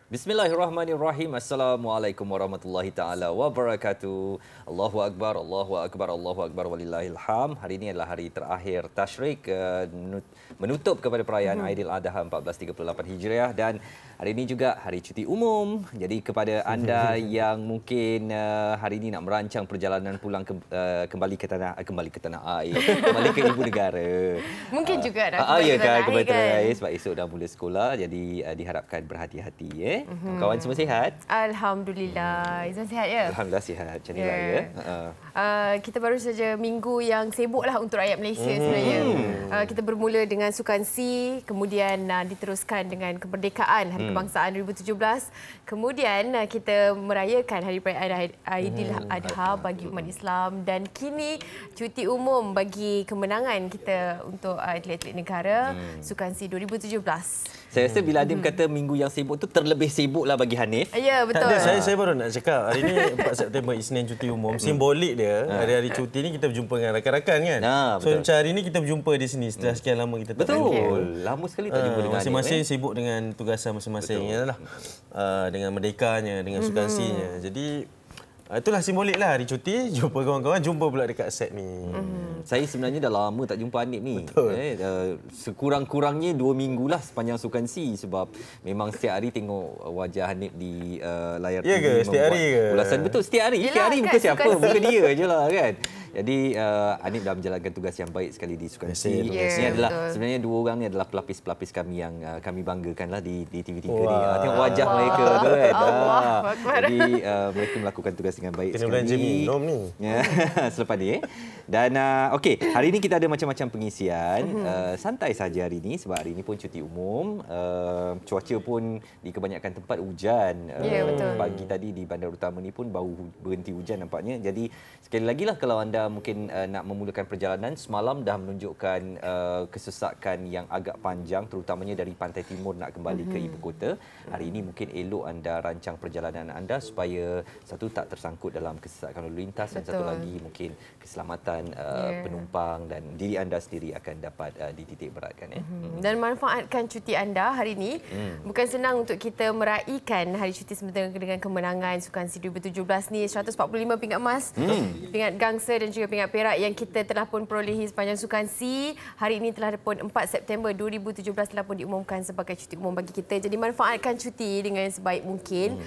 Bismillahirrahmanirrahim. Assalamualaikum warahmatullahi taala wabarakatuh. Allahu akbar, Allahu akbar, Allahu akbar walillahil ham. Hari ini adalah hari terakhir tasyrik, menutup kepada perayaan Aidiladha 1438 Hijriah, dan hari ini juga hari cuti umum. Jadi kepada anda yang mungkin hari ini nak merancang perjalanan pulang kembali ke tanah air, kembali ke ibu negara. Mungkin juga nak kembali ke tanah air sebab esok dah mula sekolah, jadi diharapkan berhati-hati. Kawan semua sihat? Alhamdulillah. Izan sihat ya? Alhamdulillah sihat. Macam inilah ya. Kita baru saja minggu yang sibuklah untuk rakyat Malaysia sebenarnya. Kita bermula dengan Sukan C, kemudian diteruskan dengan kemerdekaan Hari Kebangsaan 2017. Kemudian kita merayakan Hari Perayaan Aidiladha bagi umat Islam, dan kini cuti umum bagi kemenangan kita untuk atlet-atlet negara Sukan C 2017. Saya rasa bila Adim kata minggu yang sibuk tu terlebih sibuklah bagi Hanif. Ya, betul. Tak ada, saya baru nak cakap. Hari ini 4 September Isnin cuti umum. Simbolik dia, hari-hari cuti ni kita berjumpa dengan rakan-rakan kan. So macam hari ini kita berjumpa di sini setelah sekian lama kita tak berjumpa. Betul. Lama sekali tak jumpa dengan masing-masing sibuk dengan tugasan masing-masing lah. Dengan merdekanya, dengan sukansinya. Jadi itulah simbolik lah hari cuti, jumpa kawan-kawan, jumpa pula dekat set ni. Saya sebenarnya dah lama tak jumpa Hanif ni. Sekurang-kurangnya 2 minggu lah sepanjang Sukan C, sebab memang setiap hari tengok wajah Hanif di layar TV. Ya ke? Setiap hari ke? Ulasan betul, setiap hari. Setiap hari bukan siapa, bukan dia je lah kan. Jadi Hanif dah menjalankan tugas yang baik sekali di Sukan C. Ini adalah sebenarnya 2 orang ni adalah pelapis-pelapis kami yang kami banggakan lah di TV3 ni. Tengok wajah mereka tu kan. Jadi mereka melakukan tugas dengan baik sekali. Kena belanja minum ni. Selepas ni. Dan okey, hari ini kita ada macam-macam pengisian. Santai saja hari ini sebab hari ini pun cuti umum. Cuaca pun di kebanyakan tempat hujan. Pagi tadi di bandar utama ni pun baru berhenti hujan nampaknya. Jadi sekali lagi lah, kalau anda mungkin nak memulakan perjalanan, semalam dah menunjukkan kesesakan yang agak panjang, terutamanya dari pantai timur nak kembali ke ibu kota. Hari ini mungkin elok anda rancang perjalanan anda supaya satu tak tersangkut dalam kesesakan lalu lintas, dan satu lagi mungkin keselamatan penumpang dan diri anda sendiri akan dapat dititik beratkan. Dan manfaatkan cuti anda hari ini. Bukan senang untuk kita meraihkan hari cuti sementara dengan kemenangan Sukan C 2017 ni, 145 pingat emas, pingat gangsa dan juga pingat perak yang kita telah pun perolehi sepanjang Sukan C. Hari ini telah pun 4 September 2017 telah pun diumumkan sebagai cuti umum bagi kita. Jadi manfaatkan cuti dengan sebaik mungkin.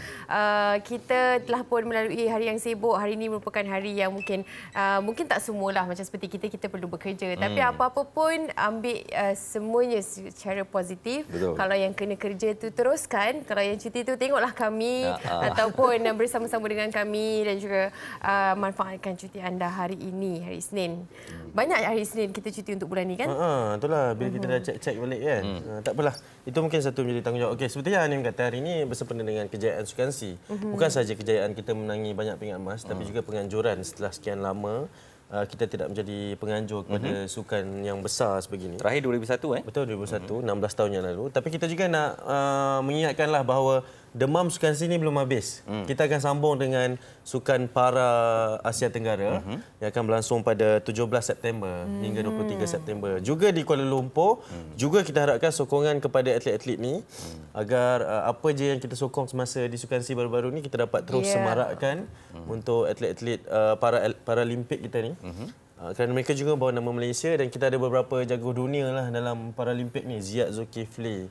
Kita telah pun melalui hari yang sibuk. Hari ini merupakan hari yang mungkin tak semualah macam seperti kita perlu bekerja. Tapi apa-apa pun ambil semuanya secara positif. Kalau yang kena kerja tu teruskan. Kalau yang cuti tu tengoklah kami ataupun bersama-sama dengan kami, dan juga manfaatkan cuti anda hari ini, hari Isnin. Banyak hari Isnin kita cuti untuk bulan ni kan? Itulah bila kita dah cek balik kan. Tak apalah. Itu mungkin satu menjadi tanggungjawab. Okey, seperti yang Anim kata, hari ini bersempena dengan kejayaan Sukan C. Bukan sahaja kejayaan kita menangi banyak pingat emas, tapi juga penganjuran setelah sekian lama kita tidak menjadi penganjur kepada sukan yang besar sebegini. Terakhir 2001 Betul, 2001, 16 tahun yang lalu. Tapi kita juga nak mengingatkanlah bahawa demam Sukan C ini belum habis. Kita akan sambung dengan Sukan Para Asia Tenggara yang akan berlangsung pada 17 September hingga 23 September. Juga di Kuala Lumpur. Juga kita harapkan sokongan kepada atlet-atlet ni agar apa je yang kita sokong semasa di Sukan C baru-baru ni kita dapat terus semarakkan untuk atlet-atlet Paralimpik kita ni. Kerana mereka juga bawa nama Malaysia, dan kita ada beberapa jago dunia lah dalam Paralimpik ni. Ziyad Zulkifli,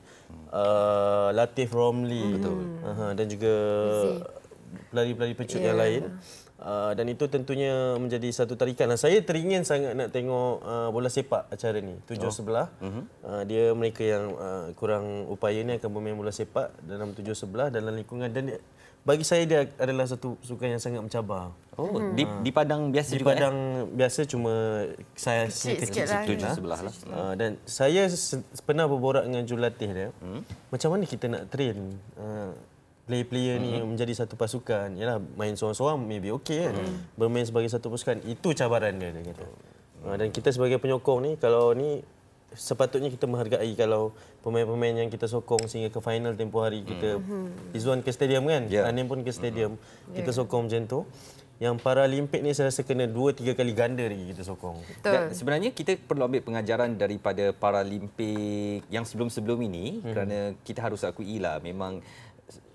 Latif Romli, dan juga pelari-pelari pecut yang lain. Dan itu tentunya menjadi satu tarikan. Saya teringin sangat nak tengok bola sepak acara ni, 7 sebelah. Mereka yang kurang upaya ni akan bermain bola sepak dalam 7 sebelah dalam lingkungan, dan bagi saya dia adalah satu sukan yang sangat mencabar. Di padang biasa juga. Di padang biasa, cuma saiznya kecil 7 sebelah lah. Dan saya pernah berborak dengan jurulatih dia. Macam mana kita nak train player-player ni menjadi satu pasukan. Yalah, main seorang-seorang maybe okey kan. Bermain sebagai satu pasukan, itu cabaran dia kata. Dan kita sebagai penyokong ni, kalau ni sepatutnya kita menghargai kalau pemain-pemain yang kita sokong sehingga ke final tempoh hari. Kita Izzuan ke stadium kan, Anim pun ke stadium. Kita sokong macam tu. Yang Paralimpik ni saya rasa kena 2-3 kali ganda lagi kita sokong. Dan sebenarnya kita perlu ambil pengajaran daripada Paralimpik yang sebelum-sebelum ini, kerana kita harus akui lah, memang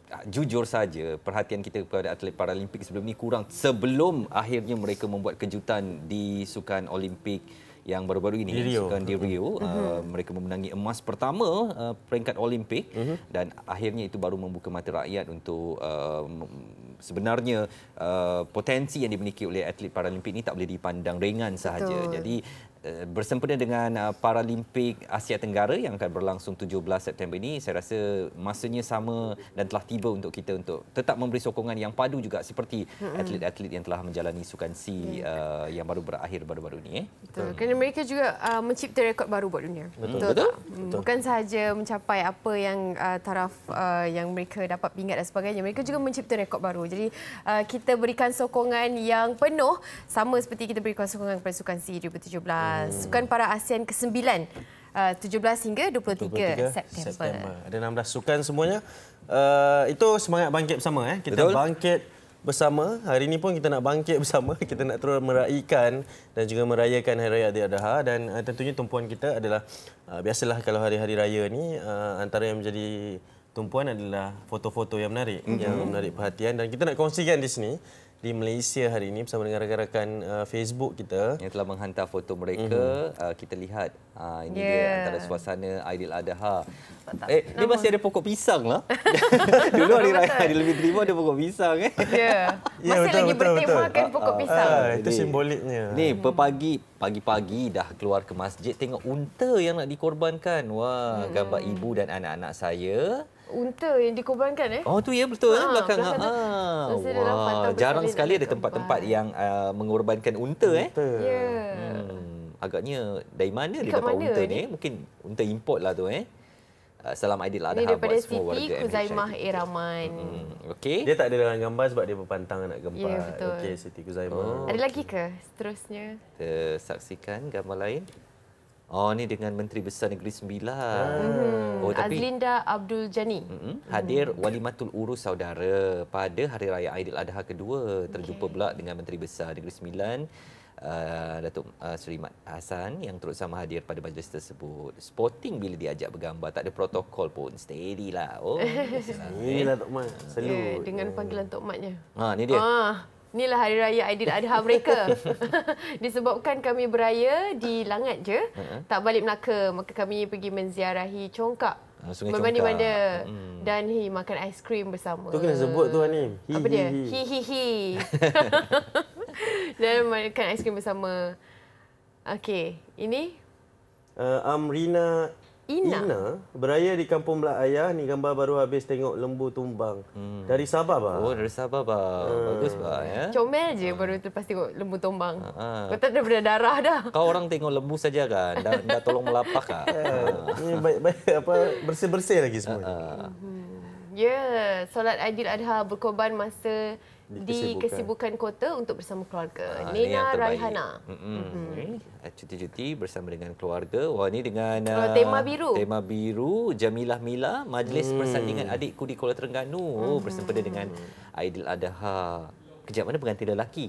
jujur saja perhatian kita kepada atlet Paralimpik sebelum ni kurang sebelum akhirnya mereka membuat kejutan di Sukan Olimpik yang baru-baru ini Sukan di Rio. Mereka memenangi emas pertama peringkat Olimpik dan akhirnya itu baru membuka mata rakyat untuk sebenarnya potensi yang dimiliki oleh atlet Paralimpik ini tak boleh dipandang ringan sahaja. Jadi bersempena dengan Paralimpik Asia Tenggara yang akan berlangsung 17 September ini, saya rasa masanya sama dan telah tiba untuk kita untuk tetap memberi sokongan yang padu juga seperti atlet-atlet yang telah menjalani Sukan C yang baru berakhir baru-baru ini. Betul. Kerana mereka juga mencipta rekod baru buat dunia. Betul. Bukan sahaja mencapai apa yang taraf yang mereka dapat pingat dan sebagainya, mereka juga mencipta rekod baru. Jadi kita berikan sokongan yang penuh sama seperti kita berikan sokongan kepada Sukan C 2017. Sukan Para ASEAN ke-9 17 hingga 23 September. Ada 16 sukan semuanya. Itu semangat bangkit bersama. Kita bangkit bersama. Hari ini pun kita nak bangkit bersama. Kita nak terus meraihkan dan juga merayakan Hari Raya Aidiladha. Dan tentunya tumpuan kita adalah, biasalah kalau hari-hari raya ni, antara yang menjadi tumpuan adalah foto-foto yang menarik, yang menarik perhatian. Dan kita nak kongsikan di sini, di Malaysia hari ini bersama dengan rakan-rakan Facebook kita yang telah menghantar foto mereka. Kita lihat ini dia antara suasana Aidiladha. Dia masih ada pokok pisang lah. Dulu hari raya Aidilfitri ada pokok pisang Masih lagi bertemakan pokok pisang. Itu simboliknya. Ni pagi-pagi dah keluar ke masjid tengok unta yang nak dikorbankan. Wah, gambar ibu dan anak-anak saya. Unta yang dikorbankan Oh tu ya betul belakang. Wah, jarang sekali ada tempat-tempat yang mengorbankan unta Agaknya dari mana dia dapat unta ni? Mungkin unta import lah tu Salam Aidiladha ini daripada buat semua Siti warga Kuzaimah Eraman. Okey. Dia tak ada dalam gambar sebab dia berpantang anak gempar. Ya, betul. Okey, Siti Kuzaimah. Ada lagi ke seterusnya? Kita saksikan gambar lain. Oh, ni dengan Menteri Besar Negeri Sembilan. Azlinda Abdul Jani. Hadir Walimatul Urus Saudara pada Hari Raya Aidiladha kedua. Terjumpa pula dengan Menteri Besar Negeri Sembilan, Datuk Seri Mat Hassan yang turut sama hadir pada majlis tersebut. Sporting bila diajak bergambar, tak ada protokol pun. Steady lah. Oh, inilah Tok Mat. Salut. Dengan panggilan Tok Matnya. Ni dia. Inilah Hari Raya Aidiladha mereka. Disebabkan kami beraya di Langat je, tak balik Melaka, maka kami pergi menziarahi Congkak, bermandi-mandi dan makan aiskrim bersama. Tu kena sebut tu Hanim. Apa dia? Hi. Dan makan aiskrim bersama. Okey, ini Amrina Ina beraya di kampung Belak Ayah. Ni gambar baru habis tengok lembu tumbang. Dari Sabah, bah. Oh, dari Sabah, bah. Bagus, bah. Ya? Comel je baru lepas tengok lembu tumbang. Kau tak ada berdarah dah. Kau orang tengok lembu saja kan? Dah tolong melapak kan? Ini baik-baik bersih-bersih lagi semua. Solat Aidiladha berkorban masa di kesibukan kota untuk bersama keluarga. Nena Raihana. Cuti-cuti bersama dengan keluarga. Wah, ni dengan tema biru. Tema biru, Jamilah Mila, majlis persandingan adikku di Kuala Terengganu bersempena dengan Aidiladha. Kejap mana pengantin lelaki?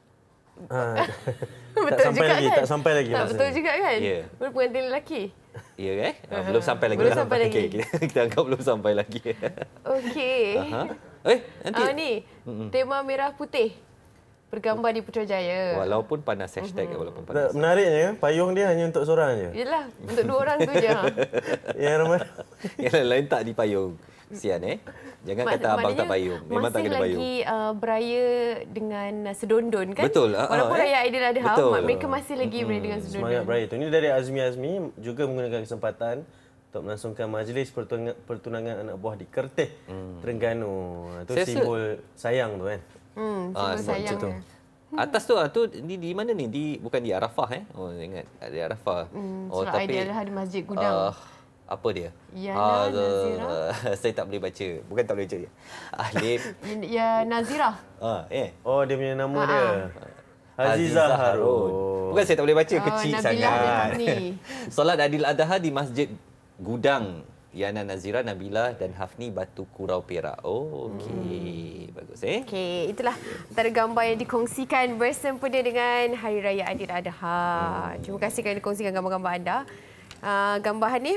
Tak sampai lagi, tak sampai lagi. Betul juga kan? Baru pengantin lelaki. Ya belum sampai lagi. Belum sampai lagi. Okay, kita anggap belum sampai lagi. Okey. Nanti. Ni tema merah putih bergambar di Putrajaya. Walaupun panas hashtag walaupun panas. Menariknya payung dia hanya untuk seorang je. Yalah, untuk dua orang tu je. Yang lain tak dipayung. Sian Jangan kata abang tak payung. Memang tak kena payung. Masih lagi beraya dengan sedondon kan? Betul. Walaupun Raya Aidiladha, mereka masih lagi beraya dengan sedondon. Semangat beraya tu. Ini dari Azmi juga menggunakan kesempatan untuk melangsungkan majlis pertunangan anak buah di Kerteh, Terengganu. Itu simbol sayang tu kan. Simbol sayang tu. Atas tu di mana ni? Bukan di Arafah Oh, ingat di Arafah. Solat Aidiladha di Masjid Gudang. Apa dia? Yana Nazira. Saya tak boleh baca. Bukan tak boleh baca dia. Alif. Ya Nazira. Oh, dia punya nama dia. Azizah Harun. Bukan saya tak boleh baca, kecil sangat. Ni. Solat Aidiladha di Masjid Gudang. Yana Nazira, Nabila dan Hafni Batu Kurau Perak. Okey. Bagus Okey, itulah antara gambar yang dikongsikan bersempena dengan Hari Raya Aidiladha. Terima kasih kerana dikongsikan gambar-gambar anda. Gambar Hanif.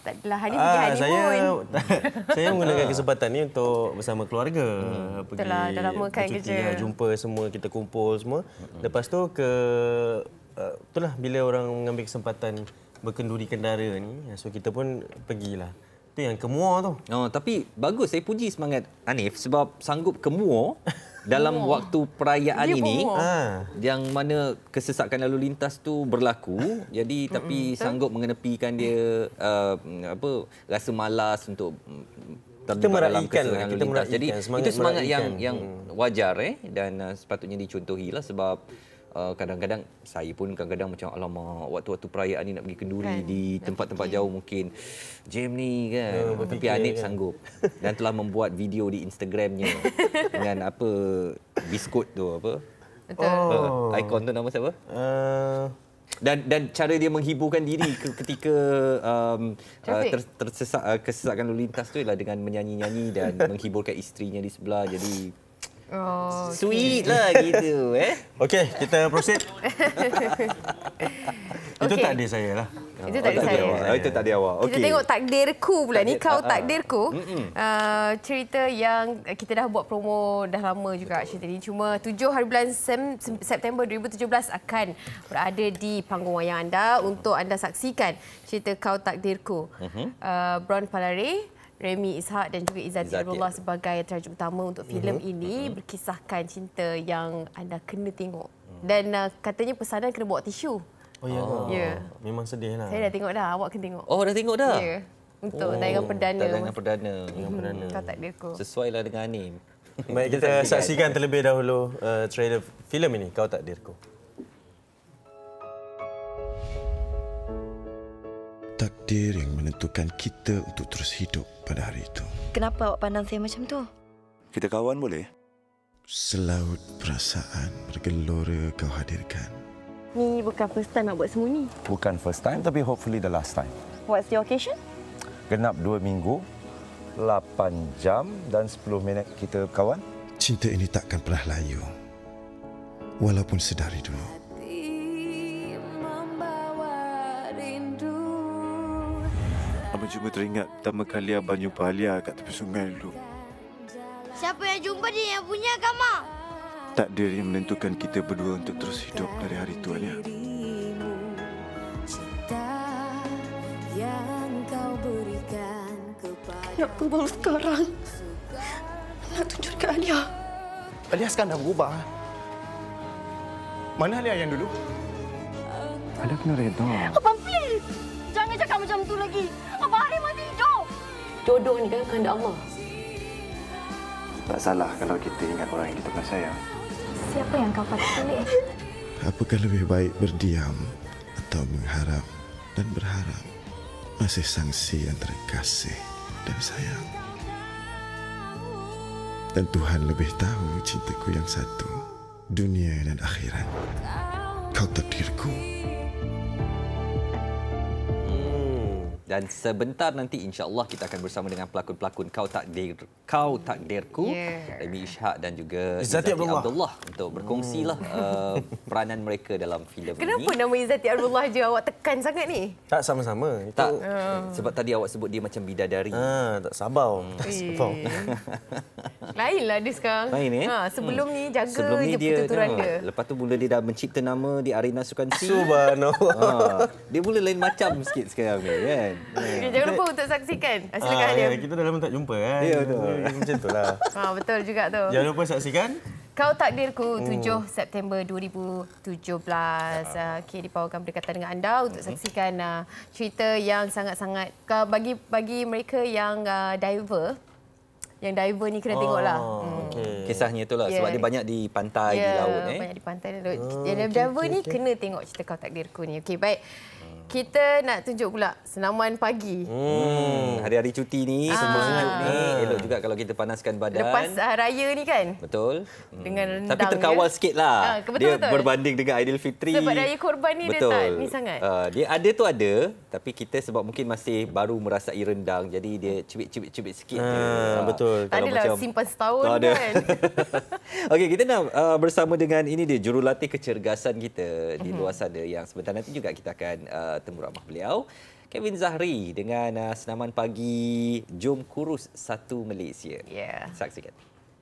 Tak adalah, hari pergi honeymoon. Saya menggunakan kesempatan ni untuk bersama keluarga. Pergi Itulah, dah lama kan bercuti, kerja. jumpa semua, kita kumpul semua. Lepas tu itulah bila orang mengambil kesempatan berkenduri kendara ni, so kita pun pergilah. Itu yang ke Muar tu. Oh, tapi bagus, saya puji semangat Hanif sebab sanggup ke Muar dalam waktu perayaan Dia ini Muar. yang mana kesesakan lalu lintas tu berlaku. Jadi tapi sanggup mengenepikan dia rasa malas untuk terlibat dalam kesesakan lalu lintas. Jadi itu semangat yang wajar dan sepatutnya dicontohilah sebab kadang-kadang saya pun kadang-kadang macam alamak waktu-waktu perayaan ni nak pergi kenduri di tempat-tempat jauh mungkin jam ni kan. Tapi Hanif sanggup dan telah membuat video di Instagramnya dengan biskut tu Betul. ikon tu nama siapa? Dan cara dia menghiburkan diri ketika kesesakan lalu lintas tu ialah dengan menyanyi-nyanyi dan menghiburkan isterinya di sebelah. Jadi sweet lah gitu Okey, kita proceed. Itu tak ada saya lah. Itu tak ada saya. Itu tak ada awak. Kita tengok takdirku pula ni. Kau takdirku. Cerita yang kita dah buat promo dah lama juga cerita ni. Cuma 7 hari bulan September 2017 akan berada di panggung wayang anda untuk anda saksikan cerita Kau Takdirku. Brown Palare, Remy Ishak dan juga Izzati Abdullah sebagai terajuk utama untuk filem ini berkisahkan cinta yang anda kena tengok. Dan katanya pesanan kena bawa tisu. Oh ya. Ya. Memang sedih lah. Saya dah tengok dah, awak kena tengok. Oh, dah tengok dah? Ya. Untuk tayangan perdana. Tayangan perdana. Kau Takdirku. Sesuailah dengan Hanif. Baik, kita saksikan terlebih dahulu trailer filem ini, Kau Takdirku. Takdir yang menentukan kita untuk terus hidup pada hari itu. Kenapa awak pandang saya macam tu? Kita kawan boleh? Selaut perasaan bergelora kau hadirkan. Ni bukan first time nak buat semua ni. Bukan first time tapi hopefully the last time. What's the occasion? Genap 2 minggu, 8 jam dan 10 minit kita kawan. Cinta ini takkan pernah layu. Walaupun sedari dulu. Abang cuma teringat pertama kali abang jumpa Alia kat tepi sungai dulu. Siapa yang jumpa dia yang punya Kama? Takdir yang menentukan kita berdua untuk terus hidup dari hari itu, Alia. Kenapa baru sekarang nak tunjuk ke Alia? Alia sekarang dah berubah. Mana Alia yang dulu? Alia kena reda. Abang, please! Jangan cakap macam tu lagi. Abang hari mati hidup. Jodoh ni kan kehendak Allah. Tak salah kalau kita ingat orang yang kita pernah sayang. Siapa yang kau patut pilih? Apakah lebih baik berdiam atau mengharap dan berharap? Masih sangsi antara kasih dan sayang. Dan Tuhan lebih tahu cintaku yang satu, dunia dan akhirat. Kau takdirku. Dan sebentar nanti insya-Allah kita akan bersama dengan pelakon-pelakon Kau Takdirku, Remy Ishak dan juga Izzati Abdullah untuk berkongsilah peranan mereka dalam filem ini. Kenapa nama Izzati Abdullah je awak tekan sangat ni? Tak sama-sama. Itu Tak, sebab tadi awak sebut dia macam bidadari. tak sabar. Tak sabar. Lainlah dia sekarang. Lain sebelum ni jaga Sebelum ni je pertuturan dia. Lepas tu mula dia dah mencipta nama di arena sukan C. Subhanallah. Dia mula lain macam sikit sekarang ni kan. Okay, jangan lupa untuk saksikan. Silakan Halim. Kita dah lama tak jumpa kan. Ya, betul. Macam itulah. Betul juga tu. Jangan lupa saksikan Kau Takdirku 7 September 2017. Di Pawagam berdekatan dengan anda untuk saksikan cerita yang sangat-sangat bagi mereka yang diver. Yang diver ni kena tengoklah. Okay. Kisahnya itulah sebab dia banyak di pantai, di laut banyak di pantai dan laut. Yang diver ni kena tengok cerita Kau Takdirku ni. Okey, baik. Kita nak tunjuk pula senaman pagi. Hari-hari cuti ni, sejuk ni, elok juga kalau kita panaskan badan. Lepas raya ni kan? Betul. Dengan rendang. Tapi terkawal sikit lah. Dia betul. berbanding dengan Aidilfitri. Sebab raya korban ni betul. dia tak ni sangat. Dia ada tu ada, tapi kita sebab mungkin masih baru merasai rendang, jadi dia cubit-cubit sikit. Betul. Tak adalah simpan setahun tak ada. kan. Okey, kita nak bersama dengan ini dia jurulatih kecergasan kita di luar sana yang sebentar nanti juga kita akan temu ramah beliau, Kevin Zahri dengan senaman pagi Jom Kurus 1 Malaysia. Saksikan.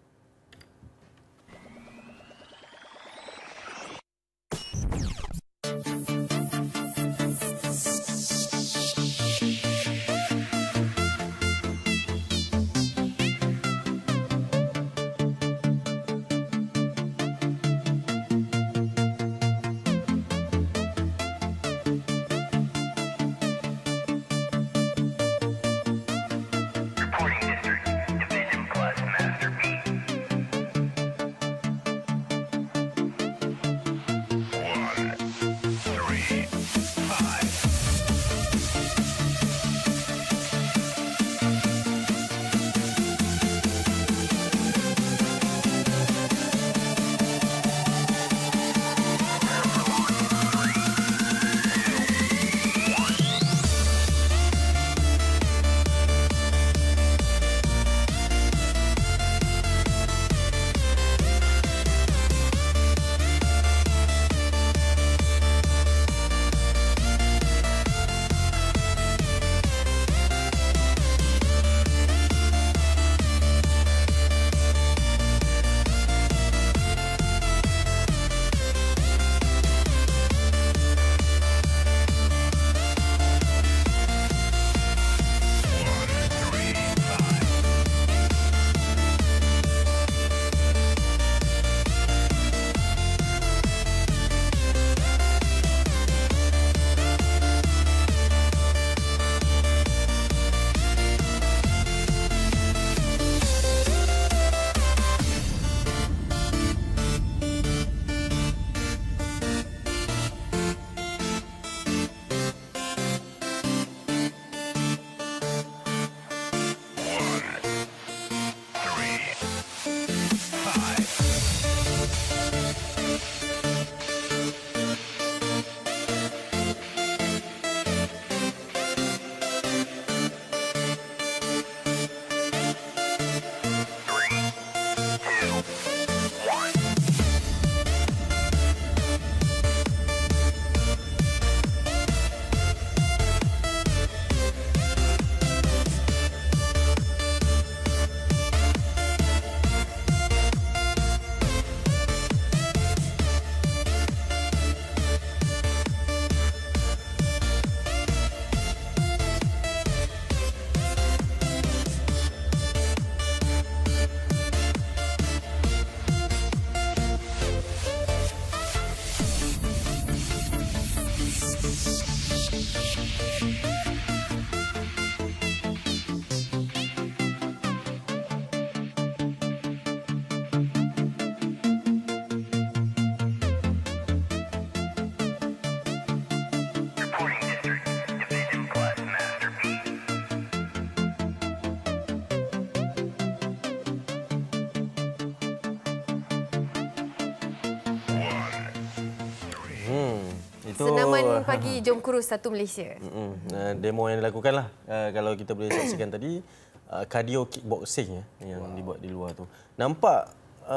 Senaman pagi Jom Kurus 1 Malaysia. Demo yang dilakukan lah. Kalau kita boleh saksikan tadi, cardio kickboxing yang dibuat di luar tu. Nampak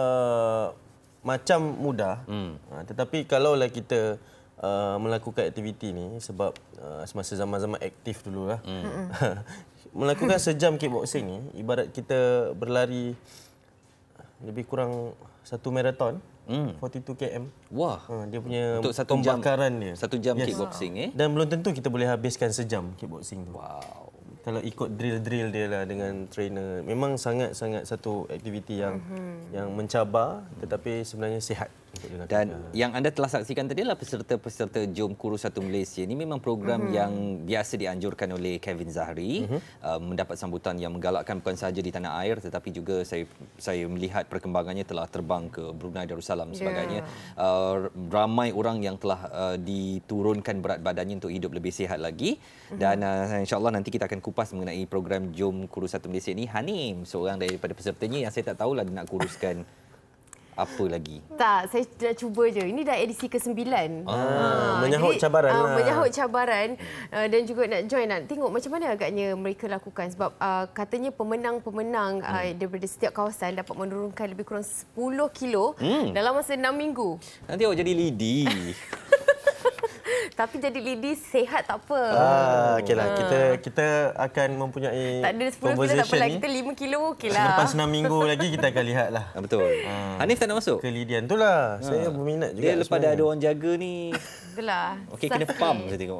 macam mudah, tetapi kalaulah kita melakukan aktiviti ni, sebab semasa zaman-zaman aktif dulu lah, melakukan sejam kickboxing ni, ibarat kita berlari lebih kurang 1 maraton. 42 km. Wah. Dia punya untuk pembakaran dia. 1 jam kickboxing. Dan belum tentu kita boleh habiskan sejam kickboxing tu. Wow. Kalau ikut drill-drill dia lah dengan trainer. Memang sangat-sangat satu aktiviti yang mencabar tetapi sebenarnya sihat untuk dilakukan. Dan yang anda telah saksikan tadi adalah peserta-peserta Jom Kurus 1 Malaysia. Ini memang program yang biasa dianjurkan oleh Kevin Zahri. Mendapat sambutan yang menggalakkan bukan sahaja di tanah air tetapi juga saya melihat perkembangannya telah terbang ke Brunei Darussalam dan sebagainya. Ramai orang yang telah diturunkan berat badannya untuk hidup lebih sihat lagi. Dan insya-Allah nanti kita akan kupas mengenai program Jom Kurus 1 Malaysia ini. Hanim, seorang daripada pesertanya yang saya tak tahulah dia nak kuruskan apa lagi. Tak, saya nak cuba je. Ini dah edisi ke-9. Menyahut cabaran lah. Menyahut cabaran dan juga nak join, nak tengok macam mana agaknya mereka lakukan. Sebab katanya pemenang-pemenang daripada setiap kawasan dapat menurunkan lebih kurang 10 kilo dalam masa 6 minggu. Nanti awak jadi lidi. Tapi jadi lidi sihat tak apa. Okeylah, kita akan mempunyai tak ada 10 kilo tak apalah, kita 5 kilo okeylah. Selepas 6 minggu lagi kita akan lihatlah. Betul. Hanif tak nak masuk? Kelidian itulah. Saya berminat juga. Dia lepas dah ada orang jaga ni. Itulah. Okey, kena pump saya tengok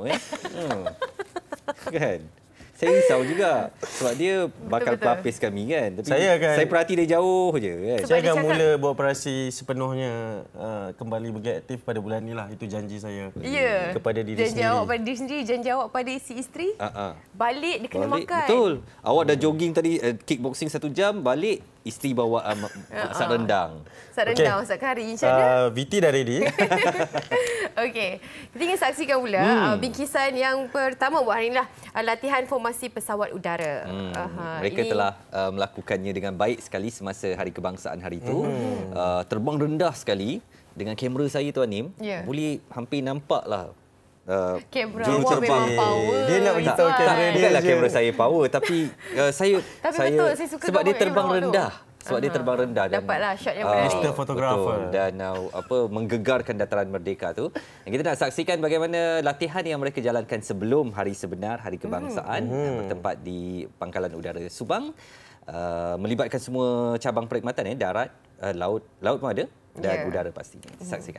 kan. Saya risau juga sebab dia bakal pelapis kami kan. Tapi saya perhati dia jauh je kan. Saya akan mula beroperasi sepenuhnya kembali beraktif pada bulan ni lah. Itu janji saya kepada diri sendiri. Janji awak pada diri sendiri, janji awak pada si isteri. Balik dia kena makan. Betul. Awak dah jogging tadi, kickboxing 1 jam, balik isteri bawa masak rendang. Masak rendang, masak kari. Macam mana? VT dah ready. Okey. Kita ingin saksikan pula bingkisan yang pertama buat hari inilah latihan formasi pesawat udara. Mereka telah melakukannya dengan baik sekali semasa Hari Kebangsaan hari itu. Terbang rendah sekali dengan kamera saya Tuan Nim. Boleh hampir nampaklah kamera awak memang power. Dia nak beritahu kamera dia. Bukanlah kamera saya power tapi saya betul, saya suka sebab dia terbang rendah. Sebab dia terbang rendah dan dapatlah shot yang menarik. Mr. Photographer. Dan menggegarkan dataran merdeka tu. Dan kita nak saksikan bagaimana latihan yang mereka jalankan sebelum hari sebenar Hari Kebangsaan yang bertempat di Pangkalan Udara Subang. Melibatkan semua cabang perkhidmatan darat, laut pun ada dan udara pastinya. Saksikan.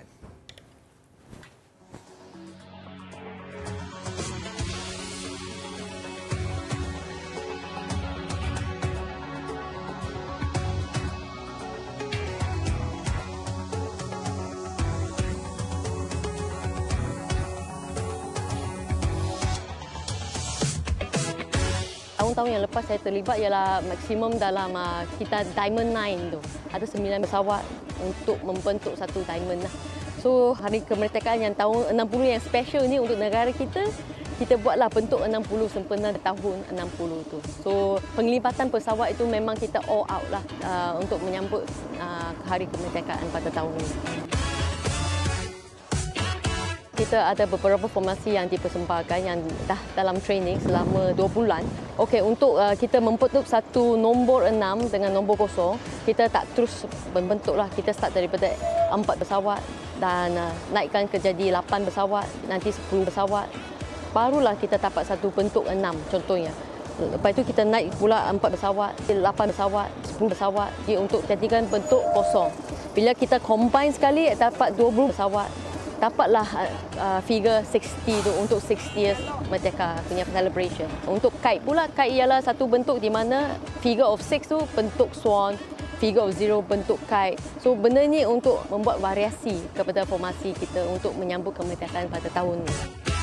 Tahun-tahun yang lepas saya terlibat ialah maksimum dalam kita Diamond 9 tu. Ada 9 pesawat untuk membentuk satu diamond lah. So hari kemerdekaan yang tahun 60 yang special ni untuk negara kita, kita buatlah bentuk 60 sempena tahun 60 tu. So penglibatan pesawat itu memang kita all out lah untuk menyambut hari kemerdekaan pada tahun ini. Kita ada beberapa formasi yang dipersembahkan yang dah dalam training selama 2 bulan. Okey, untuk kita membentuk satu nombor 6 dengan nombor 0, kita tak terus membentuklah. Kita start daripada 4 pesawat dan naikkan ke jadi 8 pesawat, nanti 10 pesawat. Barulah kita dapat satu bentuk 6 contohnya. Lepas itu kita naik pula 4 pesawat, 8 pesawat, 10 pesawat untuk jadikan bentuk 0. Bila kita combine sekali dapat 20 pesawat. Dapatlah figure 60 tu untuk 60 years Merdeka punya celebration. Untuk kite pula, kite ialah satu bentuk di mana figure of 6 tu bentuk swan, figure of 0 bentuk kite. So benda ni untuk membuat variasi kepada formasi kita untuk menyambut kemerdekaan pada tahun ni.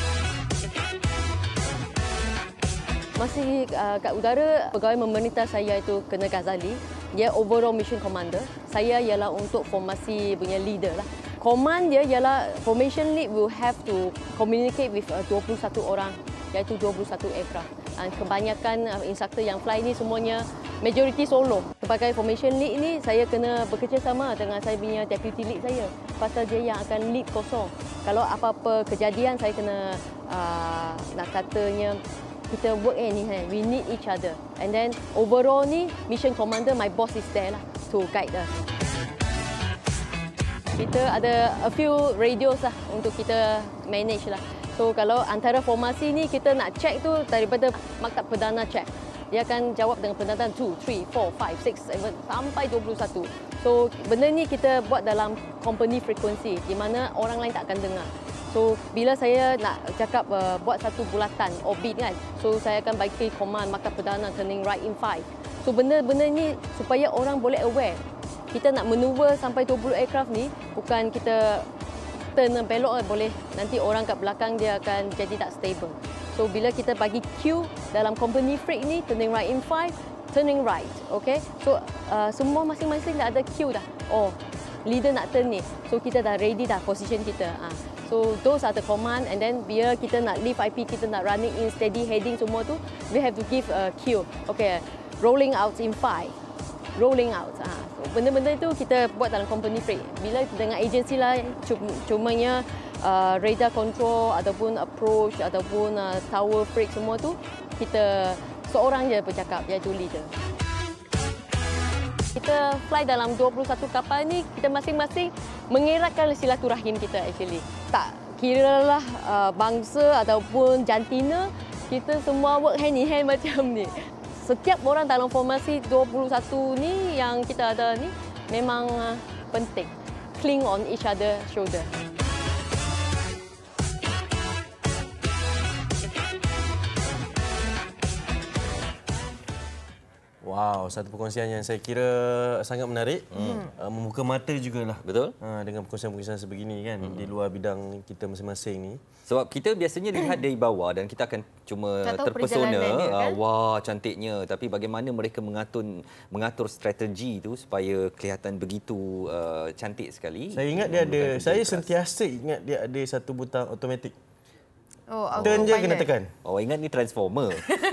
Masih kat udara, pegawai memerintah saya itu Colonel Ghazali. Dia overall mission commander. Saya ialah untuk formasi punya leader lah. Command dia ialah formation lead will have to communicate with 21 orang, iaitu 21 aircraft. Kebanyakan instructor yang fly ni semuanya majority solo. Sebagai formation lead ni, saya kena bekerjasama dengan saya punya deputy lead saya. Pasal dia yang akan lead kosong. Kalau apa-apa kejadian, saya kena nak katanya kita work hand, we need each other. And then overall ni, mission commander, my boss is there lah to guide us. Kita ada a few radios lah untuk kita manage lah. So kalau antara formasi ni kita nak check tu daripada Maktab Perdana check. Dia akan jawab dengan pendanaan 2, 3, 4, 5, 6, 7 sampai 21. So benda ni kita buat dalam company frekuensi di mana orang lain tak akan dengar. So bila saya nak cakap buat satu bulatan orbit kan. So saya akan bagi command Maktab Perdana turning right in 5. So benda-benda ni supaya orang boleh aware. Kita nak maneuver sampai 20 aircraft ni bukan kita turn belok boleh. Nanti orang kat belakang dia akan jadi tak stable. So bila kita bagi cue dalam company freak ni turning right in 5, turning right, okay? So semua masing-masing dah ada cue dah. Oh, leader nak turn ni. So kita dah ready dah position kita. So those are the command and then bila kita nak leave IP, kita nak running in steady heading semua tu, we have to give a cue. Okay, rolling out in 5. Rolling out. So, benda-benda itu kita buat dalam company freak. Bila dengan agensi lain, cumanya radar control ataupun approach ataupun tower freak semua tu, kita seorang je bercakap, iaitu leader. Kita fly dalam 21 kapal ni, kita masing-masing mengeratkan silaturahim kita actually. Tak kiralah bangsa ataupun jantina, kita semua work hand in hand macam ni. Setiap orang dalam formasi 21 ni yang kita ada ni memang penting. Cling on each other shoulder. Wow, satu perkongsian yang saya kira sangat menarik. Membuka mata jugalah. Betul. Dengan perkongsian-perkongsian sebegini kan, di luar bidang kita masing-masing ni. Sebab kita biasanya lihat dari bawah dan kita akan cuma terpesona, kan? wah cantiknya. Tapi bagaimana mereka mengatur strategi itu supaya kelihatan begitu cantik sekali. Saya ingat dia ada, saya sentiasa ingat dia ada satu butang automatik. Turn je kena tekan. Oh, ingat ni transformer.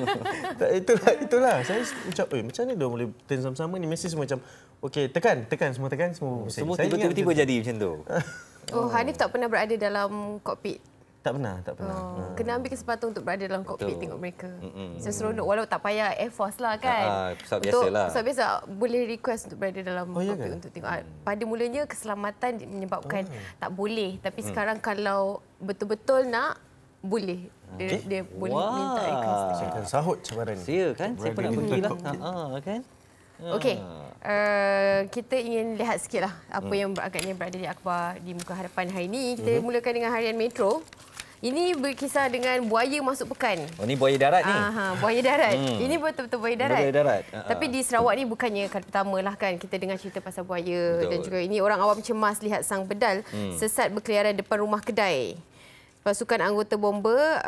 Itulah. Saya macam, macam mana dia boleh turn sama-sama ni? Mesti semua macam, okey, tekan, semua tekan, semua. Semua tiba-tiba jadi macam tu. Hanif tak pernah berada dalam kokpit? Tak pernah. Kena ambil kesempatan untuk berada dalam kokpit, tengok mereka. Seronok, walau tak payah Air Force lah kan. Pesawat biasalah. Pesawat biasa boleh request untuk berada dalam kokpit untuk tengok. Pada mulanya keselamatan menyebabkan tak boleh. Tapi sekarang kalau betul-betul nak, boleh. Dia boleh minta request. Saya akan sahut cabaran ni. Saya kan, saya pernah pergilah. Kan? Okey, kita ingin lihat sikitlah apa yang agaknya berada di akhbar di muka hadapan hari ini. Kita mulakan dengan harian Metro. Ini berkisar dengan buaya masuk pekan. Oh, ni buaya darat ni? Buaya darat. Ini betul-betul buaya darat. Buaya darat. Tapi di Sarawak ni bukannya kali pertama lah kan kita dengar cerita pasal buaya. Dan juga ini orang awam cemas lihat sang bedal sesat berkeliaran depan rumah kedai. Pasukan anggota bomba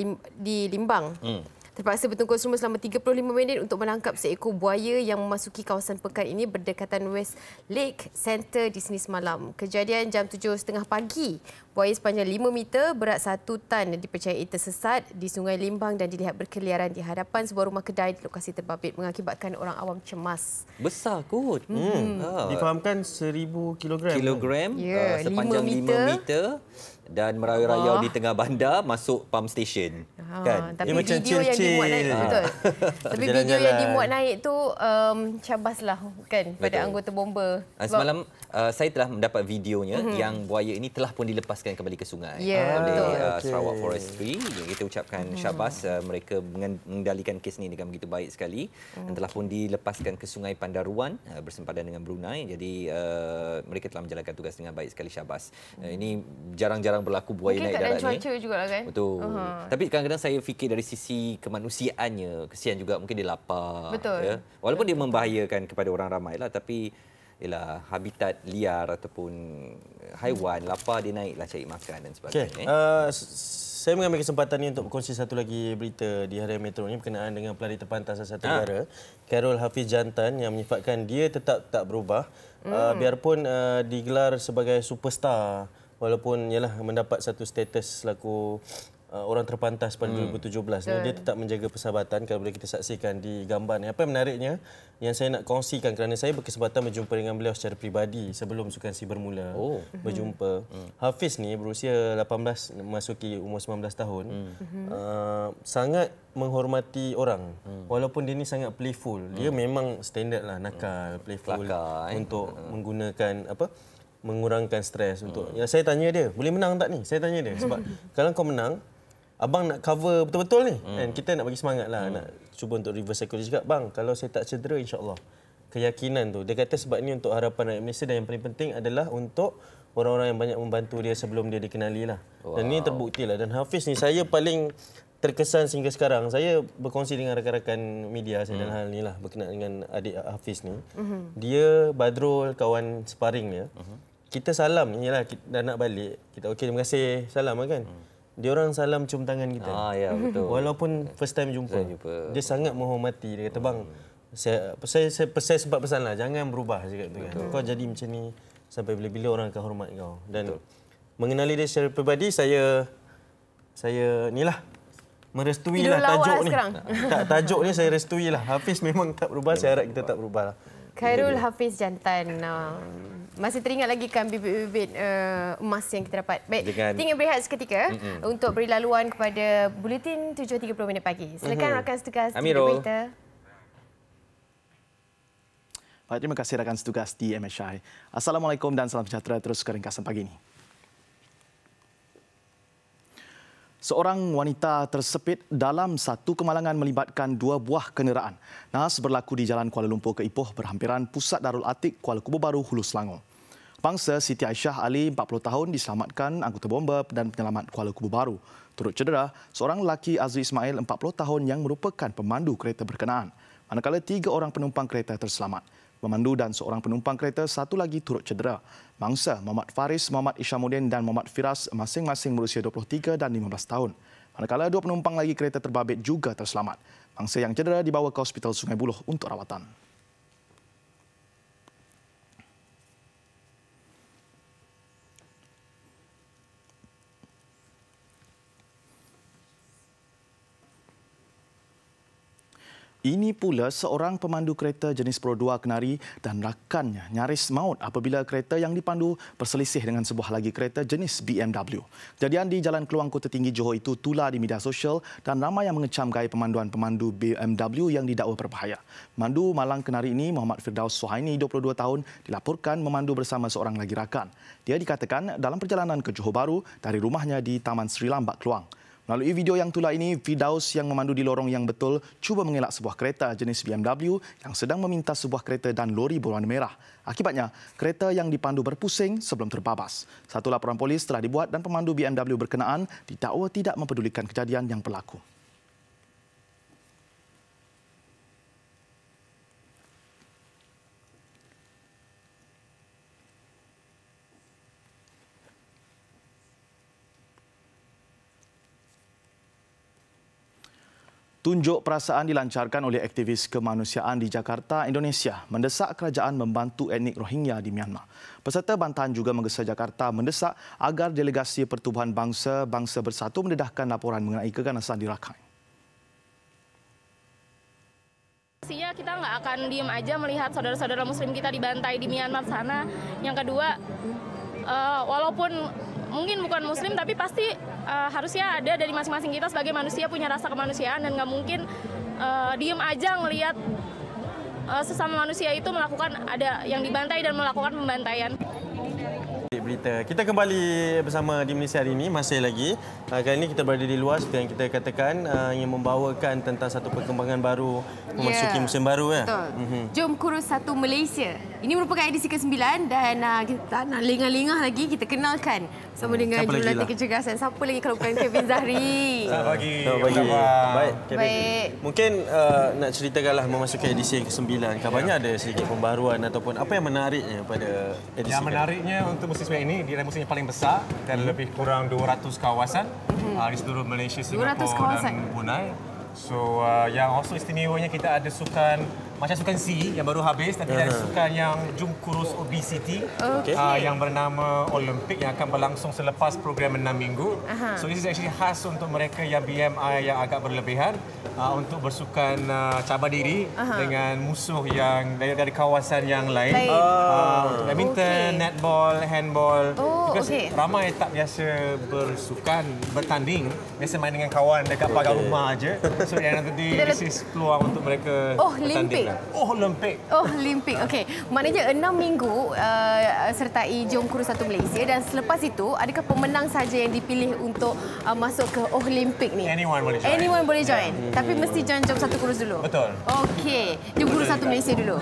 di Limbang terpaksa bertengkur selama 35 minit untuk menangkap seekor buaya yang memasuki kawasan pekan ini berdekatan West Lake Center di Sini semalam. Kejadian jam 7.30 pagi. Buaya sepanjang 5 meter berat 1 tan dipercayai tersesat di Sungai Limbang dan dilihat berkeliaran di hadapan sebuah rumah kedai di lokasi terbabit mengakibatkan orang awam cemas. Besar kot. Difahamkan 1,000 kilogram. Sepanjang 5 meter. Dan merayau-rayau di tengah bandar masuk pump station. Kan? Tapi video yang dimuat naik betul. Tapi video yang dimuat naik tu cabaslah kan pada anggota bomba. Semalam saya telah mendapat videonya yang buaya ini telah pun dilepaskan kembali ke sungai oleh Sarawak Forestry. Kita ucapkan syabas, mereka mengendalikan kes ini dengan begitu baik sekali dan telah pun dilepaskan ke Sungai Pandaruan bersempadan dengan Brunei. Jadi mereka telah menjalankan tugas dengan baik sekali, syabas. Ini jarang-jarang berlaku buaya naik darat ni. Mungkin keadaan cuaca juga kan. Betul. Tapi kadang-kadang saya fikir dari sisi kemanusiaannya, kesian juga, mungkin dia lapar. Betul. Ya. Walaupun dia membahayakan kepada orang ramai lah, tapi ialah habitat liar ataupun haiwan lapar, dia naiklah cari makan dan sebagainya. Saya mengambil kesempatan ini untuk berkongsi satu lagi berita di Harian Metro ini berkenaan dengan pelari terpantas Asia Tenggara, Khairul Hafiz Jantan, yang menyifatkan dia tetap tak berubah biarpun digelar sebagai superstar. Walaupun ialah mendapat satu status selaku orang terpantas pada 2017 ni, dia tetap menjaga persahabatan kalau boleh kita saksikan di gambar ni. Apa yang menariknya yang saya nak kongsikan kerana saya berkesempatan berjumpa dengan beliau secara peribadi sebelum sukan si bermula. Berjumpa. Hafiz ni berusia 18 memasuki umur 19 tahun. Sangat menghormati orang. Walaupun dia ni sangat playful. Dia memang standard lah, nakal, playful untuk menggunakan mengurangkan stres untuk. Ya, saya tanya dia, boleh menang tak ni? Saya tanya dia sebab kalau kau menang, abang nak cover betul-betul ni. Dan kita nak bagi semangat lah, nak cuba untuk reverse psychology. Cakap, bang, kalau saya tak cedera, insya-Allah. Keyakinan tu. Dia kata sebab ni untuk harapan rakyat Malaysia dan yang paling penting adalah untuk orang-orang yang banyak membantu dia sebelum dia dikenali lah. Dan ini terbukti lah. Dan Hafiz ni saya paling terkesan sehingga sekarang. Saya berkongsi dengan rakan-rakan media saya dalam hal ni lah berkenaan dengan adik Hafiz ni. Dia, Badrul, kawan sparring dia. Kita salam ni lah, dah nak balik. Kita okey, terima kasih, salam kan. Dia orang salam cium tangan kita. Ya, betul. Walaupun first time jumpa. Dia sangat menghormati. Dia kata, bang, saya sempat pesan lah, jangan berubah cakap tu kan. Kau jadi macam ni sampai bila-bila orang akan hormat kau. Dan mengenali dia secara peribadi, saya ni lah merestui lah tajuk ni. Tajuk ni saya restui lah. Hafiz memang tak berubah, saya harap kita tak berubah lah. Khairul Hafiz Jantan. Masih teringat lagi kan bibit-bibit emas yang kita dapat. Baik, tinggal berehat seketika untuk beri laluan kepada Buletin 7.30 minit pagi. Silakan rakan setugas di berita. Baik, terima kasih rakan setugas di MSI. Assalamualaikum dan salam sejahtera, terus ke ringkasan pagi ini. Seorang wanita tersepit dalam satu kemalangan melibatkan 2 buah kenderaan. Nahas berlaku di Jalan Kuala Lumpur ke Ipoh berhampiran Pusat Darul Atik Kuala Kubur Baru, Hulu Selangor. Bangsa Siti Aisyah Ali, 40 tahun, diselamatkan anggota bomba dan penyelamat Kuala Kubur Baru. Turut cedera, seorang lelaki Azri Ismail, 40 tahun yang merupakan pemandu kereta berkenaan. Manakala 3 orang penumpang kereta terselamat. Pemandu dan seorang penumpang kereta satu lagi turut cedera. Bangsa Muhammad Faris, Muhammad Isyamuddin dan Muhammad Firas masing-masing berusia 23 dan 15 tahun. Manakala 2 penumpang lagi kereta terbabit juga terselamat. Bangsa yang cedera dibawa ke Hospital Sungai Buloh untuk rawatan. Ini pula seorang pemandu kereta jenis Pro 2 Kenari dan rakannya nyaris maut apabila kereta yang dipandu berselisih dengan sebuah lagi kereta jenis BMW. Kejadian di Jalan Keluang Kota Tinggi Johor itu tular di media sosial dan ramai yang mengecam gaya pemanduan pemandu BMW yang didakwa berbahaya. Pemandu Malang Kenari ini, Muhammad Firdaus Suhaini, 22 tahun, dilaporkan memandu bersama seorang lagi rakan. Dia dikatakan dalam perjalanan ke Johor Bahru dari rumahnya di Taman Sri Lambak, Keluang. Melalui video yang tular ini, Firdaus yang memandu di lorong yang betul cuba mengelak sebuah kereta jenis BMW yang sedang meminta sebuah kereta dan lori berwarna merah. Akibatnya, kereta yang dipandu berpusing sebelum terbabas. Satu laporan polis telah dibuat dan pemandu BMW berkenaan didakwa tidak mempedulikan kejadian yang berlaku. Tunjuk perasaan dilancarkan oleh aktivis kemanusiaan di Jakarta, Indonesia, mendesak kerajaan membantu etnik Rohingya di Myanmar. Peserta bantahan juga menggesa Jakarta mendesak agar delegasi Pertubuhan Bangsa Bersatu mendedahkan laporan mengenai keganasan di Rakhine. Pastinya kita nggak akan diem aja melihat saudara-saudara Muslim kita dibantai di Myanmar sana. Yang kedua, walaupun mungkin bukan Muslim, tapi pasti harusnya ada dari masing-masing kita sebagai manusia punya rasa kemanusiaan dan nggak mungkin diem aja ngelihat sesama manusia itu melakukan ada yang dibantai dan melakukan pembantaian. Berita. Kita kembali bersama di Malaysia hari ini, masih lagi. Kali ini kita berada di luar seperti yang kita katakan, yang membawakan tentang satu perkembangan baru memasuki musim baru. Betul. Jom Kurus Satu Malaysia. Ini merupakan edisi ke-9 dan kita tak nak lengah-lengah lagi, kita kenalkan sama dengan Jurulatih Kecergasan. Siapa lagi kalau bukan Kevin Zahri. Selamat pagi. Baik, Kevin. Baik. Mungkin nak ceritakanlah memasuki edisi yang ke-9. Kabarnya ada sedikit pembaruan ataupun apa yang menariknya pada edisi yang menariknya untuk musim ini, dia musim yang paling besar dan lebih kurang 200 kawasan di seluruh Malaysia, Singapura dan Brunei. So yang also istimewanya kita ada sukan macam sukan C yang baru habis, nanti ada sukan yang Jom Kurus Obesity yang bernama Olimpik yang akan berlangsung selepas program 6 minggu. So this is actually khas untuk mereka yang BMI yang agak berlebihan untuk bersukan cabar diri dengan musuh yang dari kawasan yang lain. Badminton, netball, handball. Ramai tak biasa bersukan, bertanding, biasa main dengan kawan dekat pagar rumah aja. So yang nanti this is peluang untuk mereka bertanding. Olimpik. Olimpik. Okey. Maknanya 6 minggu sertai Jom Kurus Satu Malaysia dan selepas itu adakah pemenang saja yang dipilih untuk masuk ke Olimpik ni? Anyone boleh join. Anyone boleh join. Tapi mesti join Jom Satu Kurus dulu. Betul. Okey. Jom Kurus Satu Malaysia dulu.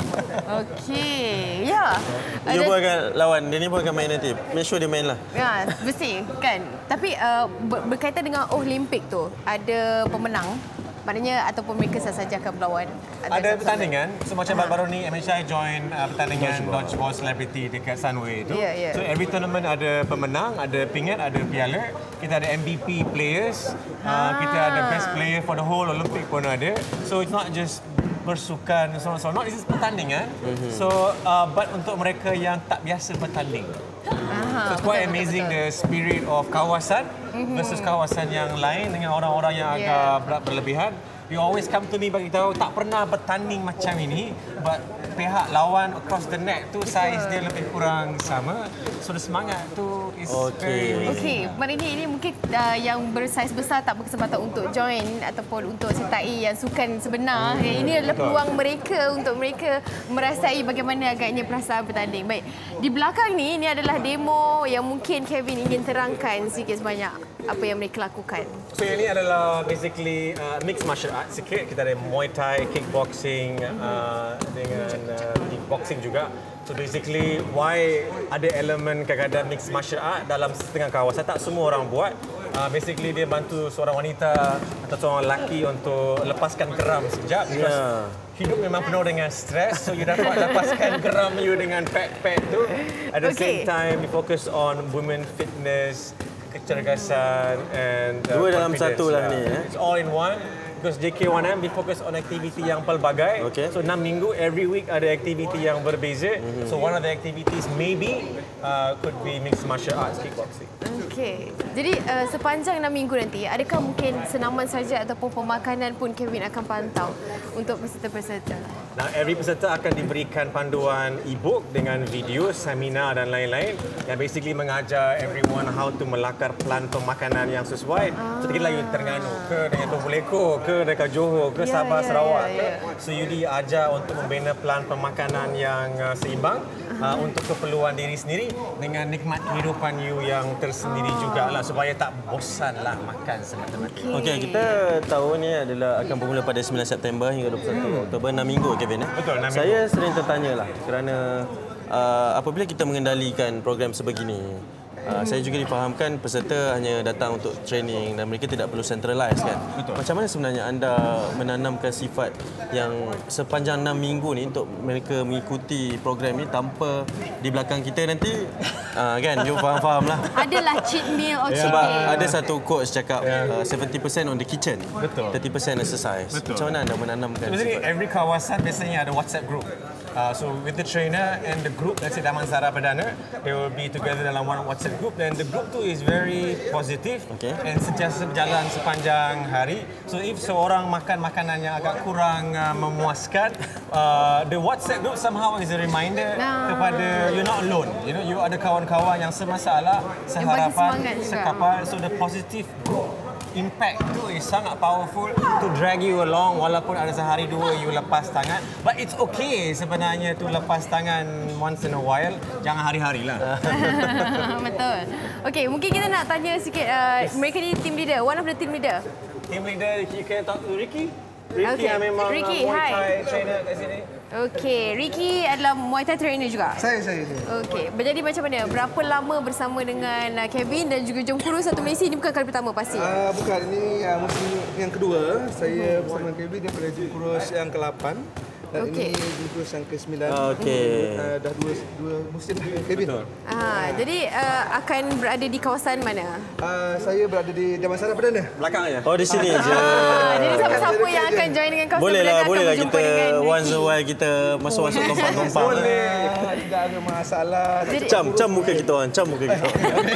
Okey. Ya. Dia pun akan lawan. Dia ni pun akan main nanti. Make sure dia main lah. Ya, mesti kan. Tapi berkaitan dengan Olimpik tu, ada pemenang? Maknanya ataupun mereka sahaja akan berlawan? Ada pertandingan. So macam baru-baru ni MHI join pertandingan Dodgeball Celebrity dekat Sunway tu. So every tournament ada pemenang, ada pingat, ada piala. Kita ada MVP players. Kita ada best player for the whole Olympic pun ada. So it's not just bersukan, so not this is pertandingan. So but untuk mereka yang tak biasa bertanding. So it's quite amazing the spirit of kawasan versus kawasan yang lain dengan orang-orang yang agak berlebihan. They always come to me bagi tahu tak pernah bertanding macam ini, but pihak lawan across the net tu saiz dia lebih kurang sama. So the semangat tu is very amazing. Maknanya ini mungkin yang bersaiz besar tak berkesempatan untuk join ataupun untuk sertai yang sukan sebenar. Ini adalah peluang mereka untuk mereka merasai bagaimana agaknya perasaan bertanding. Baik, di belakang ni ini adalah demo yang mungkin Kevin ingin terangkan sikit sebanyak. apa yang mereka lakukan? So yang ini adalah basically mixed martial arts sikit. Kita ada Muay Thai, kickboxing dengan kickboxing juga. So basically why ada elemen kadang-kadang mixed martial art dalam setengah kawasan, tak semua orang buat. Basically dia bantu seorang wanita atau seorang lelaki untuk lepaskan geram sekejap. Because hidup memang penuh dengan stres, so you dapat lepaskan geram you dengan pad-pad tu. At the same time, we focus on women fitness, kecergasan and dua dalam satu lah ni. It's all in one. Because JK1M, we focus on aktiviti yang pelbagai. So 6 minggu, every week ada aktiviti yang berbeza. So one of the activities maybe could be mixed martial arts, kickboxing. Okey. Jadi sepanjang 6 minggu nanti, adakah mungkin senaman saja ataupun pemakanan pun Kevin akan pantau untuk peserta-peserta? Nah, every peserta akan diberikan panduan e-book dengan video, seminar dan lain-lain yang basically mengajar everyone how to melakar plan pemakanan yang sesuai. So kita lagi Terengganu ke dengan Toboleko ke dekat Johor ke Sabah, Sarawak ke. So you diajar untuk membina plan pemakanan yang seimbang untuk keperluan diri sendiri dengan nikmat kehidupan you yang tersendiri jugalah supaya tak bosanlah makan semata-mata. Okey, kita tahu ni adalah akan bermula pada 9 September hingga 21 Oktober, 6 minggu Kevin. Betul, 6 minggu. Saya sering tertanyalah kerana apabila kita mengendalikan program sebegini, saya juga difahamkan peserta hanya datang untuk training dan mereka tidak perlu centralize kan. Betul. Macam mana sebenarnya anda menanamkan sifat yang sepanjang 6 minggu ni untuk mereka mengikuti program ni tanpa di belakang kita nanti kan, you faham lah. Adalah cheat meal or cheat Sebab day. ada satu coach cakap 70% on the kitchen, 30% exercise. Betul. Macam mana anda menanamkan Sebenarnya sifat? every kawasan biasanya ada WhatsApp group. So with the trainer and the group, let's say Damansara Perdana, they will be together dalam one WhatsApp group and the group tu is very positive and sentiasa berjalan sepanjang hari. So if seorang makan makanan yang agak kurang memuaskan, the WhatsApp group somehow is a reminder kepada you're not alone. You know, you ada kawan-kawan yang semasalah, seharapan, sekapal. So the positive group impact tu is sangat powerful to drag you along walaupun ada sehari dua you lepas tangan. But it's okay sebenarnya tu lepas tangan once in a while, jangan hari-hari lah. Betul. Okey, mungkin kita nak tanya sikit mereka ni team leader, one of the team leader. Team leader, you can talk to Ricky. Ricky yang memang Ricky, Muay Thai trainer kat sini. Okey, Ricky adalah Muay Thai trainer juga? Saya. Okey, jadi macam mana? Berapa lama bersama dengan Kevin dan juga Jempuru Satu Malaysia? Ini bukan kali pertama pasti? Bukan, ini musim yang kedua. Saya bersama Kevin daripada Jempuru yang ke-8. Dan ini Jempuru yang ke-9. Dah dua musim Kevin. Jadi akan berada di kawasan mana? Saya berada di Damansara Perdana. Belakang aja. Oh, di sini je. Jadi siapa-siapa yang akan join dengan kawasan boleh Perdana lah akan kita once a while kita masuk tumpang-tumpang. Boleh. Tidak ada masalah. Cam muka kita orang, cam muka kita.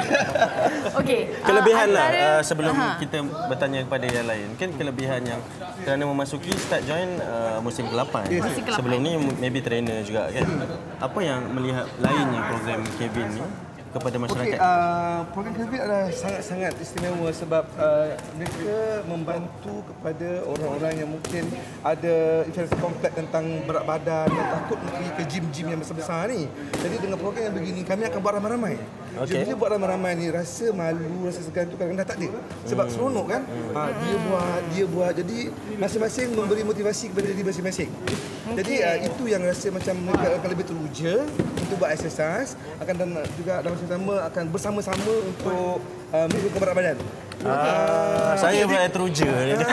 Okey. Kelebihan lah sebelum kita bertanya kepada yang lain. Mungkin kelebihan yang kerana memasuki start join musim ke-8. Sebelum ni maybe trainer juga kan. Apa yang melihat lainnya program Kevin ni kepada masyarakat? Program Kevin adalah sangat-sangat istimewa sebab mereka membantu kepada orang-orang yang mungkin ada infeksi kompleks tentang berat badan dan takut pergi ke gym-gym yang besar-besar ni. Jadi dengan program yang begini kami akan buat ramai-ramai. Bila buat ramai-ramai ni rasa malu, rasa segan tu kadang-kadang tak ada. Sebab seronok kan? Dia buat. Jadi masing-masing memberi motivasi kepada diri masing-masing. Jadi itu yang rasa macam mereka akan lebih teruja untuk buat exercise, akan juga dalam masa sama akan bersama-sama untuk menurunkan berat badan. Saya berat teruja.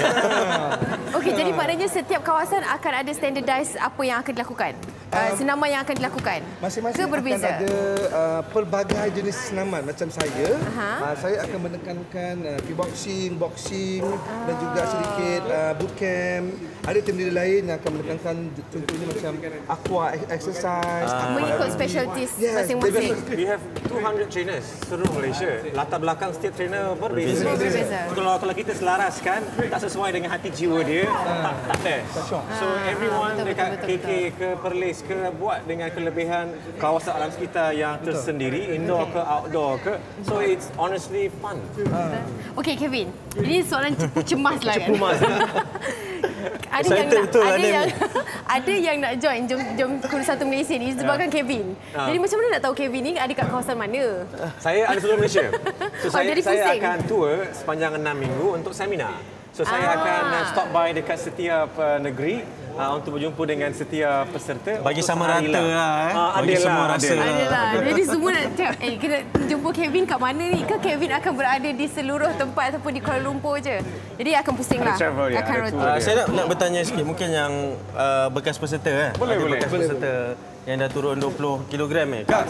Okey, jadi maknanya setiap kawasan akan ada standardise apa yang akan dilakukan. Senaman yang akan dilakukan. Masing-masing ke berbeza? Akan ada pelbagai jenis senaman. Macam saya akan menekankan kickboxing, boxing dan juga sedikit bootcamp. Ada tim leader lain yang akan menekankan contohnya macam aqua exercise. Mengikut specialties masing-masing. We have 200 trainers seluruh Malaysia. Latar belakang setiap trainer berbeza. Kalau kita selaraskan tak sesuai dengan hati jiwa dia, tak best. So everyone dekat KK ke Perlis ke buat dengan kelebihan kawasan alam sekitar yang tersendiri, indoor ke outdoor ke. So it's honestly fun. Okey Kevin, ini soalan cepu cemas lah kan. ada yang nak join jom kurus 1 Malaysia ni disebabkan Kevin. Jadi macam mana nak tahu Kevin ni ada kat kawasan mana? Saya ada seluruh Malaysia. So saya pusing. akan tour sepanjang 6 minggu untuk seminar. So saya akan stop by dekat setiap negeri untuk berjumpa dengan setiap peserta. Bagi sama rata lah. Bagi semua rasa lah. Jadi semua nak cakap, kena jumpa Kevin kat mana ni? Ke Kevin akan berada di seluruh tempat ataupun di Kuala Lumpur je? Jadi akan pusing lah. Akan rotate. Saya nak bertanya sikit. Mungkin yang bekas peserta. Boleh. Bekas peserta yang dah turun 20 kilogram Kak.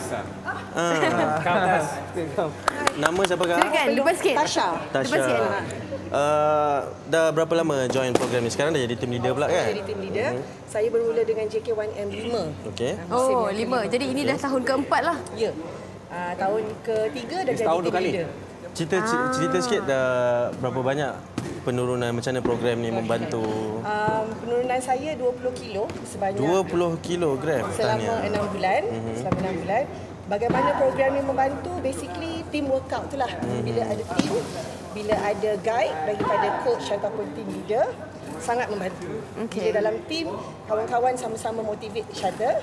Nama siapa Kak? Silakan, lupa sikit. Tasha. Dah berapa lama join program ni? Sekarang dah jadi team leader pula kan? Jadi team leader. Saya bermula dengan JK1M 5. Okey. Oh, 5. Jadi ini dah tahun keempat lah. Ya. Tahun ketiga dah jadi team leader. Cerita sikit dah berapa banyak penurunan, macam mana program ni membantu? Penurunan saya 20 kilo sebanyak 20 kilogram selama 6 bulan. Selama 6 bulan. Bagaimana program ni membantu? Basically team workout tu lah. Bila ada team, bila ada guide daripada coach ataupun team leader, sangat membantu. Bila dalam team, kawan-kawan sama-sama motivate each other.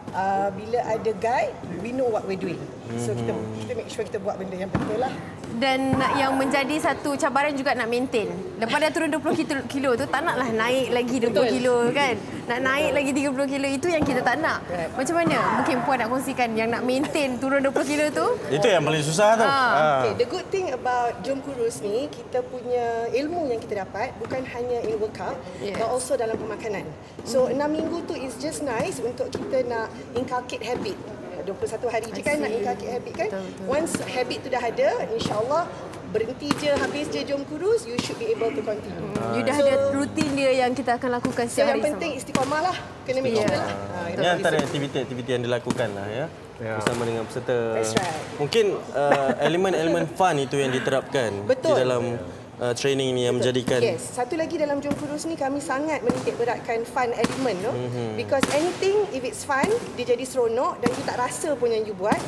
Bila ada guide, we know what we're doing. So kita make sure kita buat benda yang betul lah. Dan yang menjadi satu cabaran juga nak maintain. Lepas dah turun 20 kilo tu, tak naklah naik lagi 20 kilo kan. Nak naik lagi 30 kilo, itu yang kita tak nak. Macam mana? Mungkin Puan nak kongsikan yang nak maintain turun 20 kilo tu? Itu yang paling susah tu. Okay, the good thing about Jom Kurus ni, kita punya ilmu yang kita dapat bukan hanya in workout, but also dalam pemakanan. So 6 minggu tu is just nice untuk kita nak inculcate habit. 21 hari je kan nak inculcate habit kan. Once habit tu dah ada, insyaAllah berhenti je, habis je Jom Kurus, you should be able to continue. You dah ada rutin dia yang kita akan lakukan setiap hari. Yang penting istiqamah lah. Kena make sure lah. Ini antara aktiviti-aktiviti yang dilakukan lah ya. Bersama dengan peserta. Mungkin elemen-elemen fun itu yang diterapkan di dalam training ni yang menjadikan. Yes, satu lagi dalam Jom Kurus ni kami sangat menitik beratkan fun element tu. Because anything if it's fun, dia jadi seronok dan you tak rasa pun yang you buat.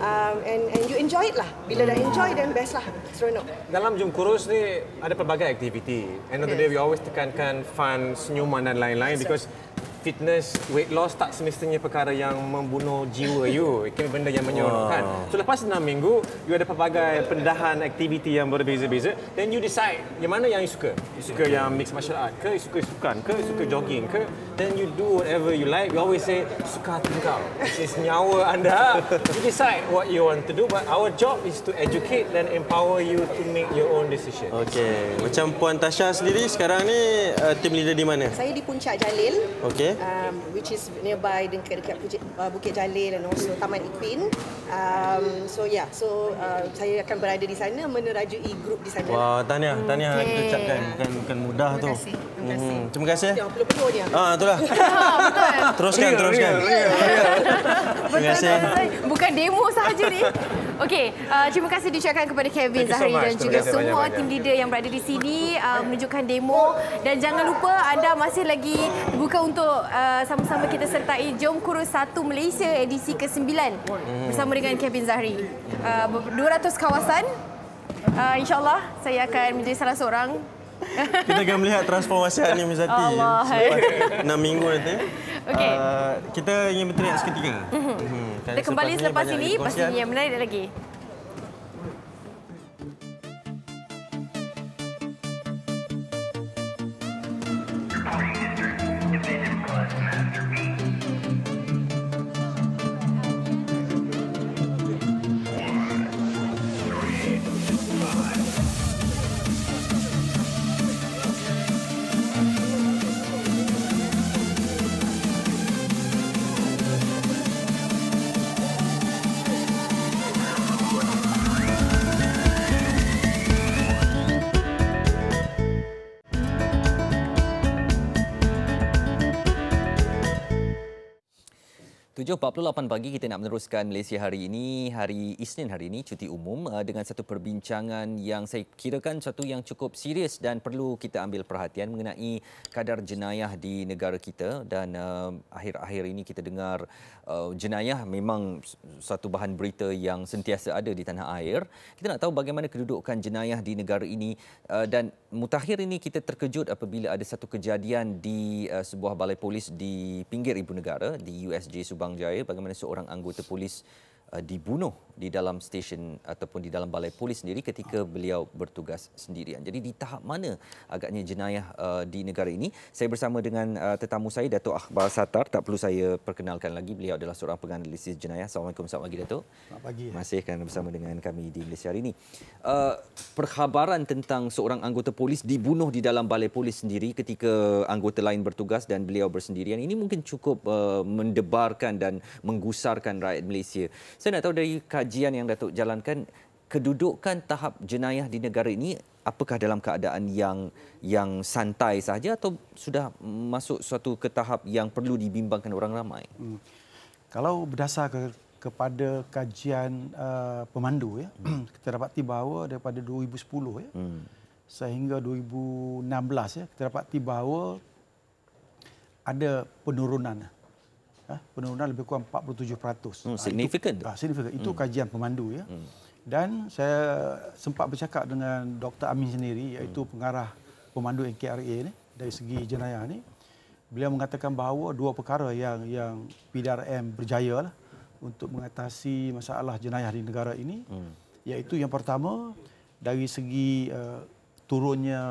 And you enjoy it lah. Bila dah enjoy, then best lah. Seronok. Dalam Jom Kurus ni ada pelbagai aktiviti. End of the day, we always tekankan fun, senyuman dan lain-lain because fitness, weight loss tak semestinya perkara yang membunuh jiwa you. Itu benda yang menyeronokkan. So lepas 6 minggu, you ada pelbagai pendedahan aktiviti yang berbeza-beza. Then you decide yang mana yang you suka. You suka yang mixed martial art ke, you suka sukan ke, you suka jogging ke. Then you do whatever you like. We always say, suka hati kau. This is nyawa anda. You decide what you want to do. But our job is to educate and empower you to make your own decision. Okay. Macam Puan Tasha sendiri sekarang ni team leader di mana? Saya di Puncak Jalil. Okay. Which is nearby dekat Bukit Jalil dan also Taman Equine. So saya akan berada di sana menerajui grup di sana. Wah, tahniah kita ucapkan, bukan mudah tu. Terima kasih. Terima kasih. Perlu dia. Itulah. Teruskan. Terima kasih. Bukan demo sahaja ni. Okey, terima kasih diucapkan kepada Kevin Zahri dan juga semua tim leader yang berada di sini menunjukkan demo, dan jangan lupa anda masih lagi buka untuk sama-sama kita sertai Jom Kurus 1 Malaysia edisi ke-9 bersama dengan Kevin Zahri. 200 kawasan. InsyaAllah saya akan menjadi salah seorang. Kita akan melihat transformasi Ani Mizati selepas 6 minggu nanti. Okay. Kita ingin berteriak seketika. Kita kembali selepas ini, pastinya yang menarik lagi. 7.48 pagi kita nak meneruskan Malaysia hari ini, hari Isnin hari ini, cuti umum dengan satu perbincangan yang saya kirakan satu yang cukup serius dan perlu kita ambil perhatian mengenai kadar jenayah di negara kita. Dan akhir-akhir ini kita dengar jenayah memang satu bahan berita yang sentiasa ada di tanah air. Kita nak tahu bagaimana kedudukan jenayah di negara ini dan mutakhir ini kita terkejut apabila ada satu kejadian di sebuah balai polis di pinggir ibu negara di USJ Subang Jaya, bagaimana seorang anggota polis dibunuh di dalam stesen ataupun di dalam balai polis sendiri ketika beliau bertugas sendirian. Jadi di tahap mana agaknya jenayah di negara ini? Saya bersama dengan tetamu saya, Datuk Akbar Sattar. Tak perlu saya perkenalkan lagi, beliau adalah seorang penganalisis jenayah. Assalamualaikum, selamat pagi Datuk. Selamat pagi. Masih kerana bersama dengan kami di Malaysia hari ini. Perkhabaran tentang seorang anggota polis dibunuh di dalam balai polis sendiri ketika anggota lain bertugas dan beliau bersendirian, ini mungkin cukup mendebarkan dan menggusarkan rakyat Malaysia. Saya nak tahu dari kajian yang Datuk jalankan, kedudukan tahap jenayah di negara ini apakah dalam keadaan yang santai sahaja atau sudah masuk suatu ke tahap yang perlu dibimbangkan orang ramai? Kalau berdasar kepada kajian pemandu, ya, kita dapati bahawa daripada 2010 ya, sehingga 2016 ya, kita dapati bahawa ada penurunan. Penurunan lebih kurang 47%. Signifikan. Signifikan. Itu kajian pemandu ya. Dan saya sempat bercakap dengan Dr. Amin sendiri, iaitu pengarah pemandu NKRA ni, dari segi jenayah ni. Beliau mengatakan bahawa dua perkara yang PDRM berjaya lah untuk mengatasi masalah jenayah di negara ini, iaitu yang pertama dari segi turunnya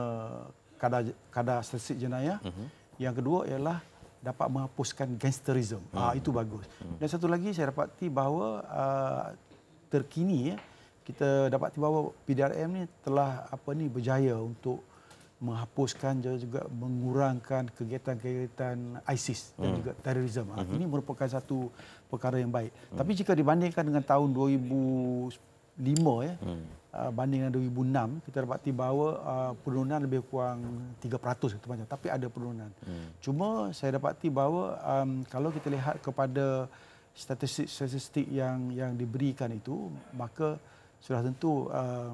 kadar statistik jenayah. Yang kedua ialah dapat menghapuskan gangsterism. Itu bagus. Dan satu lagi saya dapati bahawa terkini ya, kita dapati bahawa PDRM ni telah berjaya untuk menghapuskan dan juga mengurangkan kegiatan-kegiatan ISIS dan juga terorisme. Ini merupakan satu perkara yang baik. Tapi jika dibandingkan dengan tahun 2005 ya, banding dengan 2006, kita dapati bahawa penurunan lebih kurang 3% macam, tapi ada penurunan. Cuma saya dapati bahawa kalau kita lihat kepada statistik yang diberikan itu, maka sudah tentu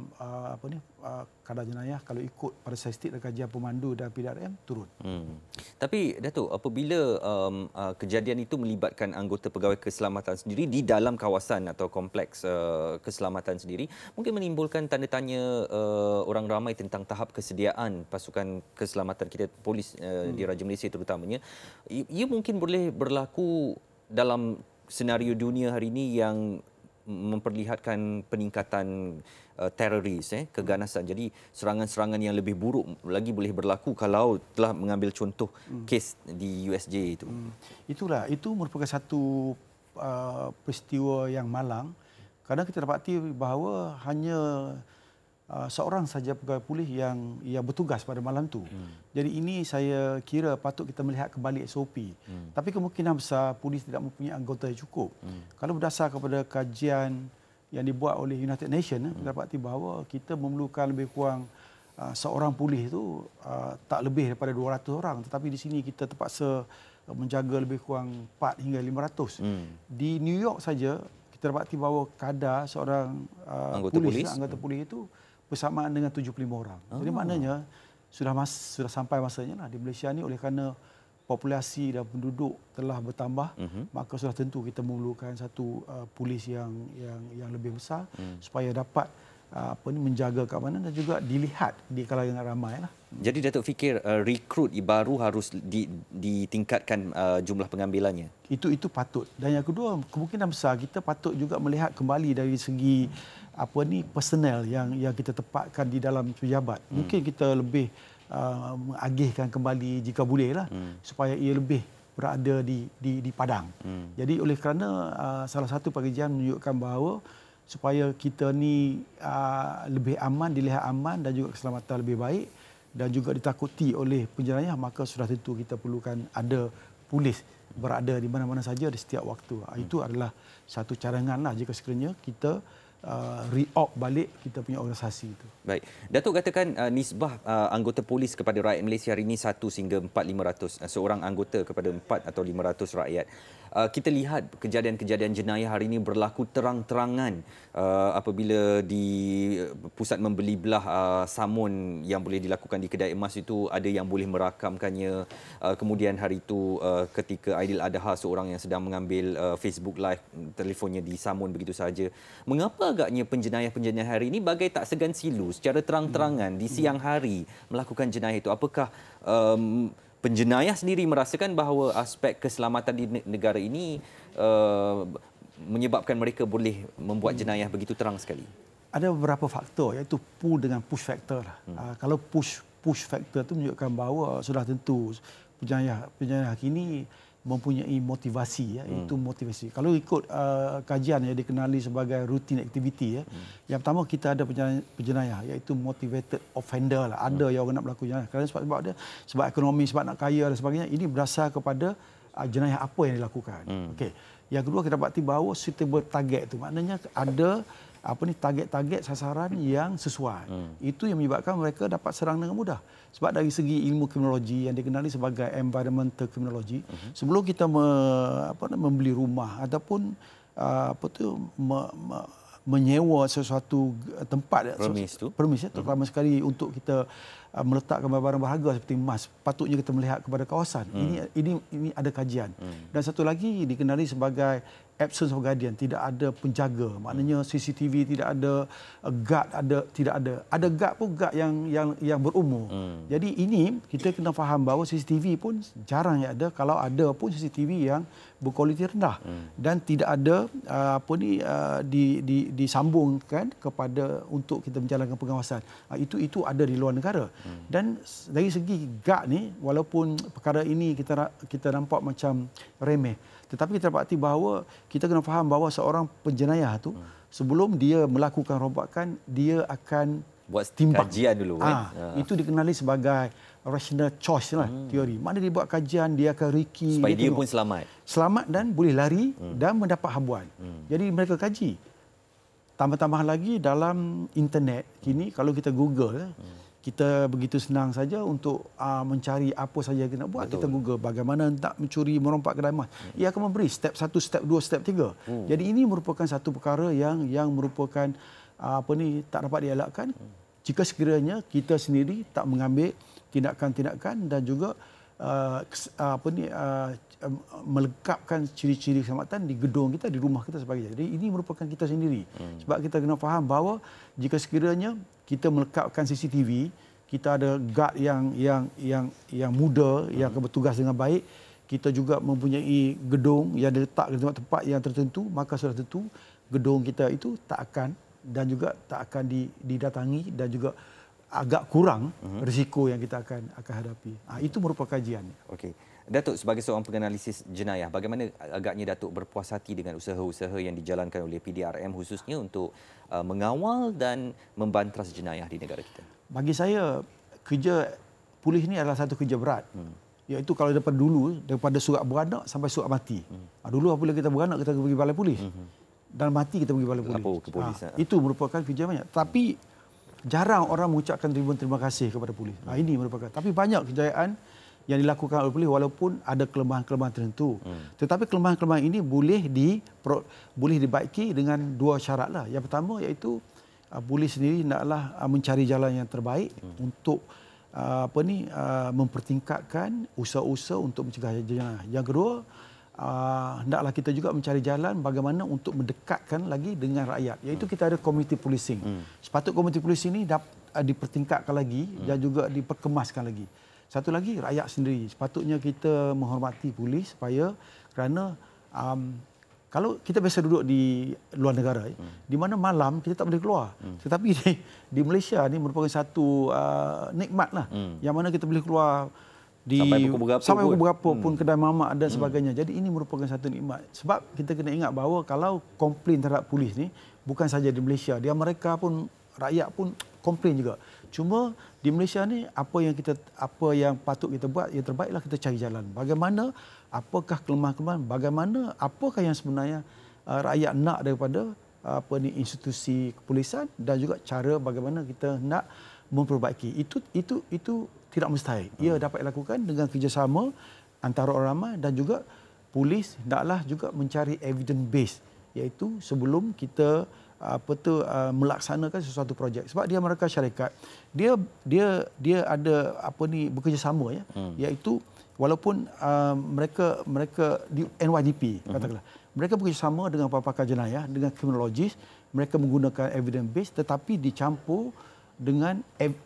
kadar jenayah kalau ikut pada statistik dan kajian pemandu dan PDRM turun. Tapi Datuk, apabila kejadian itu melibatkan anggota pegawai keselamatan sendiri di dalam kawasan atau kompleks keselamatan sendiri, mungkin menimbulkan tanda tanya orang ramai tentang tahap kesediaan pasukan keselamatan kita, polis di Raja Malaysia terutamanya. Ia mungkin boleh berlaku dalam senario dunia hari ini yang memperlihatkan peningkatan teroris, keganasan. Jadi serangan-serangan yang lebih buruk lagi boleh berlaku kalau telah mengambil contoh kes di USJ itu. Itu merupakan satu peristiwa yang malang. Kadang kita dapati bahawa hanya seorang saja pegawai polis yang bertugas pada malam itu. Jadi ini saya kira patut kita melihat kembali SOP. Tapi kemungkinan besar polis tidak mempunyai anggota yang cukup. Kalau berdasar kepada kajian yang dibuat oleh United Nations, kita dapati bahawa kita memerlukan lebih kurang seorang polis itu tak lebih daripada 200 orang. Tetapi di sini kita terpaksa menjaga lebih kurang 4 hingga 500. Di New York saja kita dapati bahawa kadar seorang anggota polis itu bersamaan dengan 75 orang. Jadi maknanya sudah sampai masanya lah di Malaysia ni, oleh kerana populasi dan penduduk telah bertambah, maka sudah tentu kita memerlukan satu polis yang lebih besar supaya dapat menjaga keamanan dan juga dilihat di kalangan ramai lah. Jadi Datuk fikir rekrut baru harus ditingkatkan jumlah pengambilannya? Itu patut. Dan yang kedua, kemungkinan besar kita patut juga melihat kembali dari segi personel yang kita tempatkan di dalam pejabat. Mungkin kita lebih mengagihkan kembali jika boleh lah, supaya ia lebih berada di padang. Jadi oleh kerana salah satu pengajian menunjukkan bahawa supaya kita ni lebih aman, dilihat aman dan juga keselamatan lebih baik dan juga ditakuti oleh penjenayah, maka sudah tentu kita perlukan ada polis berada di mana-mana saja di setiap waktu. Itu adalah satu cadangan lah jika sekiranya kita re-org balik kita punya organisasi itu. Baik. Datuk katakan nisbah anggota polis kepada rakyat Malaysia hari ini 1 sehingga 4,500. Seorang anggota kepada 4 atau 500 rakyat. Kita lihat kejadian-kejadian jenayah hari ini berlaku terang-terangan apabila di pusat membeli belah samun yang boleh dilakukan di kedai emas itu ada yang boleh merakamkannya. Kemudian hari itu ketika Aidiladha seorang yang sedang mengambil Facebook live telefonnya disamun begitu saja. Mengapa agaknya penjenayah-penjenayah hari ini bagai tak segan silu secara terang-terangan di siang hari melakukan jenayah itu? Apakah penjenayah sendiri merasakan bahawa aspek keselamatan di negara ini menyebabkan mereka boleh membuat jenayah begitu terang sekali? Ada beberapa faktor, iaitu pull dengan push factor. Kalau push factor itu menunjukkan bahawa sudah tentu penjenayah kini mempunyai motivasi, itu motivasi. Kalau ikut kajian yang dikenali sebagai routine activity, yang pertama kita ada penjenayah, iaitu motivated offender lah. Ada yang orang nak berlaku jenayah kerana sebab dia, sebab ekonomi, sebab nak kaya dan sebagainya. Ini berdasar kepada jenayah apa yang dilakukan. Okey. Yang kedua kita dapati bahawa suitable target itu maknanya ada target-target sasaran yang sesuai. Itu yang menyebabkan mereka dapat serang dengan mudah. Sebab dari segi ilmu kriminologi yang dikenali sebagai environmental criminology, sebelum kita membeli rumah ataupun menyewa sesuatu tempat, permis terutama sekali untuk kita meletakkan barang-barang berharga seperti emas, patutnya kita melihat kepada kawasan. Ini ada kajian. Dan satu lagi dikenali sebagai absence of guardian, tidak ada penjaga. Maknanya CCTV tidak ada, guard tidak ada. Ada guard pun guard yang berumur. Jadi ini kita kena faham bahawa CCTV pun jarang yang ada, kalau ada pun CCTV yang berkualiti rendah dan tidak ada disambungkan kepada untuk kita menjalankan pengawasan. Itu ada di luar negara. Dan dari segi guard ni, walaupun perkara ini kita nampak macam remeh, tetapi kita dapati bahawa kita kena faham bahawa seorang penjenayah tu sebelum dia melakukan rombakan, dia akan buat kajian dulu. Itu dikenali sebagai rational choice lah, teori. Mana dia buat kajian, dia akan riki. Supaya dia pun selamat. Selamat dan boleh lari dan mendapat habuan. Jadi mereka kaji. Tambah-tambah lagi dalam internet, kini kalau kita Google, kita begitu senang saja untuk mencari apa saja yang kita nak buat. Betul. Kita Google bagaimana nak mencuri, merompak kedai emas. Ia akan memberi step 1, step 2, step 3. Jadi ini merupakan satu perkara yang merupakan tak dapat dielakkan jika sekiranya kita sendiri tak mengambil tindakan-tindakan dan juga melengkapkan ciri-ciri keselamatan di gedung kita, di rumah kita sebagainya. Jadi ini merupakan kita sendiri. Sebab kita kena faham bahawa jika sekiranya kita melengkapkan CCTV, kita ada guard yang muda yang akan bertugas dengan baik, kita juga mempunyai gedung yang diletak di tempat-tempat yang tertentu, maka sudah tentu gedung kita itu tak akan didatangi dan juga agak kurang risiko yang kita akan hadapi. Itu merupakan kajian. Okey. Datuk, sebagai seorang penganalisis jenayah, bagaimana agaknya Datuk berpuas hati dengan usaha-usaha yang dijalankan oleh PDRM khususnya untuk mengawal dan membantras jenayah di negara kita? Bagi saya, kerja polis ini adalah satu kerja berat. Iaitu kalau daripada surat beranak sampai surat mati. Dulu apabila kita beranak, kita pergi balai polis. Dan mati kita pergi balai polis. Itu merupakan kerja banyak. Tapi jarang orang mengucapkan terima kasih kepada polis. Ini merupakan. Tapi banyak kejayaan yang dilakukan oleh polis walaupun ada kelemahan-kelemahan tertentu. Tetapi kelemahan-kelemahan ini boleh dibaiki dengan dua syarat lah. Yang pertama iaitu polis sendiri hendaklah mencari jalan yang terbaik untuk mempertingkatkan usaha-usaha untuk mencegah jenayah. Yang kedua, hendaklah kita juga mencari jalan bagaimana untuk mendekatkan lagi dengan rakyat. Iaitu kita ada community policing. Sepatut community policing ini dipertingkatkan lagi dan juga diperkemaskan lagi. Satu lagi, rakyat sendiri. Sepatutnya kita menghormati polis kerana kalau kita biasa duduk di luar negara, di mana malam kita tak boleh keluar. Tetapi di Malaysia ni merupakan satu nikmat lah. Yang mana kita boleh keluar sampai pukul berapa pun kedai mamak dan sebagainya. Jadi ini merupakan satu nikmat. Sebab kita kena ingat bahawa kalau komplain terhadap polis ni bukan saja di Malaysia, mereka pun, rakyat pun komplain juga. Cuma di Malaysia ni apa yang patut kita buat, yang terbaiklah kita cari jalan. Bagaimana, apakah kelemahan-kelemahan, bagaimana, apakah yang sebenarnya rakyat nak daripada institusi kepolisian dan juga cara bagaimana kita nak memperbaiki. Itu tidak mustahil. Ia dapat dilakukan dengan kerjasama antara orang ramai dan juga polis hendaklah juga mencari evidence base, iaitu sebelum kita melaksanakan sesuatu projek. Sebab dia mereka syarikat, dia ada bekerjasama, iaitu walaupun mereka di NYDP katakanlah, mereka bekerjasama dengan pakar jenayah, dengan kriminologis, mereka menggunakan evidence base, tetapi dicampur dengan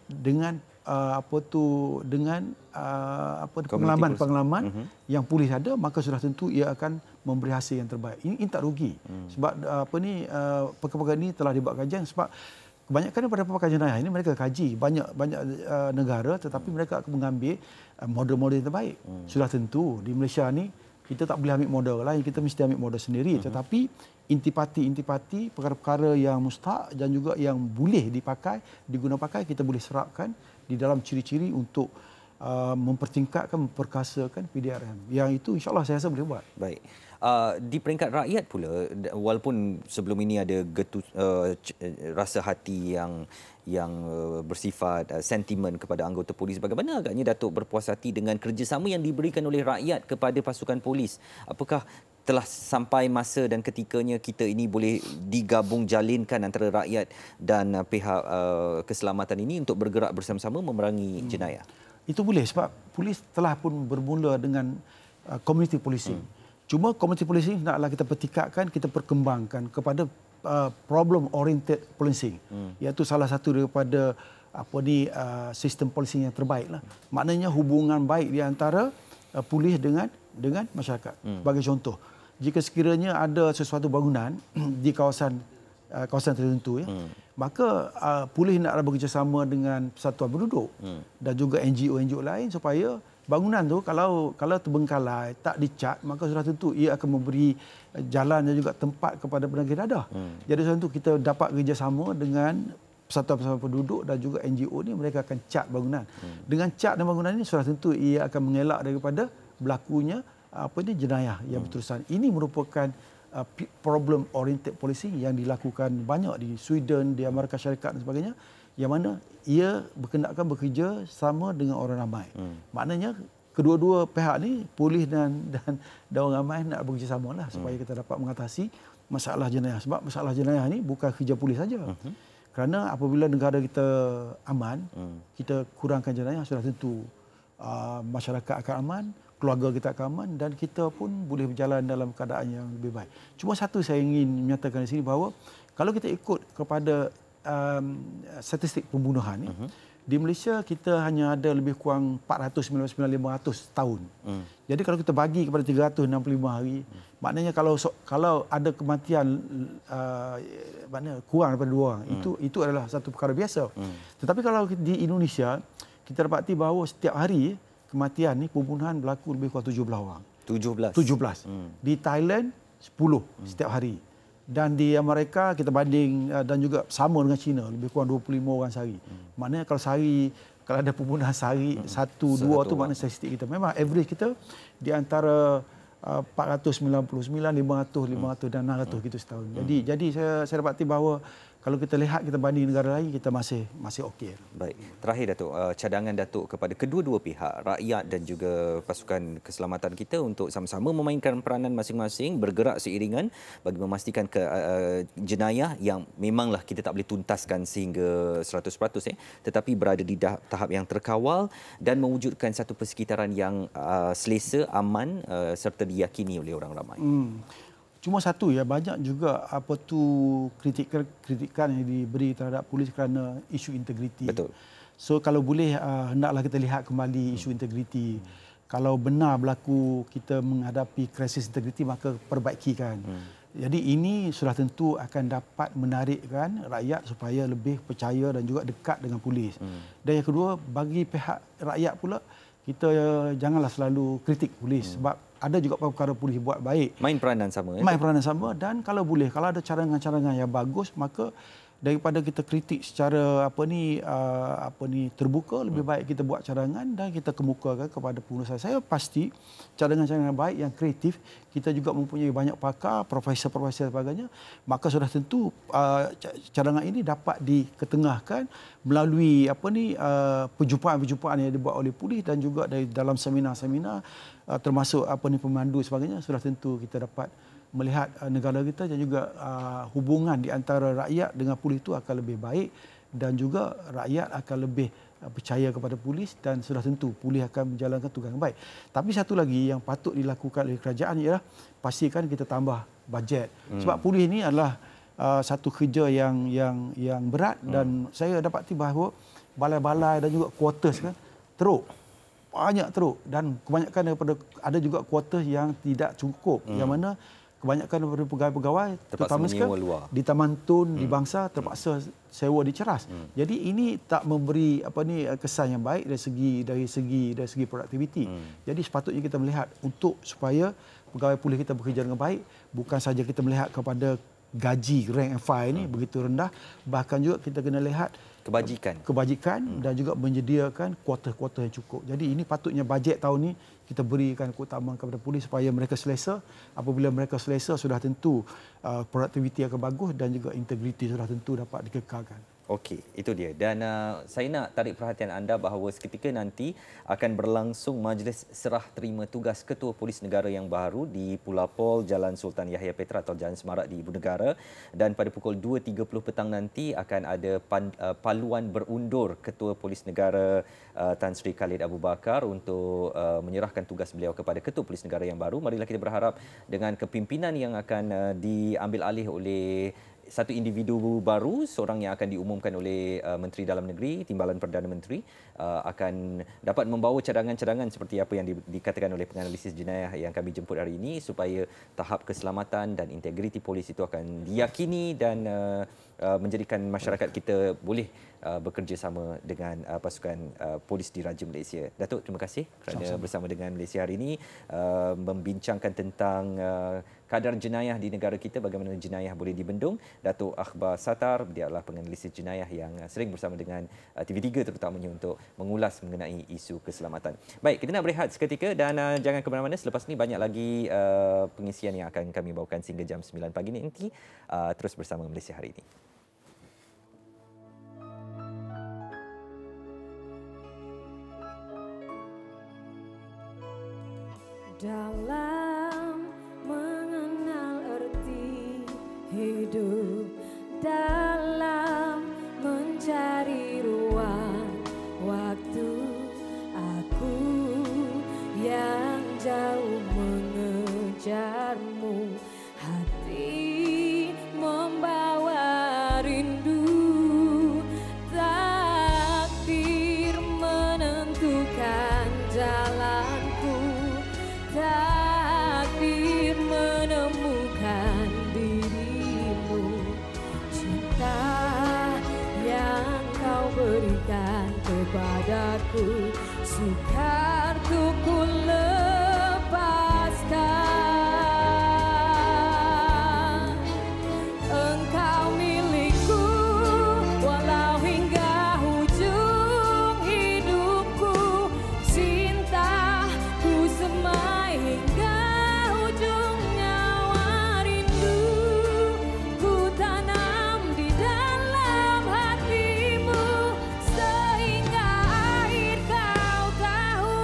pengalaman yang polis ada, maka sudah tentu ia akan memberi hasil yang terbaik. Ini tak rugi. Sebab pakar-pakar ini telah dibuat kajian, sebab kebanyakan daripada pakar jenayah ini mereka kaji banyak negara, tetapi mereka akan mengambil model-model yang terbaik. Sudah tentu di Malaysia ni kita tak boleh ambil model lain, kita mesti ambil model sendiri. Tetapi intipati perkara-perkara yang mustahak dan juga yang boleh diguna pakai, kita boleh serapkan di dalam ciri-ciri untuk mempertingkatkan, memperkasakan PDRM. Yang itu insya-Allah saya rasa boleh buat. Baik. Di peringkat rakyat pula, walaupun sebelum ini ada rasa hati yang bersifat sentimen kepada anggota polis, bagaimana agaknya Datuk berpuas hati dengan kerjasama yang diberikan oleh rakyat kepada pasukan polis? Apakah telah sampai masa dan ketikanya kita ini boleh digabung jalinkan antara rakyat dan pihak keselamatan ini untuk bergerak bersama-sama memerangi jenayah? Itu boleh, sebab polis telah pun bermula dengan community policing. Cuma community policing naklah kita pertikatkan, kita perkembangkan kepada problem oriented policing, iaitu salah satu daripada sistem policing yang terbaik lah. Maknanya hubungan baik di antara polis dengan masyarakat. Sebagai contoh, jika sekiranya ada sesuatu bangunan di kawasan tertentu, maka polis naklah bekerjasama dengan persatuan penduduk dan juga NGO lain supaya bangunan tu kalau terbengkalai, tak dicat, maka sudah tentu ia akan memberi jalan dan juga tempat kepada penagihan dadah. Jadi sudah tentu kita dapat kerjasama dengan persatuan penduduk dan juga NGO ni, mereka akan cat bangunan. Dengan cat dan bangunan ini sudah tentu ia akan mengelak daripada berlakunya jenayah yang berterusan. Ini merupakan problem oriented policing yang dilakukan banyak di Sweden, di Amerika Syarikat dan sebagainya, yang mana ia berkenaan bekerja sama dengan orang ramai. Maknanya kedua-dua pihak ni, polis dan orang ramai nak bekerjasama lah supaya kita dapat mengatasi masalah jenayah. Sebab masalah jenayah ni bukan kerja polis saja. Kerana apabila negara kita aman, kita kurangkan jenayah, sudah tentu masyarakat akan aman, keluarga kita akan aman dan kita pun boleh berjalan dalam keadaan yang lebih baik. Cuma satu saya ingin menyatakan di sini bahawa kalau kita ikut kepada statistik pembunuhan ni, di Malaysia kita hanya ada lebih kurang 499,500 tahun. Jadi kalau kita bagi kepada 365 hari, maknanya kalau ada kematian kurang daripada 2 orang, itu adalah satu perkara biasa. Tetapi kalau di Indonesia, kita dapati bahawa setiap hari kematian ni, pembunuhan berlaku lebih kurang 17 orang. 17. Di Thailand 10 setiap hari. Dan di Amerika kita banding dan juga sama dengan China, lebih kurang 25 orang sehari. Maknanya kalau sehari, kalau ada pembunuhan sehari 1-2 tu maknanya statistik kita. Memang average kita di antara 499, 500 dan 600 gitu setahun. Jadi saya dapati bahawa kalau kita lihat, kita banding negara lain, kita masih okey. Baik. Terakhir Datuk, cadangan Datuk kepada kedua-dua pihak, rakyat dan juga pasukan keselamatan kita untuk sama-sama memainkan peranan masing-masing, bergerak seiringan bagi memastikan jenayah yang memanglah kita tak boleh tuntaskan sehingga 100%, tetapi berada di tahap yang terkawal dan mewujudkan satu persekitaran yang selesa, aman serta diyakini oleh orang ramai. Cuma satu, banyak juga kritikan yang diberi terhadap polis kerana isu integriti. Betul. So kalau boleh hendaklah kita lihat kembali isu integriti. Kalau benar berlaku kita menghadapi krisis integriti, maka perbaikikan. Jadi ini sudah tentu akan dapat menarikkan rakyat supaya lebih percaya dan juga dekat dengan polis. Dan yang kedua, bagi pihak rakyat pula, kita janganlah selalu kritik polis sebab ada juga perkara polis buat baik. Main peranan sama. Main peranan sama, dan kalau boleh, kalau ada cadangan-cadangan yang bagus, maka daripada kita kritik secara terbuka, lebih baik kita buat cadangan dan kita kemukakan kepada pengurusan. Saya pasti cadangan-cadangan baik yang kreatif, kita juga mempunyai banyak pakar, profesor-profesor dan sebagainya, maka sudah tentu cadangan ini dapat diketengahkan melalui perjumpaan-perjumpaan yang dibuat oleh polis dan juga dari dalam seminar-seminar termasuk pemandu sebagainya. Sudah tentu kita dapat melihat negara kita dan juga hubungan di antara rakyat dengan polis itu akan lebih baik dan juga rakyat akan lebih percaya kepada polis dan sudah tentu polis akan menjalankan tugas yang baik. Tapi satu lagi yang patut dilakukan oleh kerajaan ialah pastikan kita tambah bajet. Sebab polis ini adalah satu kerja yang berat dan saya dapati bahawa balai-balai dan juga quarters kan teruk. Banyak teruk dan kebanyakan daripada ada juga quarters yang tidak cukup yang mana kebanyakan daripada pegawai-pegawai terutama di Taman Tun, di Bangsa terpaksa sewa di Ceras. Jadi ini tak memberi kesan yang baik dari segi produktiviti. Jadi sepatutnya kita melihat untuk supaya pegawai polis kita bekerja dengan baik, bukan saja kita melihat kepada gaji rank and file ini begitu rendah, bahkan juga kita kena lihat kebajikan dan juga menyediakan kuota-kuota yang cukup. Jadi ini patutnya bajet tahun ini kita berikan keutamaan kepada polis supaya mereka selesa. Apabila mereka selesa, sudah tentu produktiviti akan bagus dan juga integriti sudah tentu dapat dikekalkan. Okey, itu dia. Dan saya nak tarik perhatian anda bahawa seketika nanti akan berlangsung majlis serah terima tugas Ketua Polis Negara yang baru di Pulau Pol, Jalan Sultan Yahya Petra atau Jalan Semarak di Ibu Negara. Dan pada pukul 2.30 petang nanti akan ada paluan berundur Ketua Polis Negara Tan Sri Khalid Abu Bakar untuk menyerahkan tugas beliau kepada Ketua Polis Negara yang baru. Marilah kita berharap dengan kepimpinan yang akan diambil alih oleh satu individu baru, seorang yang akan diumumkan oleh Menteri Dalam Negeri, Timbalan Perdana Menteri, akan dapat membawa cadangan-cadangan seperti apa yang dikatakan oleh penganalisis jenayah yang kami jemput hari ini supaya tahap keselamatan dan integriti polis itu akan diyakini dan menjadikan masyarakat kita boleh bekerjasama dengan pasukan polis Diraja Malaysia. Datuk, terima kasih kerana bersama dengan Malaysia hari ini membincangkan tentang kadar jenayah di negara kita, bagaimana jenayah boleh dibendung. Datuk Akhbar Sattar, dia adalah penganalisis jenayah yang sering bersama dengan TV3 terutamanya untuk mengulas mengenai isu keselamatan. Baik, kita nak berehat seketika dan jangan ke mana-mana. Selepas ini banyak lagi pengisian yang akan kami bawakan sehingga jam 9 pagi nanti. Terus bersama Malaysia hari ini. Dalam mengenal arti hidup, dalam mencari ruang waktu, aku yang jauh mengejarmu, hati membawa rindu, takdir menentukan jalanku, takdir menemukan dirimu, cinta yang kau berikan kepadaku, sukar untuk ku lepaskan. Engkau milikku walau hingga ujung hidupku, cintaku semai hingga ujung nyawa, rindu ku tanam di dalam hatimu sehingga akhir kau tahu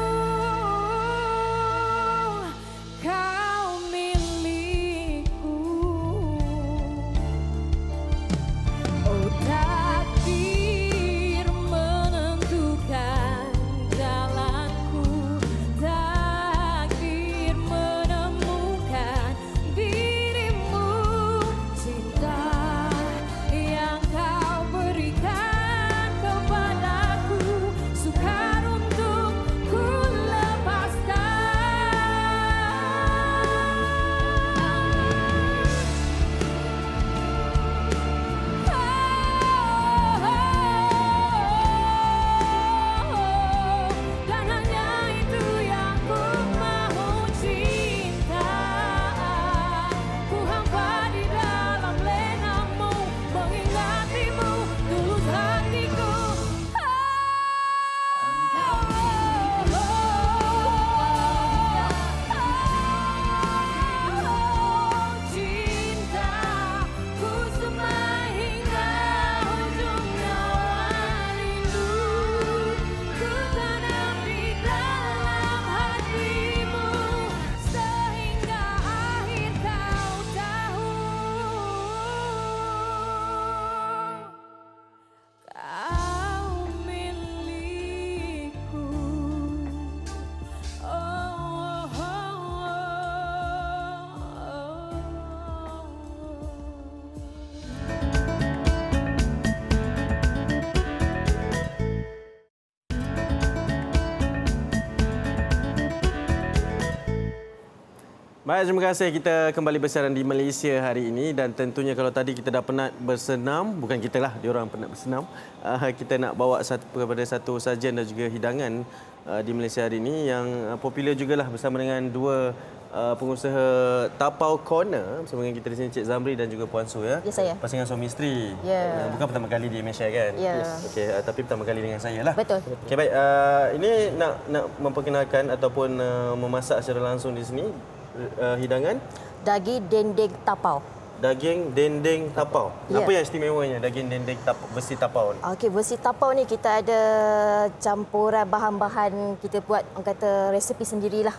Baik, terima kasih. Kita kembali bersiaran di Malaysia hari ini dan tentunya kalau tadi kita dah penat bersenam, bukan kita lah, diorang penat bersenam. Kita nak bawa kepada satu sajian dan juga hidangan di Malaysia hari ini yang popular jugalah bersama dengan dua pengusaha Tapau Corner bersama dengan kita di sini, Cik Zamri dan juga Puan Su, ya. Ya, saya. Pasangan suami isteri. Ya. Bukan pertama kali di Malaysia kan? Ya. Okey, tapi pertama kali dengan saya lah. Betul. Okey, baik. Ini nak memperkenalkan ataupun memasak secara langsung di sini hidangan daging dendeng tapau. Daging dendeng tapau. Ya. Apa yang istimewanya daging dendeng besi tapau ni? Okey, besi tapau ni kita ada campuran bahan-bahan, kita buat orang kata resepi sendirilah.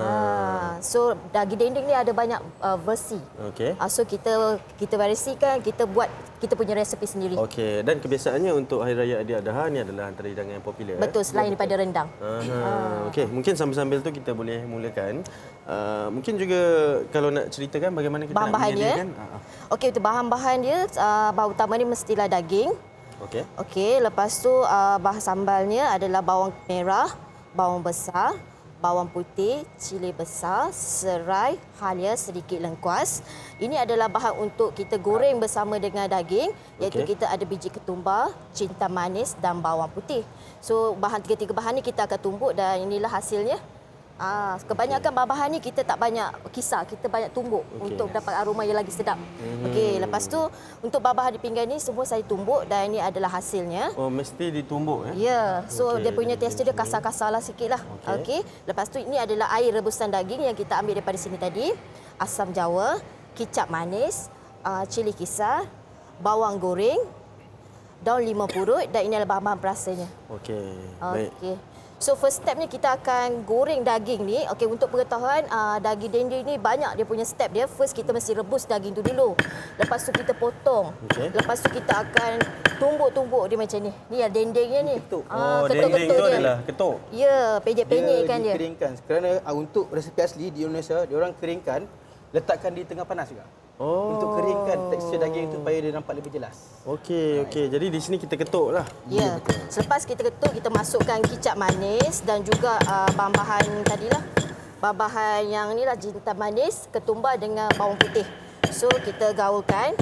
So daging dendeng ni ada banyak versi. Okey. So kita variasikan, kita buat kita punya resepi sendiri. Okey, dan kebiasaannya untuk Hari Raya Aidiladha ni adalah antara hidangan yang popular. Betul, selain daripada rendang. Okey, mungkin sambil-sambil tu kita boleh mulakan. Mungkin juga kalau nak ceritakan bagaimana kita nak menyediakan. Okey, untuk bahan-bahan dia, bahan utama ni mestilah daging. Okey. Okey, lepas tu bahan sambalnya adalah bawang merah, bawang besar, bawang putih, cili besar, serai, halia, sedikit lengkuas. Ini adalah bahan untuk kita goreng bersama dengan daging, iaitu kita ada biji ketumbar, jintan manis dan bawang putih. So tiga-tiga bahan ni kita akan tumbuk dan inilah hasilnya. Kebanyakan bahan-bahan ni kita tak banyak kisar, kita banyak tumbuk untuk dapat aroma yang lagi sedap. Okey, lepas tu untuk bahan-bahan di pinggan ni semua saya tumbuk dan ini adalah hasilnya. Oh, mesti ditumbuk Ya, so dia punya tekstur dia kasar-kasar lah sikit lah. Okey, lepas tu ini adalah air rebusan daging yang kita ambil daripada sini tadi. Asam jawa, kicap manis, cili kisar, bawang goreng, daun limau purut dan ini adalah bahan-bahan perasanya. Okey, baik. Okey. So first stepnya kita akan goreng daging ni. Okey, untuk pengetahuan daging dendeng ni banyak dia punya step dia. First kita mesti rebus daging tu dulu. Lepas tu kita potong. Lepas tu kita akan tumbuk-tumbuk dia macam ni. Ni ya dendengnya ni. Ketuk. Ketuk-ketuk dendeng tu dia. adalah ketuk. Ya, penyek-penyekkan dia. Dikeringkan. Kerana untuk resepi asli di Indonesia, diorang keringkan, letakkan di tengah panas juga. Untuk keringkan tekstur daging itu supaya dia nampak lebih jelas. Okey. Jadi di sini kita ketuk lah. Ya. Selepas kita ketuk, kita masukkan kicap manis dan juga bahan-bahan tadilah. Bahan-bahan yang inilah jintan manis, ketumbar dengan bawang putih. So kita gaulkan.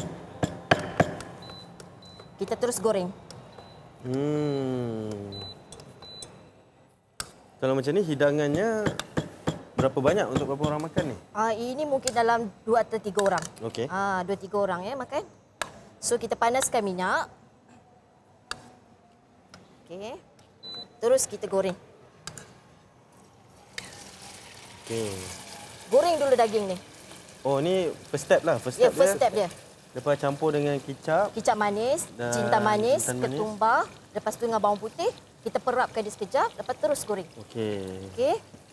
Kita terus goreng. Kalau macam ni hidangannya berapa banyak untuk berapa orang makan ni? Ini mungkin dalam 2 atau 3 orang. Okey. 2-3 orang ya makan. So kita panaskan minyak. Okey. Terus kita goreng. Okey. Goreng dulu daging ni. Oh, ni first step lah, first step dia. Lepas campur dengan kicap. Kicap manis, jintan manis, ketumbar, lepas tu dengan bawang putih, kita perapkan dia sekejap, lepas terus goreng. Okey.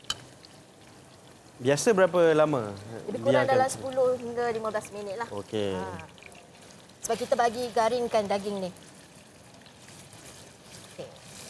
Biasa berapa lama? Lebih kurang dalam 10 hingga 15 minit lah. Okey. Sebab kita bagi garingkan daging ni. Okay.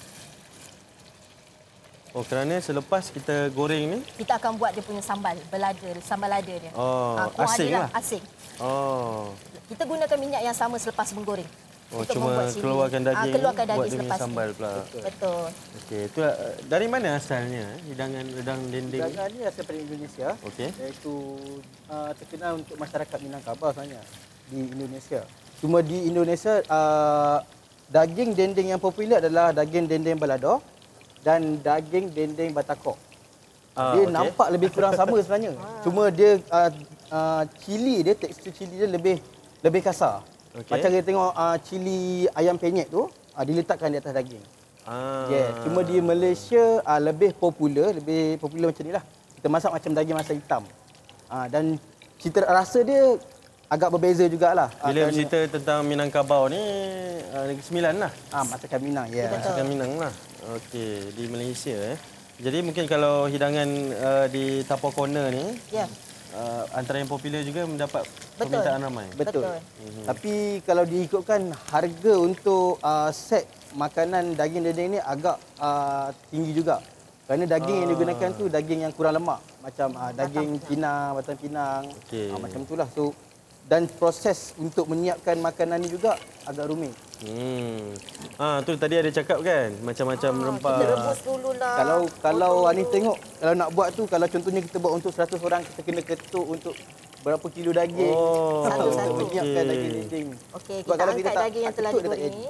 Oh, kerana selepas kita goreng ni, kita akan buat dia punya sambal lada dia. Asing lah. Asing. Kita gunakan minyak yang sama selepas menggoreng. Cuma keluarkan daging, buat dengan sambal pula. Betul. Okey, itu dari mana asalnya hidangan rendang dendeng? Hidangan ni asal dari Indonesia. Okey. Iaitu terkenal untuk masyarakat Minangkabau sebenarnya di Indonesia. Cuma di Indonesia daging dendeng yang popular adalah daging dendeng balado dan daging dendeng batakok. Dia nampak lebih kurang sama sebenarnya. Cuma dia cili dia, tekstur cili dia lebih kasar. Macam kita tengok cili ayam penyet tu diletakkan di atas daging. Cuma di Malaysia lebih popular macam inilah. Kita masak macam daging masak hitam. Dan cita rasa dia agak berbeza jugalah. Bila bercerita tentang Minangkabau ni Negeri Sembilan lah. Masakan Minang, ya. Masakan Minang lah. Okey, di Malaysia Jadi mungkin kalau hidangan di Tapau Corner ni, antara yang popular juga mendapat permintaan ramai. Betul. Tapi kalau diikutkan harga untuk set makanan daging dendeng ni agak tinggi juga. Kerana daging yang digunakan tu daging yang kurang lemak. Macam daging pinang, batang pinang. Macam itulah. So, dan proses untuk menyiapkan makanan ni juga agak rumit. Tu tadi ada cakap kan macam-macam rempah. Kita rebus dululah. Kalau Anis tengok, kalau nak buat tu, kalau contohnya kita buat untuk 100 orang, kita kena ketuk untuk berapa kilo daging. Satu-satu. Menyiapkan daging dinding. Okey, kita angkat daging yang telah digoreng ni.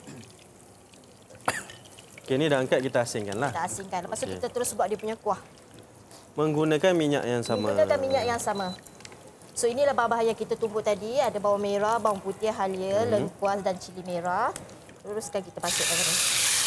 Okey, ni dah angkat, kita asingkan lah. Kita asingkan. Lepas tu kita terus buat dia punya kuah. Menggunakan minyak yang sama. Menggunakan minyak yang sama. So inilah bahan-bahan yang kita tumbuk tadi. Ada bawang merah, bawang putih, halia, lengkuas dan cili merah. Teruskan kita masukkan ni.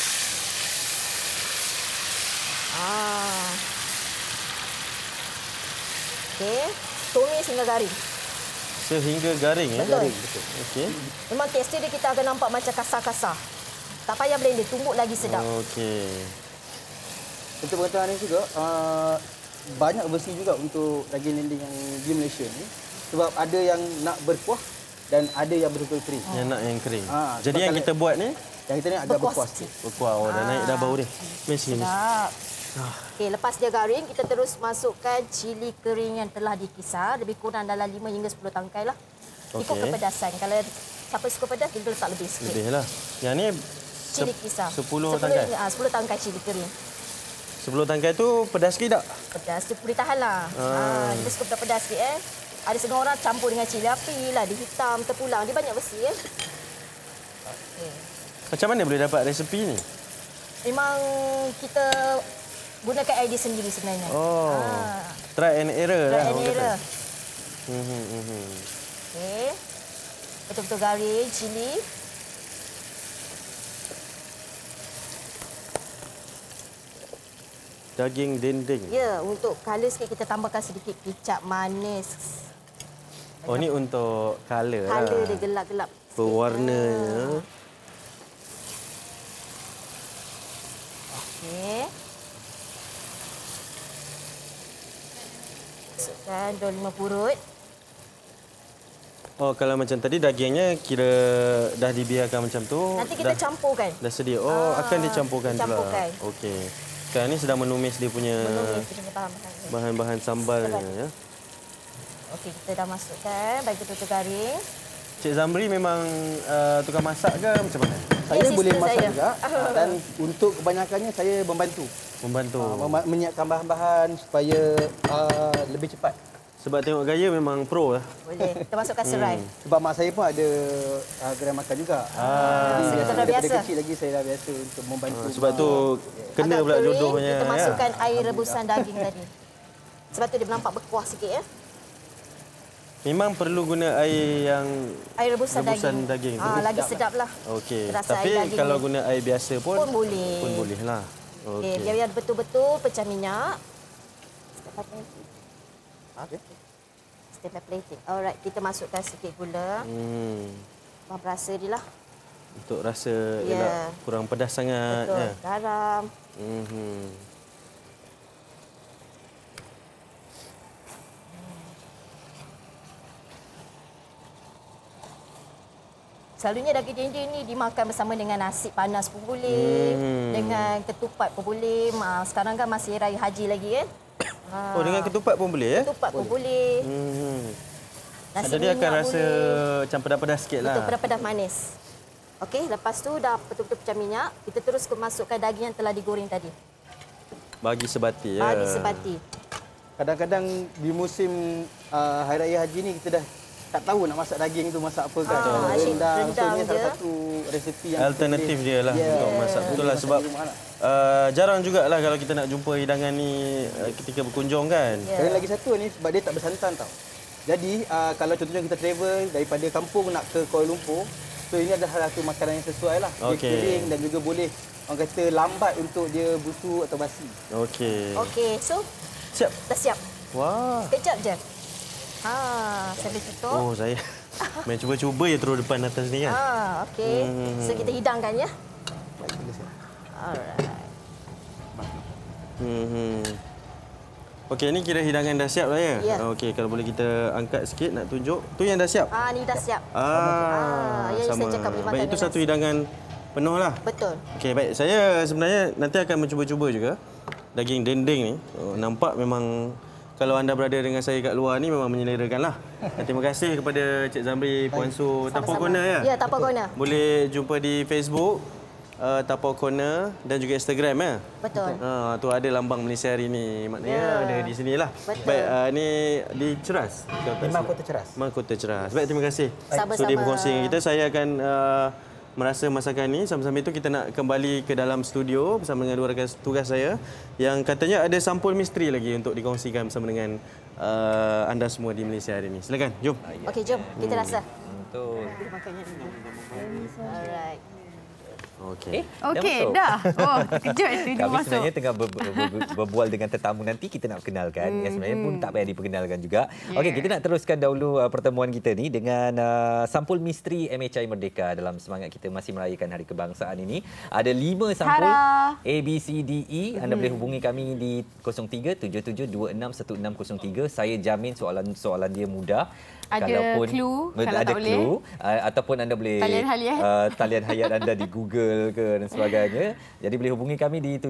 Okey. Tumis hingga garing. Sehingga garing ya? Betul. Okey. Memang tekstur dia kita akan nampak macam kasar-kasar. Tak payah blender, tumbuk lagi sedap. Okey. Untuk pengetahuan ini juga, banyak versi juga untuk daging dinding yang di Malaysia ni. Sebab ada yang nak berkuah dan ada yang betul-betul kering. Yang nak yang kering. Jadi yang kita buat ni? Yang kita ni agak berkuah sikit. Berkuah, dah naik dah bau dia. Mesti. Sedap. Okey, lepas dia garing, kita terus masukkan cili kering yang telah dikisar. Lebih kurang dalam 5 hingga 10 tangkai lah. Ikut kepedasan. Kalau siapa suka pedas, kita letak lebih sikit. Lebih lah. Yang ni cili kisar. 10 tangkai? 10 tangkai cili kering. 10 tangkai tu pedas sikit tak? Pedas tu boleh tahan lah. Kita suka pedas sikit Ada setengah orang campur dengan cili api lah, dia hitam, terpulang. Dia banyak versi Okay. Macam mana boleh dapat resepi ni? Memang kita gunakan idea sendiri sebenarnya. Try and error lah. Try and error. Okey. Betul-betul garing cili. Daging dinding. Ya, untuk colour sikit kita tambahkan sedikit kicap manis. Oh, ni untuk colour lah. Colour dia gelap-gelap. Pewarnanya. Okey. Masukkan 25 purut. Oh, kalau macam tadi dagingnya kira dah dibiarkan macam tu. Nanti kita campurkan. Dah sedia. Akan dicampurkan pula. Okey. Sekarang ni sedang menumis dia punya bahan-bahan sambalnya. Ya. Okey, kita dah masukkan bagi betul-betul garing. Cik Zamri memang tukang masak ke macam mana? Saya boleh masak juga dan untuk kebanyakannya saya membantu. Menyiapkan bahan-bahan supaya lebih cepat. Sebab tengok gaya memang pro lah. Boleh. Kita masukkan serai. Sebab mak saya pun ada gerai makan juga. Jadi daripada kecil lagi saya dah biasa untuk membantu. Sebab tu kena pula jodohnya. Kita masukkan air rebusan daging tadi. Sebab tu dia nampak berkuah sikit ya. Memang perlu guna air yang rebusan daging tu. Lagi sedap lah. Okey. Tapi kalau guna air biasa pun boleh. Pun boleh lah. Okey, biar betul-betul pecah minyak. Step plating. Alright, kita masukkan sikit gula. Bang rasa dia lah. Untuk rasa elak, kurang pedas sangat. Betul. Garam. Selalunya daging dinding ni dimakan bersama dengan nasi panas pun boleh, dengan ketupat pun boleh. Sekarang kan masih raya haji lagi kan. Oh, dengan ketupat pun boleh ya? Ketupat pun boleh. Nasi dia akan rasa macam pedas-pedas sikit lah. Betul, pedas-pedas manis. Okey, lepas tu dah betul-betul pecah minyak, kita terus masukkan daging yang telah digoreng tadi. Bagi sebati ya. Bagi sebati. Kadang-kadang di musim Hari Raya Haji ni kita dah tak tahu nak masak daging tu masak apa kan. Rendang. So ini salah satu resepi yang alternatif dia lah untuk masak. Betul lah sebab jarang jugalah kalau kita nak jumpa hidangan ni ketika berkunjung kan. Dan lagi satu ni sebab dia tak bersantan tau. Jadi kalau contohnya kita travel daripada kampung nak ke Kuala Lumpur, so ini adalah satu makanan yang sesuai lah. Dia kering dan juga boleh orang kata lambat untuk dia busuk atau basi. Okey, so siap. Dah siap. Wah. Sekejap je. Saya boleh tutup. Oh, saya main cuba-cuba je terus depan atas ni kan. Okey. So kita hidangkan ya. Alright. Okey, ni kira hidangan dah siap lah ya? Okey, kalau boleh kita angkat sikit nak tunjuk. Tu yang dah siap? Ni dah siap. Yang sama. Saya cakap boleh makan. Baik, itu satu hidangan penuh lah. Betul. Okey, baik. Saya sebenarnya nanti akan mencuba-cuba juga daging dendeng ni. Nampak memang kalau anda berada dengan saya kat luar ni memang menyelerakan lah. Dan terima kasih kepada Cik Zamri, Puan Su, Tapau Corner ya? Ya, Tapau Corner. Boleh jumpa di Facebook, Tapau Corner dan juga Instagram ya? Betul. Tu ada lambang Malaysia hari ni. Maknanya ada di sinilah. Baik, ni di Ceras. Memang Kota Ceras. Memang Kota Ceras. Baik, terima kasih. Sama-sama. Sudi berkongsi dengan kita. Saya akan merasa masakan ni. Sama-sama itu kita nak kembali ke dalam studio bersama dengan dua rakan tugas saya yang katanya ada sampul misteri lagi untuk dikongsikan bersama dengan anda semua di Malaysia hari ini. Silakan, jom. Okey, jom. Kita rasa. Betul. Alright. Okey. Okey, dah. Oh, terkejut tu dia Kami masuk. sebenarnya tengah berbual dengan tetamu nanti, kita nak perkenalkan. Yang sebenarnya pun tak payah diperkenalkan juga. Okey, kita nak teruskan dahulu pertemuan kita ni dengan sampul misteri MHI Merdeka dalam semangat kita masih merayakan Hari Kebangsaan ini. Ada 5 sampul A, B, C, D, E. Anda boleh hubungi kami di 0377261603. Saya jamin soalan dia mudah. Ada clue, kalau ada tak boleh. clue, ataupun anda boleh talian hayat anda di Google ke dan sebagainya. Jadi boleh hubungi kami di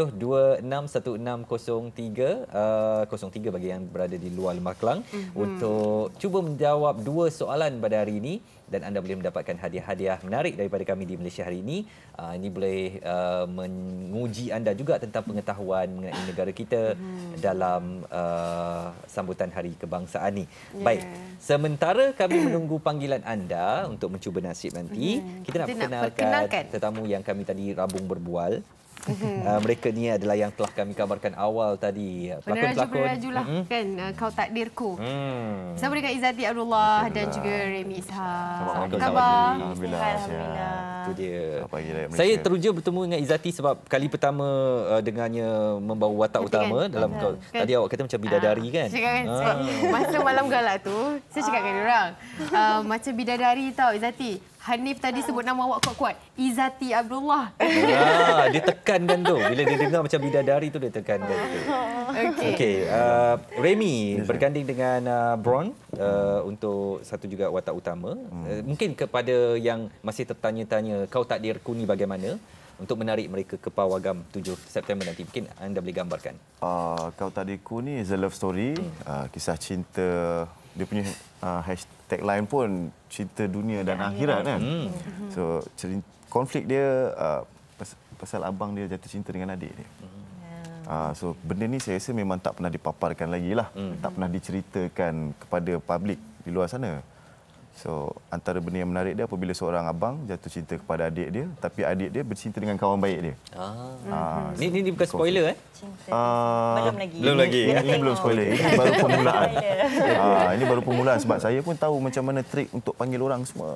77261603 03 bagi yang berada di luar Lembah Kelang untuk cuba menjawab 2 soalan pada hari ini dan anda boleh mendapatkan hadiah-hadiah menarik daripada kami di Malaysia hari ini. Ini boleh menguji anda juga tentang pengetahuan mengenai negara kita dalam sambutan Hari Kebangsaan ini. Baik, sementara kami menunggu panggilan anda untuk mencuba nasib nanti, kita nak perkenalkan tetamu yang kami tadi rabung berbual. Mereka ni adalah yang telah kami kabarkan awal tadi. Peneraju-peneraju lah kan, Kau Takdirku. Bersama dengan Izzati Abdullah dan juga Remy Ishak. Apa khabar? Alhamdulillah. Itu dia. Saya teruja bertemu dengan Izzati sebab kali pertama dengannya membawa watak utama dalam tadi awak kata macam bidadari kan? Sebab masa malam gala tu, saya cakap dengan diorang, macam bidadari tau Izzati. Hanif tadi sebut nama awak kuat-kuat. Izzati Abdullah. Dia tekankan tu. Bila dia dengar macam bidadari tu, dia tekankan tu. Okey. Remy berganding dengan Bron untuk satu juga watak utama. Mungkin kepada yang masih tertanya-tanya, Kau Takdirku ni bagaimana? Untuk menarik mereka ke pawagam 7 September nanti. Mungkin anda boleh gambarkan. Kau Takdirku ni is a love story. Kisah cinta. Dia punya hashtag line pun cinta dunia dan akhirat kan. So konflik dia pasal abang dia jatuh cinta dengan adik dia. So benda ni saya rasa memang tak pernah dipaparkan lagi lah. Tak pernah diceritakan kepada publik di luar sana. So antara benda yang menarik dia apabila seorang abang jatuh cinta kepada adik dia, tapi adik dia bercinta dengan kawan baik dia. Ini bukan spoiler Belum lagi. Ini belum spoiler. Ini baru permulaan. Ini baru permulaan sebab saya pun tahu macam mana trik untuk panggil orang semua.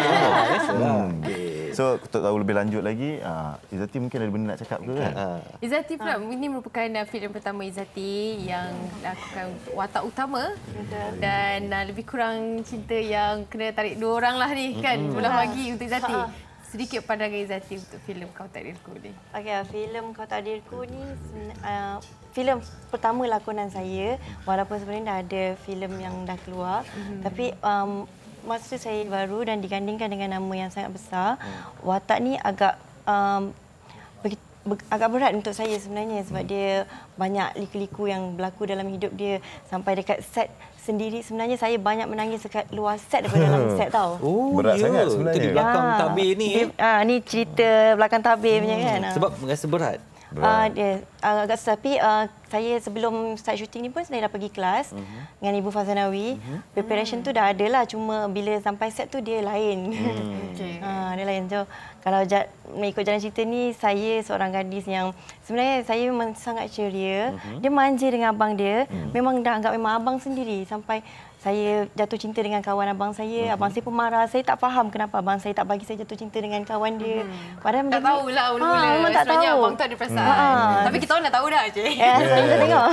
So untuk tahu lebih lanjut lagi, Izzati mungkin ada benda nak cakap ke kan? Izzati pula, ini merupakan filem pertama Izzati yang lakukan watak utama dan lebih kurang cinta yang kena tarik 2 orang lah ni kan, ulang lagi untuk Izzati. Sedikit pandangan Izzati untuk filem Kau Takdirku ni. Okey, filem Kau Takdirku ni filem pertama lakonan saya, walaupun sebenarnya dah ada filem yang dah keluar, tapi masa saya baru dan digandingkan dengan nama yang sangat besar, watak ni agak agak berat untuk saya sebenarnya sebab dia banyak liku-liku yang berlaku dalam hidup dia sampai dekat set sendiri. Sebenarnya saya banyak menangis dekat luar set daripada dalam set tau. Berat sangat sebenarnya. Itu di belakang tabir ni. Ni cerita belakang tabir punya kan. Sebab rasa berat. Agak tapi saya sebelum start syuting ni pun saya dah pergi kelas dengan Ibu Fazanawi. Preparation tu dah ada lah, cuma bila sampai set tu dia lain. Dia lain. So kalau mengikut jalan cerita ni, saya seorang gadis yang sebenarnya saya memang sangat ceria. Dia manja dengan abang dia. Memang dah anggap memang abang sendiri sampai saya jatuh cinta dengan kawan abang saya. Abang saya pun marah. Saya tak faham kenapa abang saya tak bagi saya jatuh cinta dengan kawan dia. Padahal tak tahulah mula-mula. Memang tak tahu. Abang tu ada perasaan. Tapi kita orang dah tahu dah, Cik. Saya tengok.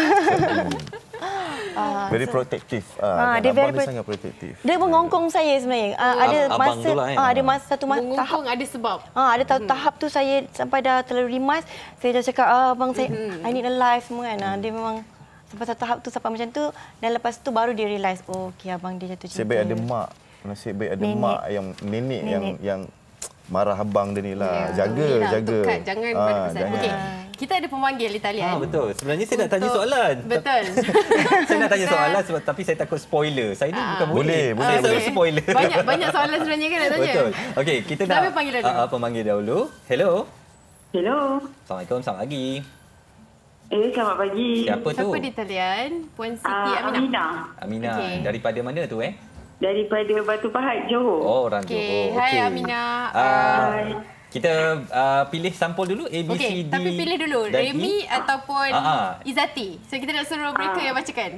Very protective. Dia sangat protektif. Dia mengongkong saya sebenarnya. Ada masa satu tahap ada sebab. Ada tahap tu saya sampai dah terlalu rimas. Saya dah cakap abang saya I need a life semua kan. Dia memang sampai satu tahap tu sampai macam tu dan lepas tu baru dia realise okey abang dia jatuh cinta. Nasib baik ada mak. Nasib baik ada mak yang nenek yang marah abang dia ni lah. Jaga. Tukat, jangan pada pesan. Okey. kita ada pemanggil di talian. Betul. Sebenarnya saya nak tanya soalan. Betul. Saya nak tanya soalan sebab tapi saya takut spoiler. Saya ni bukan boleh. Saya selalu spoiler. Banyak soalan sebenarnya kan nak tanya. Betul. Okey, kita nak pemanggil dahulu. Hello. Hello. Assalamualaikum, selamat pagi. Selamat pagi. Siapa tu? Siapa di talian? Puan Siti Aminah. Aminah. Daripada mana tu Daripada Batu Pahat, Johor. Oh, orang Johor. Hai Aminah. Kita pilih sampul dulu A, B, C, D. Tapi pilih dulu Remy ataupun Izzati. So kita nak suruh mereka yang bacakan.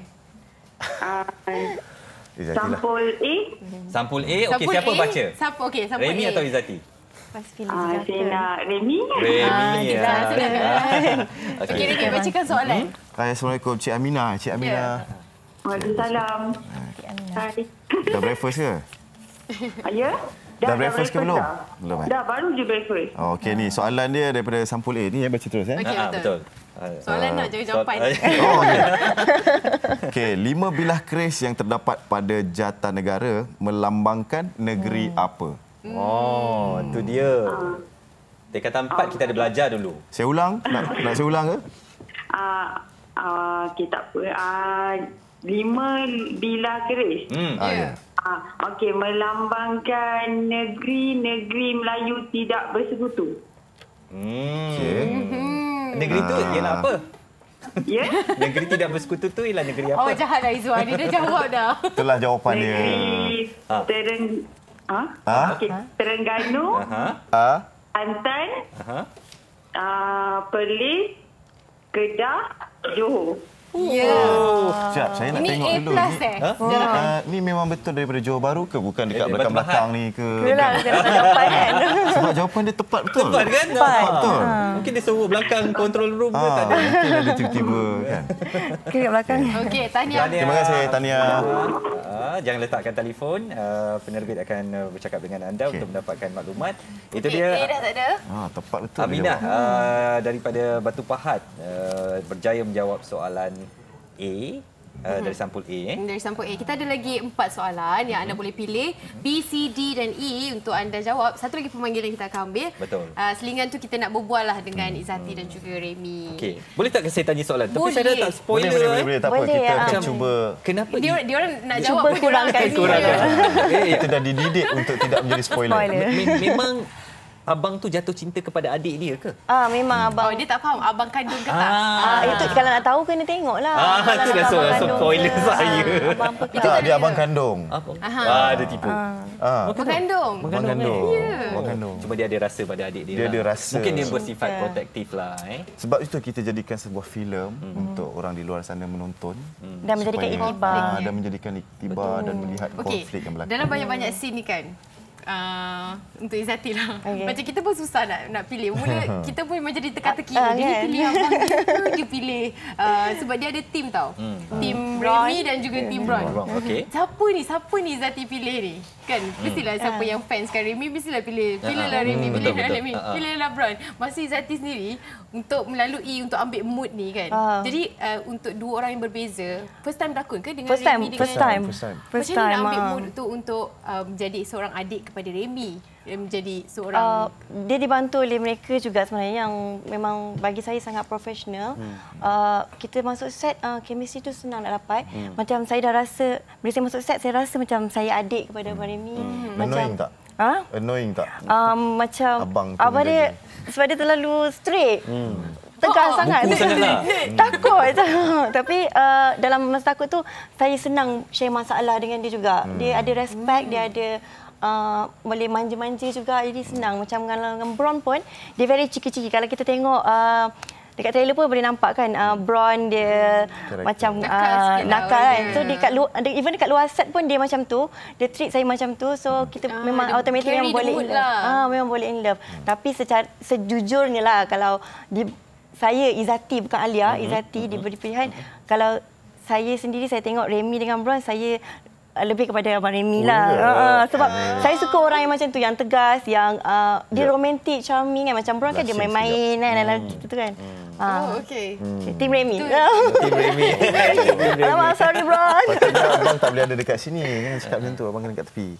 Sampul A. Sampul A. Okey, siapa baca? Sampul A. Remy atau Izzati? Saya nak Remy. Remy. Okey, Remy bacakan soalan. Assalamualaikum Cik Aminah. Cik Aminah. Waalaikumsalam. Hai. Dah breakfast ke? Ya. Dah breakfast ke belum? Belum. Dah, baru je breakfast. Okey, ni soalan dia daripada sampul A. Ni yang baca terus. Okey, betul. Soalan nak jaga jawapan. Okey, 5 bilah keris yang terdapat pada Jatinegara melambangkan negeri apa? Oh, itu dia. Tingkatan 4 kita ada belajar dulu. Saya ulang? Nak saya ulang ke? Okey, tak apa. 5 bilah keris. Okey, melambangkan negeri Melayu tidak bersekutu. Negeri tu ialah apa? Ya? Negeri tidak bersekutu tu ialah negeri apa? Oh, jahat dah Izwan. Dia dah jawab dah. Itulah jawapannya. Negeri Terengganu, Kelantan, Perlis, Kedah, Johor. Ya. Sekejap, saya nak tengok dulu. Ni memang betul daripada Johor Bahru ke? Bukan dekat belakang-belakang ni ke? Itulah, saya nak jawapan kan. Sebab jawapan dia tepat betul. Tepat kan? Tepat. Betul. Mungkin dia suruh belakang control room ke tak ada. Mungkin ada tiba-tiba kan. Kat belakang. Okey, tahniah. Terima kasih, tahniah. Jangan letakkan telefon. Penerbit akan bercakap dengan anda untuk mendapatkan maklumat. Itu dia. Dah tak ada. Tepat betul. Aminah daripada Batu Pahat berjaya menjawab soalan A dari sampul A. Dari sampul A. Kita ada lagi 4 soalan yang anda boleh pilih. B, C, D dan E untuk anda jawab. Satu lagi pemanggilan kita akan ambil. Betul. Selingan tu kita nak berbual lah dengan Izzati dan juga Remy. Okey. Boleh tak saya tanya soalan? Boleh. Tapi saya dah tak spoiler. Boleh. Tak apa. Kita akan cuba. Kenapa? Dia orang nak jawab pun kurangkan. Kita dah dididik untuk tidak menjadi spoiler. Memang abang tu jatuh cinta kepada adik dia ke? Memang abang. Dia tak faham abang kandung ke tak? Itu kalau nak tahu kena tengoklah. Itu dah spoiler saya. Tak, dia abang kandung. Dia tipu. Abang kandung. Abang kandung. Cuma dia ada rasa pada adik dia. Dia ada rasa. Mungkin dia bersifat protektif lah. Sebab itu kita jadikan sebuah filem untuk orang di luar sana menonton. Dan menjadikan iktibar. Dan menjadikan iktibar dan melihat konflik yang berlaku. Dalam banyak-banyak scene ni kan, untuk Izzati lah. Macam kita pun susah nak pilih. Mula kita pun macam teka-teki. Dia pilih abang dia, dia pilih. Sebab dia ada tim tau. Tim Remy dan juga tim Bron. Siapa ni Izzati pilih ni? Kan, mestilah siapa yang fans kan Remy, mestilah pilihlah Remy, pilihlah Remy, pilihlah Bron. Masa Izzati sendiri, untuk ambil mood ni kan. Jadi, untuk dua orang yang berbeza, first time berlakon ke dengan Remy? First time. Macam mana nak ambil mood tu untuk menjadi seorang adik kepada Remy, menjadi seorang... Dia dibantu oleh mereka juga sebenarnya yang memang bagi saya sangat profesional. Kita masuk set, chemistry tu senang nak dapat. Macam saya dah rasa, bila saya masuk set, saya rasa macam saya adik kepada Abang Remy. Annoying tak? Annoying tak? Macam abang dia, sebab dia terlalu straight. Tegas sangat. Takut. Tapi dalam masa takut tu, saya senang share masalah dengan dia juga. Dia ada respect, dia ada boleh manja-manja juga. Jadi senang. Macam dengan Bron pun, dia very cheeky-cheeky. Kalau kita tengok dekat trailer pun boleh nampak kan Bron dia macam nakal kan. So even dekat luar set pun dia macam tu. Dia treat saya macam tu. So kita memang automatic memang boleh in love. Memang boleh in love. Tapi secara sejujurnya lah, kalau saya Izzati bukan Alia, Izzati diberi pilihan. Kalau saya sendiri, saya tengok Remy dengan Bron, saya lebih kepada Abang Remy lah. Sebab saya suka orang yang macam tu, yang tegas, yang dia romantik, charming kan. Macam Bron kan dia main-main kan dalam gitu kan. Okey. Tim Remy. Tim Remy. Alamak, sorry Bron. Patutnya abang tak boleh ada dekat sini. Jangan cakap macam tu, abang kena dekat tepi.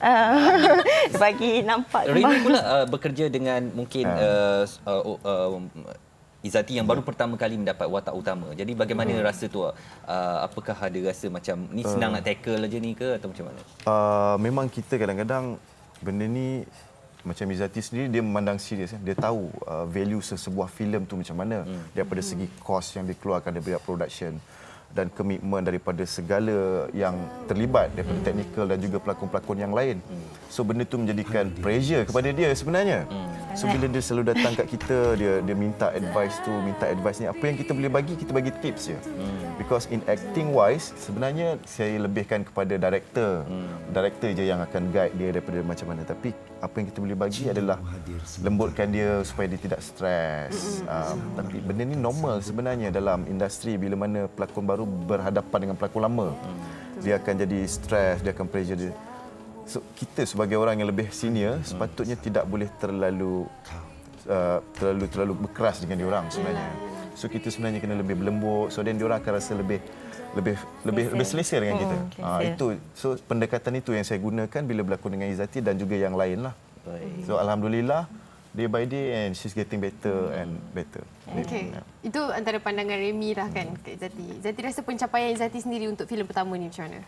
Bagi nampak. Remy pula bekerja dengan mungkin Izzati yang baru pertama kali mendapat watak utama. Jadi bagaimana rasa tu? Apakah ada rasa macam ni senang nak tackle aja ni ke atau macam mana? Memang kita kadang-kadang benda ni macam Izzati sendiri dia memandang serius. Dia tahu value sesebuah filem tu macam mana daripada segi kos yang dikeluarkan daripada production dan komitmen daripada segala yang terlibat daripada teknikal dan juga pelakon-pelakon yang lain. So benda tu menjadikan pressure kepada dia sebenarnya. So bila dia selalu datang kat kita, dia minta advice ni, apa yang kita boleh bagi, kita bagi tips je. Because in acting wise sebenarnya saya lebihkan kepada director. Director je yang akan guide dia daripada macam mana. Tapi apa yang kita boleh bagi adalah lembutkan dia supaya dia tidak stres. Tapi benda ni normal sebenarnya dalam industri bila mana pelakon baru berhadapan dengan pelakon lama. Dia akan jadi stres, dia akan pressure dia. So, kita sebagai orang yang lebih senior sepatutnya tidak boleh terlalu berkeras dengan diorang sebenarnya. So kita sebenarnya kena lebih berlembut, so then diorang akan rasa lebih selesa dengan kita. Itu so pendekatan itu yang saya gunakan bila berlakon dengan Izzati dan juga yang lain lah. So alhamdulillah day by day and she's getting better and better. Okey. Itu antara pandangan Remy lah kan ke Izzati. Izzati rasa pencapaian Izzati sendiri untuk filem pertama ni macam mana?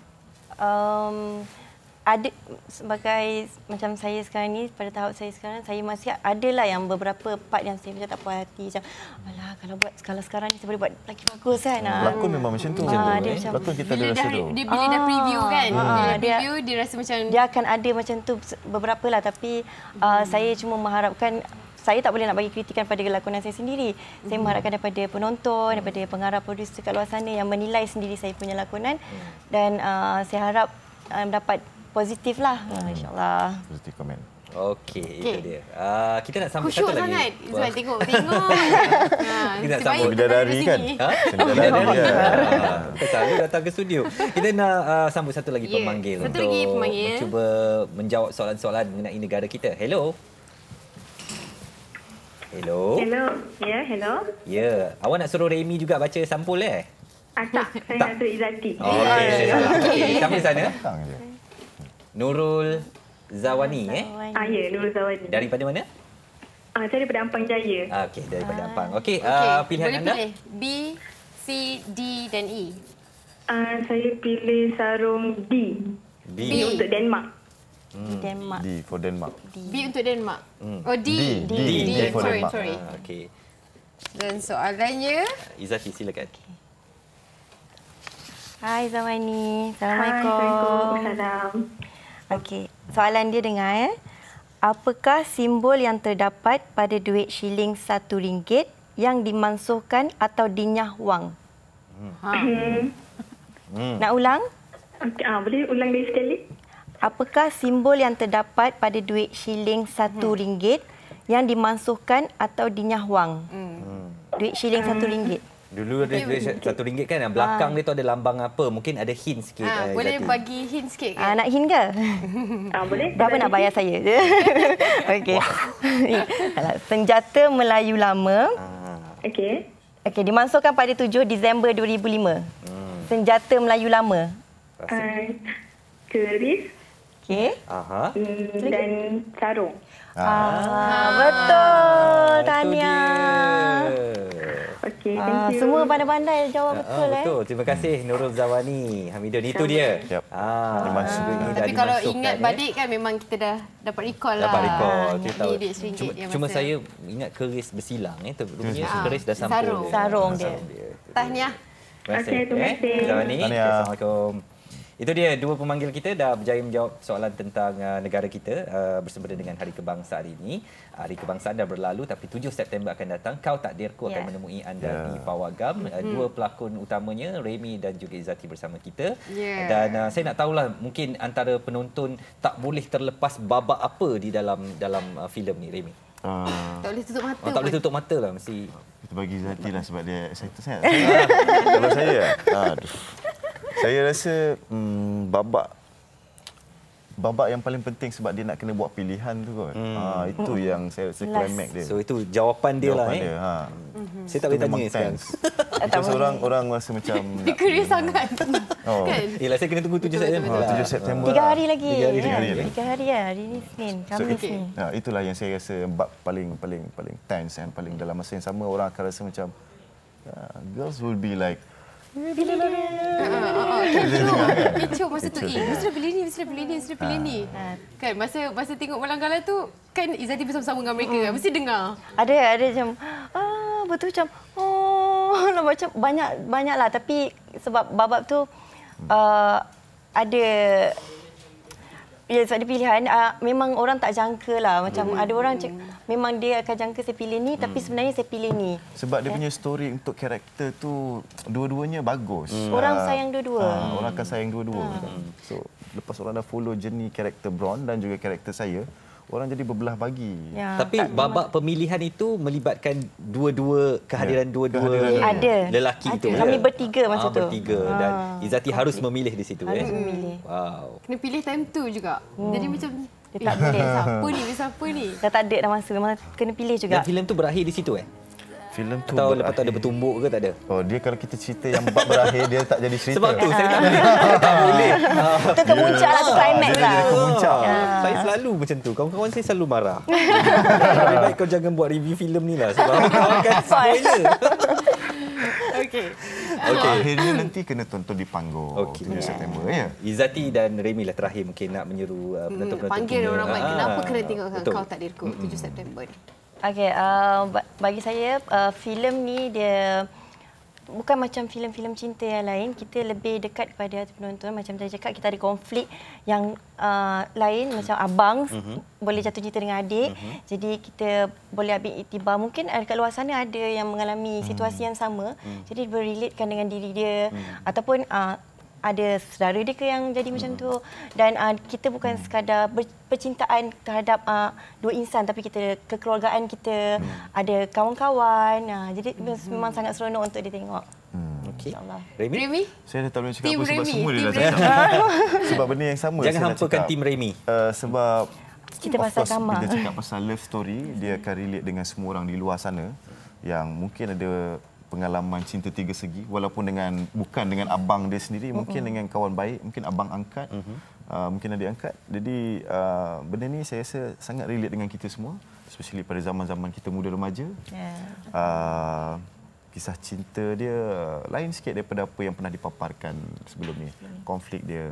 Ada sebagai macam saya sekarang ni, pada tahap saya sekarang, saya masih adalah yang beberapa part yang saya macam tak puas hati. Macam, alah kalau sekarang ni saya boleh buat lagi bagus kan. Pelakon memang macam tu. Pelakon kita ada rasa tu. Bila dah preview kan, dia rasa macam... Dia akan ada macam tu beberapa lah. Tapi saya cuma mengharapkan, saya tak boleh nak bagi kritikan pada lakonan saya sendiri. Saya mengharapkan daripada penonton, daripada pengarah produser kat luar sana yang menilai sendiri saya punya lakonan. Dan saya harap dapat positif lah, insyaAllah. Positif komen. Okey, itu dia. Kita nak sambung satu lagi. Khusyuk sangat. Sebab tengok. Kita nak sambung bidadari kan? Bidadari. Kita selalu datang ke studio. Kita nak sambung satu lagi pemanggil untuk mencuba menjawab soalan-soalan mengenai negara kita. Hello. Hello. Hello. Ya, hello. Ya. Awak nak suruh Remy juga baca sampul tak, saya nak suruh Izzati. Okey, sampai sana. Nurul Zawani, ya, Nurul Zawani. Daripada mana? Saya daripada Ampang Jaya. Okey, daripada Ampang. Okey, pilihan anda? Boleh pilih B, C, D dan E. Saya pilih sarung D. B untuk Denmark. Denmark. D for Denmark. B untuk Denmark. Oh, D. D for Denmark. Sorry. Okey. Dan soalannya? Izzati, silakan. Hai Zawani. Assalamualaikum. Waalaikumsalam. Okey, soalan dia dengar Apakah simbol yang terdapat pada duit shilling RM1 yang dimansuhkan atau dinyah wang? Nak ulang? Boleh ulang lagi sekali? Apakah simbol yang terdapat pada duit shilling RM1 yang dimansuhkan atau dinyah wang? Duit shilling RM1. Dulu ada duit RM1 kan, belakang dia tu ada lambang apa? Mungkin ada hint sikit. Boleh bagi hint sikit ke? Nak hint ke? Boleh. Berapa nak bayar saya? Okey. Senjata Melayu lama. Okey. Okey, dimansuhkan pada 7 Disember 2005. Senjata Melayu lama. Keris. Okey. Dan sarung. Betul. Tahniah. Okey, thank you. Semua pandai-pandai jawab betul. Betul. Terima kasih Nurul Zawani. Hamidun, itu dia. Tapi kalau ingat balik kan memang kita dah dapat recall lah. Dapat recall. Cuma saya ingat keris bersilang. Rupanya keris dah sampul. Sarung dia. Tahniah. Terima kasih. Zawani. Assalamualaikum. Itu dia, dua pemanggil kita dah berjaya menjawab soalan tentang negara kita bersempena dengan Hari Kebangsaan ini. Hari Kebangsaan dah berlalu tapi 7 September akan datang. Kau Takdirku akan menemui anda di Pawagam. Dua pelakon utamanya, Remy dan juga Izzati bersama kita. Dan saya nak tahulah, mungkin antara penonton tak boleh terlepas babak apa di dalam filem ni, Remy? Tak boleh tutup mata. Tak boleh tutup mata lah, mesti. Kita bagi Izzati lah sebab dia excited sangat. Kalau saya rasa babak yang paling penting sebab dia nak kena buat pilihan tu kot. Itu yang saya rasa climax dia. So itu jawapan dia lah. Saya tak boleh tanya sekarang. Orang rasa macam Dikeria sangat. Kan? Yelah, saya kena tunggu 7 September. 7 September. 3 hari lagi. 3 hari ya. Hari ni Senin. Khamis ni. Itulah yang saya rasa bab paling tense dan paling dalam masa yang sama orang akan rasa macam girls will be like kecoh masa tu. Mesti pilih ni. Kan masa tengok Malang Galah tu kan Izzati bersama-sama dengan mereka kan. Mesti dengar. Ada macam betul macam macam banyaklah tapi sebab babak tu ada ada pilihan. Memang orang tak jangka lah. Macam ada orang memang dia akan jangka saya pilih ni tapi sebenarnya saya pilih ni. Sebab dia punya story untuk karakter tu dua-duanya bagus. Orang sayang dua-dua. Orang akan sayang dua-dua. So lepas orang dah follow journey karakter Bron dan juga karakter saya, orang jadi berbelah bagi. Tapi babak pemilihan itu melibatkan kehadiran dua-dua lelaki itu. Kami bertiga masa tu. Bertiga dan Izzati harus memilih di situ. Harus memilih. Wow. Kena pilih time tu juga. Jadi macam dia tak boleh. Siapa ni? Dah tak ada dah masa. Memang kena pilih juga. Dan filem tu berakhir di situ Filem tu atau lepas tu ada bertumbuk ke tak ada? Dia kalau kita cerita yang bab berakhir dia tak jadi cerita. Sebab tu saya tak boleh. Itu kemuncak lah, climax lah. Saya selalu macam tu. Kawan-kawan saya selalu marah. Lebih baik kau jangan buat review filem ni lah sebab kau akan spoiler. Okey. Akhirnya nanti kena tonton di panggung 7 September ya. Izzati dan Remy lah terakhir mungkin nak menyeru penonton-penonton. Panggil orang ramai. Kenapa kena tengokkan Kau Takdirku 7 September ni? Okey, bagi saya filem ni dia bukan macam filem-filem cinta yang lain. Kita lebih dekat kepada penonton. Macam saya cakap, kita ada konflik yang lain macam abang boleh jatuh cinta dengan adik. Jadi kita boleh ambil iktibar. Mungkin dekat luar sana ada yang mengalami situasi yang sama. Jadi berrelatekan dengan diri dia ataupun ada saudara dia ke yang jadi macam tu. Dan kita bukan sekadar percintaan terhadap dua insan tapi kita kekeluargaan kita, ada kawan-kawan. Jadi memang sangat seronok untuk ditengok. Okey. Remy? Saya dah tak boleh cakap Team apa sebab Remy. semua dia dah cakap. Sebab benda yang sama Jangan saya nak hampakan cakap. tim Remy. Sebab kita pasal gambar. Bila cakap pasal love story, dia akan relate dengan semua orang di luar sana yang mungkin ada pengalaman cinta tiga segi walaupun bukan dengan abang dia sendiri, mungkin dengan kawan baik, mungkin abang angkat, mungkin adik angkat. Jadi benda ni saya rasa sangat relate dengan kita semua, especially pada zaman-zaman kita muda remaja. Kisah cinta dia lain sikit daripada apa yang pernah dipaparkan sebelum ni. Konflik dia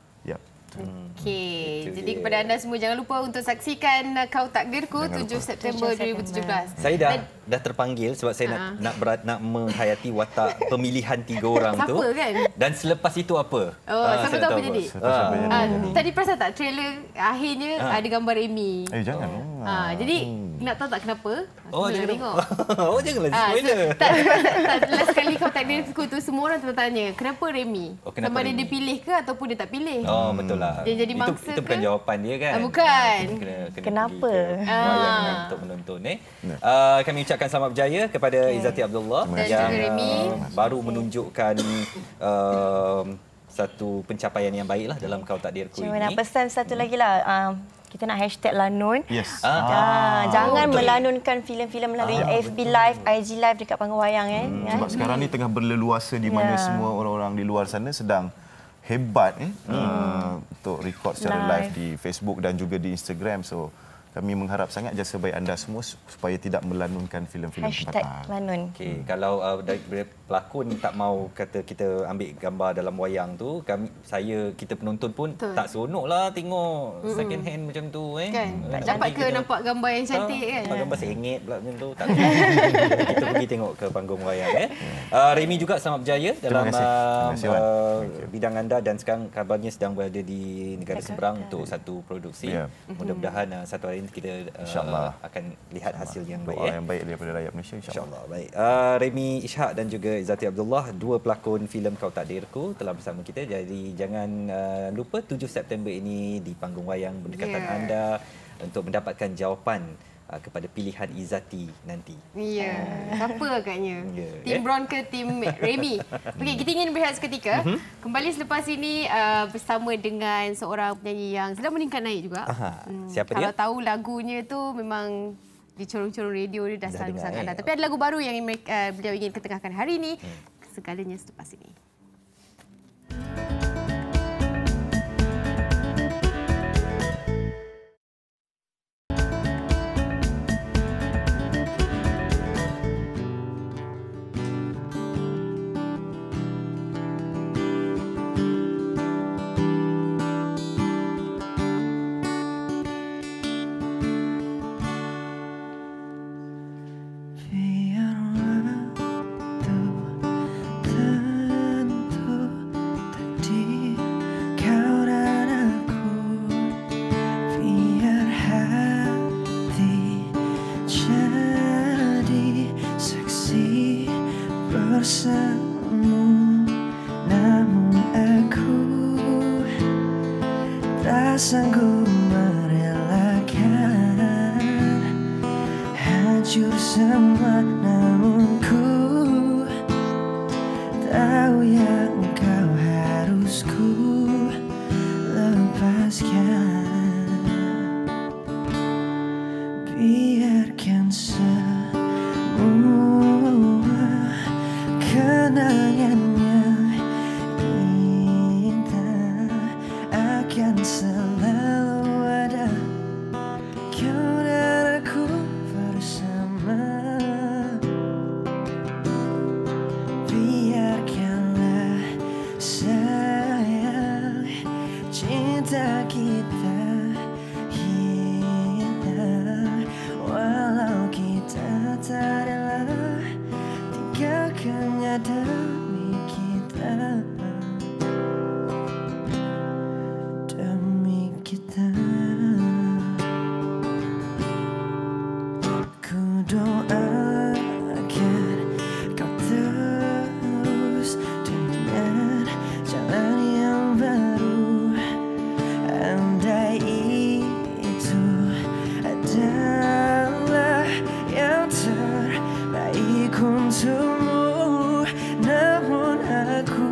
Okey. Jadi kepada anda semua jangan lupa untuk saksikan Kau Takdirku 7 September 2017. Saya dah terpanggil sebab saya nak menghayati watak pemilihan 3 orang tu. Siapa kan? Dan selepas itu apa? Siapa tahu apa jadi? Tadi perasan tak trailer akhirnya ada gambar Remy. Jangan. Jadi nak tahu tak kenapa? Jangan tengok. Janganlah spoiler. Tak last kali Kau Takdirku tu semua orang tanya kenapa Remy? Sama ada dia pilih ke ataupun dia tak pilih? Betul lah. Dia jadi mangsa itu bukan jawapan dia kan? Bukan. Kenapa? Untuk menonton. Kami ucapkan selamat berjaya kepada Izzati Abdullah yang baru menunjukkan satu pencapaian yang baiklah dalam Kau Takdirku ini. Cuma nak pesan satu lagi lah. Kita nak hashtag lanun. Yes. Jangan melanunkan filem-filem melalui FB Live, IG Live dekat panggung wayang. Sebab sekarang ni tengah berleluasa di mana semua orang-orang di luar sana sedang hebat untuk record secara live di Facebook dan juga di Instagram. So kami mengharap sangat jasa baik anda semua supaya tidak melanunkan filem-filem tempatan. #lanun. Okey, kalau pelakon tak mau kata kita ambil gambar dalam wayang tu, kita penonton pun tak seronoklah tengok second hand macam tu Kan? Tak dapat ke nampak gambar yang cantik kan? Gambar sengit pula macam tu. Tak. Kita pergi tengok ke panggung wayang Remy juga selamat berjaya dalam bidang anda dan sekarang kabarnya sedang berada di negara seberang untuk satu produksi. Mudah-mudahan satu hari kita akan lihat hasil yang baik. Doa yang baik daripada rakyat Malaysia insya-Allah. Baik. Remy Ishak dan juga Izzati Abdullah, dua pelakon filem Kau Takdirku telah bersama kita. Jadi jangan lupa 7 September ini di panggung wayang berdekatan anda untuk mendapatkan jawapan kepada pilihan Izzati nanti. Siapa agaknya? Tim Bron ke tim Remy? Okey, kita ingin berehat seketika. Kembali selepas ini bersama dengan seorang penyanyi yang sedang meningkat naik juga. Siapa dia? Kalau tahu lagunya tu memang di corong-corong radio dia dah selalu sangat dah. Tapi ada lagu baru yang beliau ingin ketengahkan hari ini. Segalanya selepas ini. bersamamu, namun aku tak sanggup merelakan hancur semua, namun ku tahu yang kau harus ku lepaskan. Biarkan semua kenangan yang indah akan selalu ada, kau dan aku bersama. Biarkanlah sayang cinta kita hilang, walau kita tak rela tinggalkannya demi kita, demi kita. Ku doakan kau terus dengan jalan yang baru, andai itu adalah yang terbaik untukmu, namun aku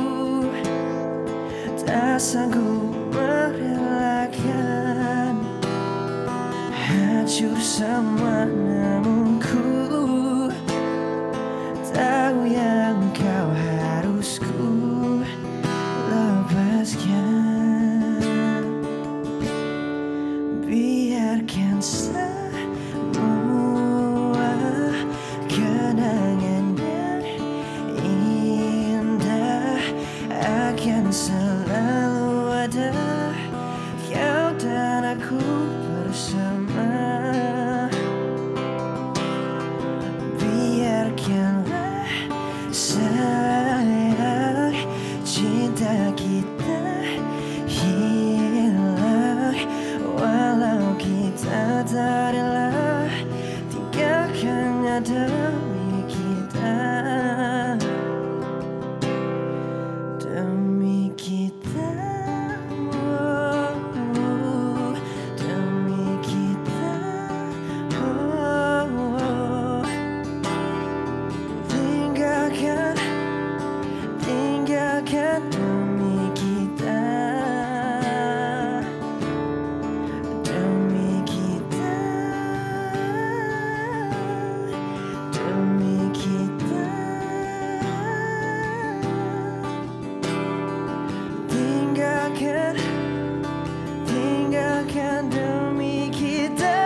tak sanggup merelakan hancur semua, namun ku tahu yang kau harus ku lepaskan. Biarkan semua kenangan yang indah akan selalu ada, kau dan aku bersama. Biarkanlah sayang cinta kita hilang, walau kita tak rela tinggalkannya demi kita, demi kita, demi kita. Tinggalkan, tinggalkan demi kita, demi kita, demi kita. Tinggalkan, tinggalkan demi kita.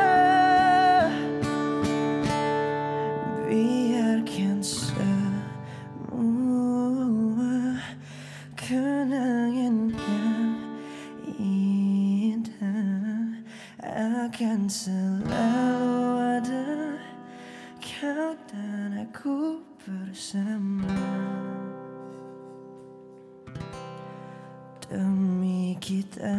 Biarkan semua kenangan yang indah akan selalu ada, kau dan aku bersama, demi kita.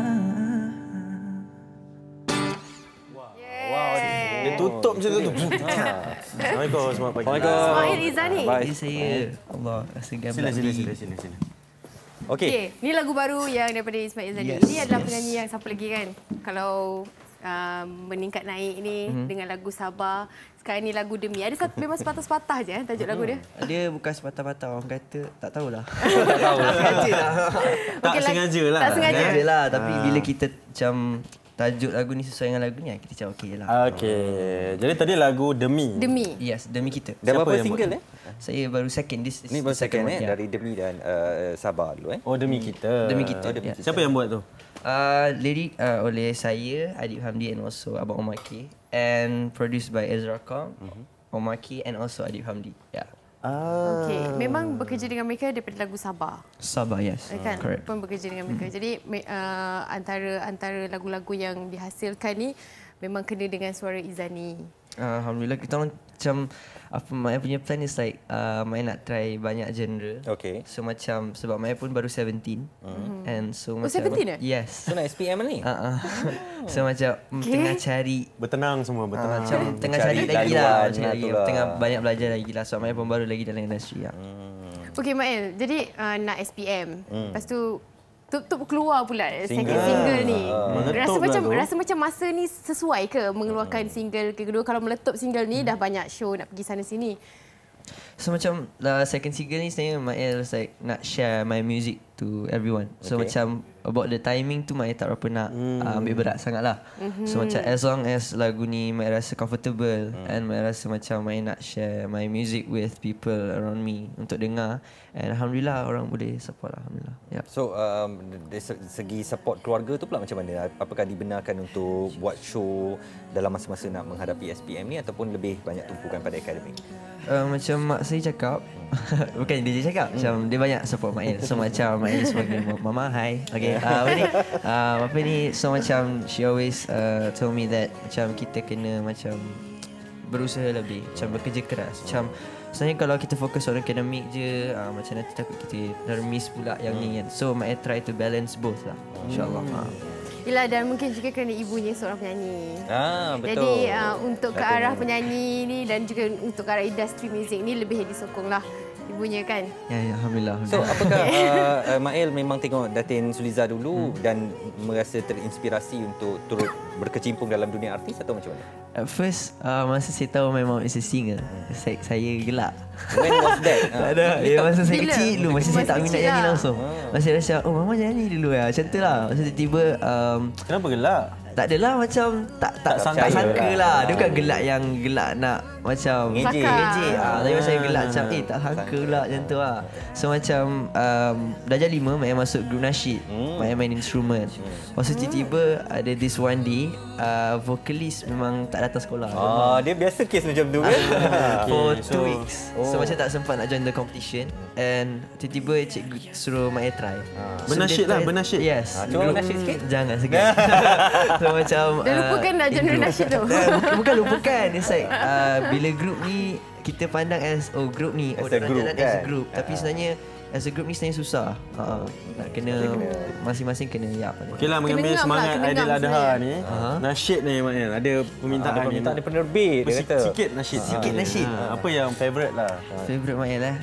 Dia tutup macam tu. Assalamualaikum, selamat pagi. Ismail Izani. Ini saya Allah rasa gambar. Sila. Okey, ni lagu baru yang daripada Ismail Izani. Yes, Ini adalah yes. penyanyi yang siapa lagi kan? Kalau meningkat naik ni dengan lagu Sabar. Sekarang ni lagu Demi. Ada satu memang sepatah-sepatah je tajuk lagu dia. Dia bukan sepatah-patah, orang kata tak tahulah. Tak sengaja lah. Tak sengaja. Tak sengaja lah, tapi bila kita macam tajuk lagu ni sesuai dengan lagu ni, kita cakap okey lah. Okey. Jadi tadi lagu Demi. Yes, Demi kita. Dah berapa single Saya baru second. Ni baru second dari Demi dan Sabar dulu Oh, Demi kita. Demi kita. Siapa yang buat tu? Lirik oleh saya, Adib Hamdi and also Abang Omar K, and produced by Ezra Kong, Omar K and also Adib Hamdi. Yeah. Okey, memang bekerja dengan mereka daripada lagu Sabar. Sabar, yes. Kan? Correct. Pun bekerja dengan mereka. Jadi antara lagu-lagu yang dihasilkan ni memang kena dengan suara Izani. Alhamdulillah, kita orang macam Maya punya plan is like Maya nak try banyak genre. Okay. So macam sebab Maya pun baru 17 and so macam 17 yes. So nak SPM ni? So macam tengah cari bertenang semua, bertenang. Macam tengah cari lagi lah, tengah banyak belajar lagi lah. Sebab Maya pun baru lagi dalam industri lah. Okey Mael, jadi nak SPM. Lepas tu keluar pula second single ni. Rasa macam masa ni sesuai ke mengeluarkan single kedua? Kalau meletup single ni dah banyak show nak pergi sana sini. So macam second single ni sebenarnya Mael like nak share my music to everyone. So macam about the timing tu Mael tak berapa nak ambil berat sangat lah. So macam as long as lagu ni Mael rasa comfortable and Mael rasa macam Mael nak share my music with people around me untuk dengar. And Alhamdulillah orang boleh support lah. Alhamdulillah. Yeah. So dari segi support keluarga tu pula macam mana? Apakah dibenarkan untuk buat show dalam masa-masa nak menghadapi SPM ni ataupun lebih banyak tumpukan pada akademik? Macam mak saya cakap bukan dia je cakap, macam dia banyak support Mael. So macam Mael sebagai mama, hi. Okay, apa ni, so macam she always told me that macam kita kena macam berusaha lebih, macam bekerja keras. Macam sebenarnya kalau kita fokus on akademik je, macam nanti takut kita miss pula yang ni kan. So Mael try to balance both lah, insyaAllah. Yelah, dan mungkin juga kerana ibunya seorang penyanyi. Betul. Jadi untuk ke arah penyanyi ni dan juga untuk ke arah industri muzik ni lebih disokong lah ibunya kan. Ya, Alhamdulillah. So apakah Mael memang tengok Datin Suliza dulu dan merasa terinspirasi untuk turut berkecimpung dalam dunia artis atau macam mana? At first, masa saya tahu my mom is a singer, saya gelak. When was that? Tak ada. Masa saya kecil dulu, masa saya tak minat nyanyi langsung. Masa saya rasa, mama nyanyi dulu lah. Macam tu lah. Masa tiba-tiba... Kenapa gelak? Tak adalah, macam tak sangka lah. Dia bukan gelak yang gelak nak macam ngejek. Tapi saya gelak macam tak sangka pula macam tu lah. So macam darjah 5 Maya masuk grup nasyid. Maya main instrument. Lepas tu tiba-tiba ada this one day vokalis memang tak datang sekolah. Dia biasa kes macam tu kan? For 2 weeks. So macam tak sempat nak join the competition. And tiba-tiba cikgu suruh Maya try. Bernasyid lah, bernasyid. Yes. Cuba bernasyid sikit. Jangan sikit. So macam dah lupakan nak genre nasyid tu. Bukan lupakan. It's like bila group ni kita pandang as group ni as a group kan? As a group. Tapi sebenarnya as a group ni sebenarnya susah. Nak kena masing-masing kena Okeylah, mengambil semangat Aidil Adha ni. Nasyid ni Mael ada permintaan ni. Permintaan dia penerbit dia kata. Sikit nasyid. Sikit nasyid. Apa yang favourite lah? Favourite Mael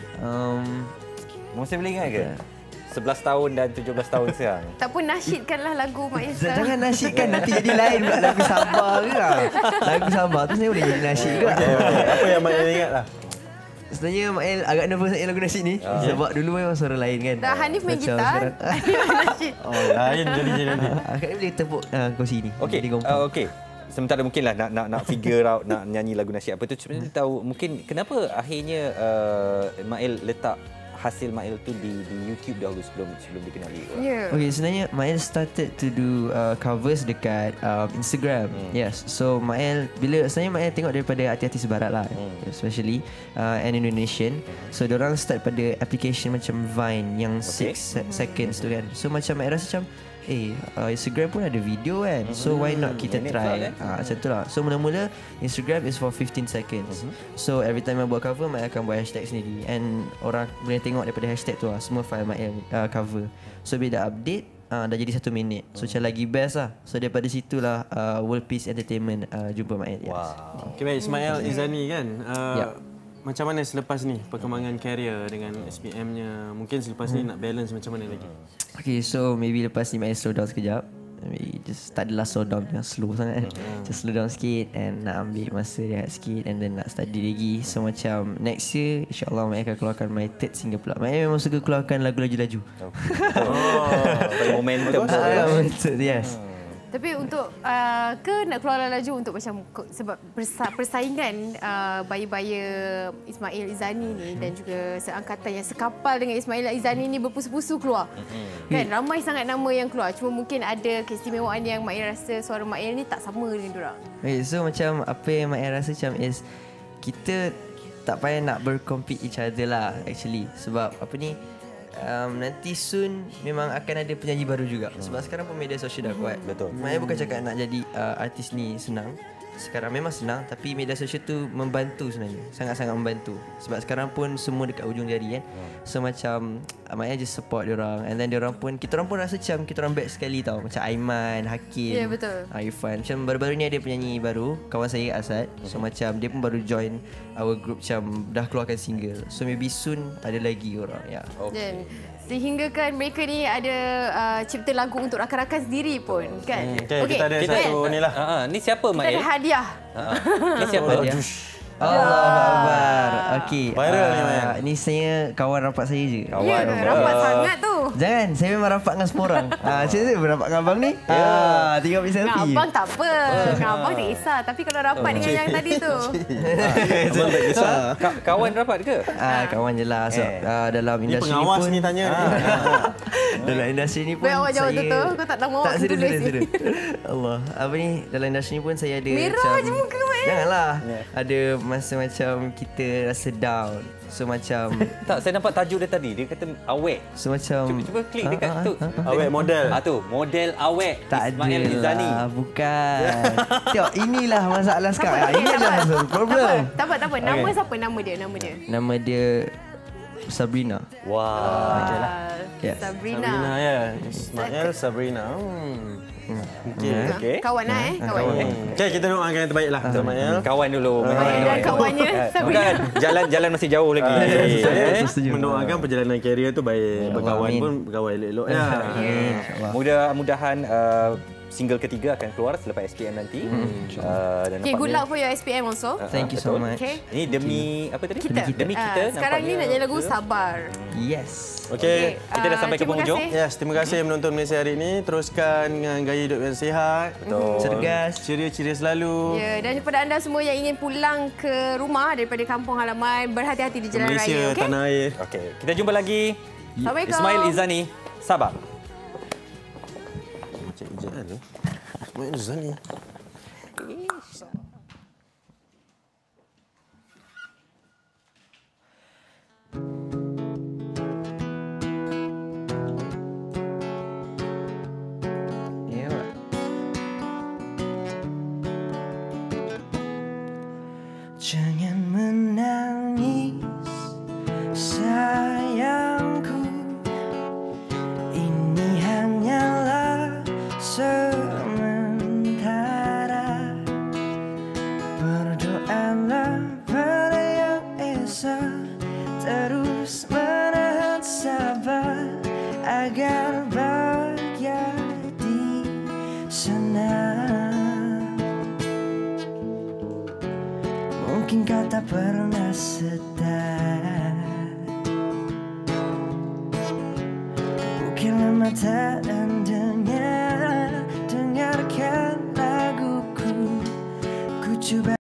Masih boleh ingat ke? 11 tahun dan 17 tahun sekarang. Tak pun nasyidkanlah lagu Mak Isa. Jangan nasyidkan, nanti jadi lain pula lagu Sabar ke lah. Lagu Sabar tu sebenarnya boleh jadi nasyid juga. Apa yang Mael ingat lah? Sebenarnya Mael agak nervous nak lagu nasyid ni. Sebab dulu memang suara lain kan. Dah Hanif main gitar, Hanif main nasyid. Lain jadi nanti. Agaknya boleh tepuk kursi ni. Okey. Sementara mungkinlah nak figure out nak nyanyi lagu nasyid apa tu, sebenarnya tahu mungkin kenapa akhirnya Mael letak hasil Mael tu di YouTube dahulu sebelum dikenali. Okay, sebenarnya Mael started to do covers dekat Instagram. Yes. So Mael sebenarnya Mael tengok daripada artis-artis barat lah, especially and Indonesian. So diorang start pada application macam Vine yang 6 seconds tu kan. So macam Mael rasa macam Instagram pun ada video kan. So why not kita try macam tu lah. So mula-mula Instagram is for 15 seconds. So every time I buat cover, Mael akan buat hashtag sendiri. And orang boleh tengok daripada hashtag tu lah semua file Mael cover. So bila update dah jadi 1 minit. So macam lagi best lah. So daripada situlah World Peace Entertainment jumpa Mael. Okay, baik. Ismail Izani kan. Macam mana selepas ni perkembangan karier dengan SPM-nya? Mungkin selepas ni nak balance macam mana lagi? Okay, so maybe lepas ni Mael slow down sekejap. Maybe just tak adalah slow down yang slow sangat. Just slow down sikit and nak ambil masa rehat sikit and then nak study lagi. So macam next year insyaAllah Mael akan keluarkan my third single pula. Mael memang suka keluarkan lagu laju-laju. Momentum. Yes. Tapi untuk nak keluar laju untuk macam sebab persaingan bayi-baya Ismail Izani ni dan juga seangkatan yang sekapal dengan Ismail Izani ni berpusu-pusu keluar. Kan ramai sangat nama yang keluar. Cuma mungkin ada keistimewaan yang Mak Il rasa suara Mak Il ni tak sama dengan diorang. Okay, so macam apa yang Mak Il rasa macam is kita tak payah nak bercompete each other lah actually. Sebab apa ni nanti soon memang akan ada penyanyi baru juga. Sebab sekarang pun media sosial dah kuat. Betul. Maknanya bukan cakap nak jadi artis ni senang. Sekarang memang senang tapi media sosial tu membantu sebenarnya. Sangat-sangat membantu. Sebab sekarang pun semua dekat ujung jari kan. So macam maknanya just support diorang. And then diorang pun, kita orang pun rasa macam kita orang back sekali tau. Macam Aiman, Hakim, Ya, betul. Irfan. Macam baru-baru ni ada penyanyi baru, kawan saya Asad. So macam dia pun baru join our group, macam dah keluarkan single. So maybe soon ada lagi orang. Ya. Dan sehingga kan mereka ni ada cipta lagu untuk rakan-rakan sendiri pun kan. Okay, kita ada satu ni lah. Ni siapa Mak Kita Il? ada hadiah. Ni siapa dia? Allahuakbar. Okey. Viral ni, Man. Ni saya kawan rapat saya je. Ya, rapat sangat tu. Jangan, saya memang rapat dengan semua orang. Saya rapat dengan abang ni. Tengok ambil selfie. Dengan abang tak apa. Dengan abang tak kisah. Tapi kalau rapat dengan yang tadi tu. Abang tak kisah. Kawan rapat ke? Kawan je lah. So, dalam Ni industri ni pengawas pun ni tanya. dalam industri ni pun Baik awak jawab saya betul. Kau tak tahu awak tak tulis ni. sudah. Allah. Apa ni, dalam industri ni pun saya ada Merah je muka Mak Il. Janganlah. Ada masa macam kita rasa down. So macam Tak, saya nampak tajuk dia tadi. Dia kata awek. So macam Cuba klik dekat tu. Awek model. Tu, model awek. tak Ismail ada Izani. lah. Bukan. Tengok, inilah masalah sekarang. Inilah problem. Tak apa. Nama siapa nama dia? Nama dia Sabrina. Wah. Okay lah. Yes. Sabrina. ya. Ismail Sabrina. Okey. Kawan lah kawan. Okay, kita doakan yang terbaik lah untuk Ismail. Kawan dulu. Dan kawannya Sabrina. Bukan, jalan masih jauh lagi. Mendoakan perjalanan karier tu baik. Berkawan pun berkawan elok-elok. Mudah-mudahan single ketiga akan keluar selepas SPM nanti. Okay, good luck for your SPM also. Thank you so much. Okay. Ini demi apa tadi? Kita. Demi kita. Sekarang ni nak nyanyi lagu Sabar. Yes. Okey, kita dah sampai ke penghujung. Yes, terima kasih menonton Malaysia hari ini. Teruskan dengan gaya hidup yang sihat. Cergas. Ceria-ceria selalu. Ya, dan kepada anda semua yang ingin pulang ke rumah daripada kampung halaman, berhati-hati di jalan Malaysia, raya. Okay? tanah air. Okey, kita jumpa lagi. Assalamualaikum. Ismail Izani, sabar. Macam Izan tu. Ismail Izani. Jangan menangis sayangku, ini hanyalah sementara. Berdoalah pada yang esa, terus menahan sabar agar bahagia di sana. Mungkin kau tak pernah sedar, bukanlah mata dan dengarkan laguku. Ku coba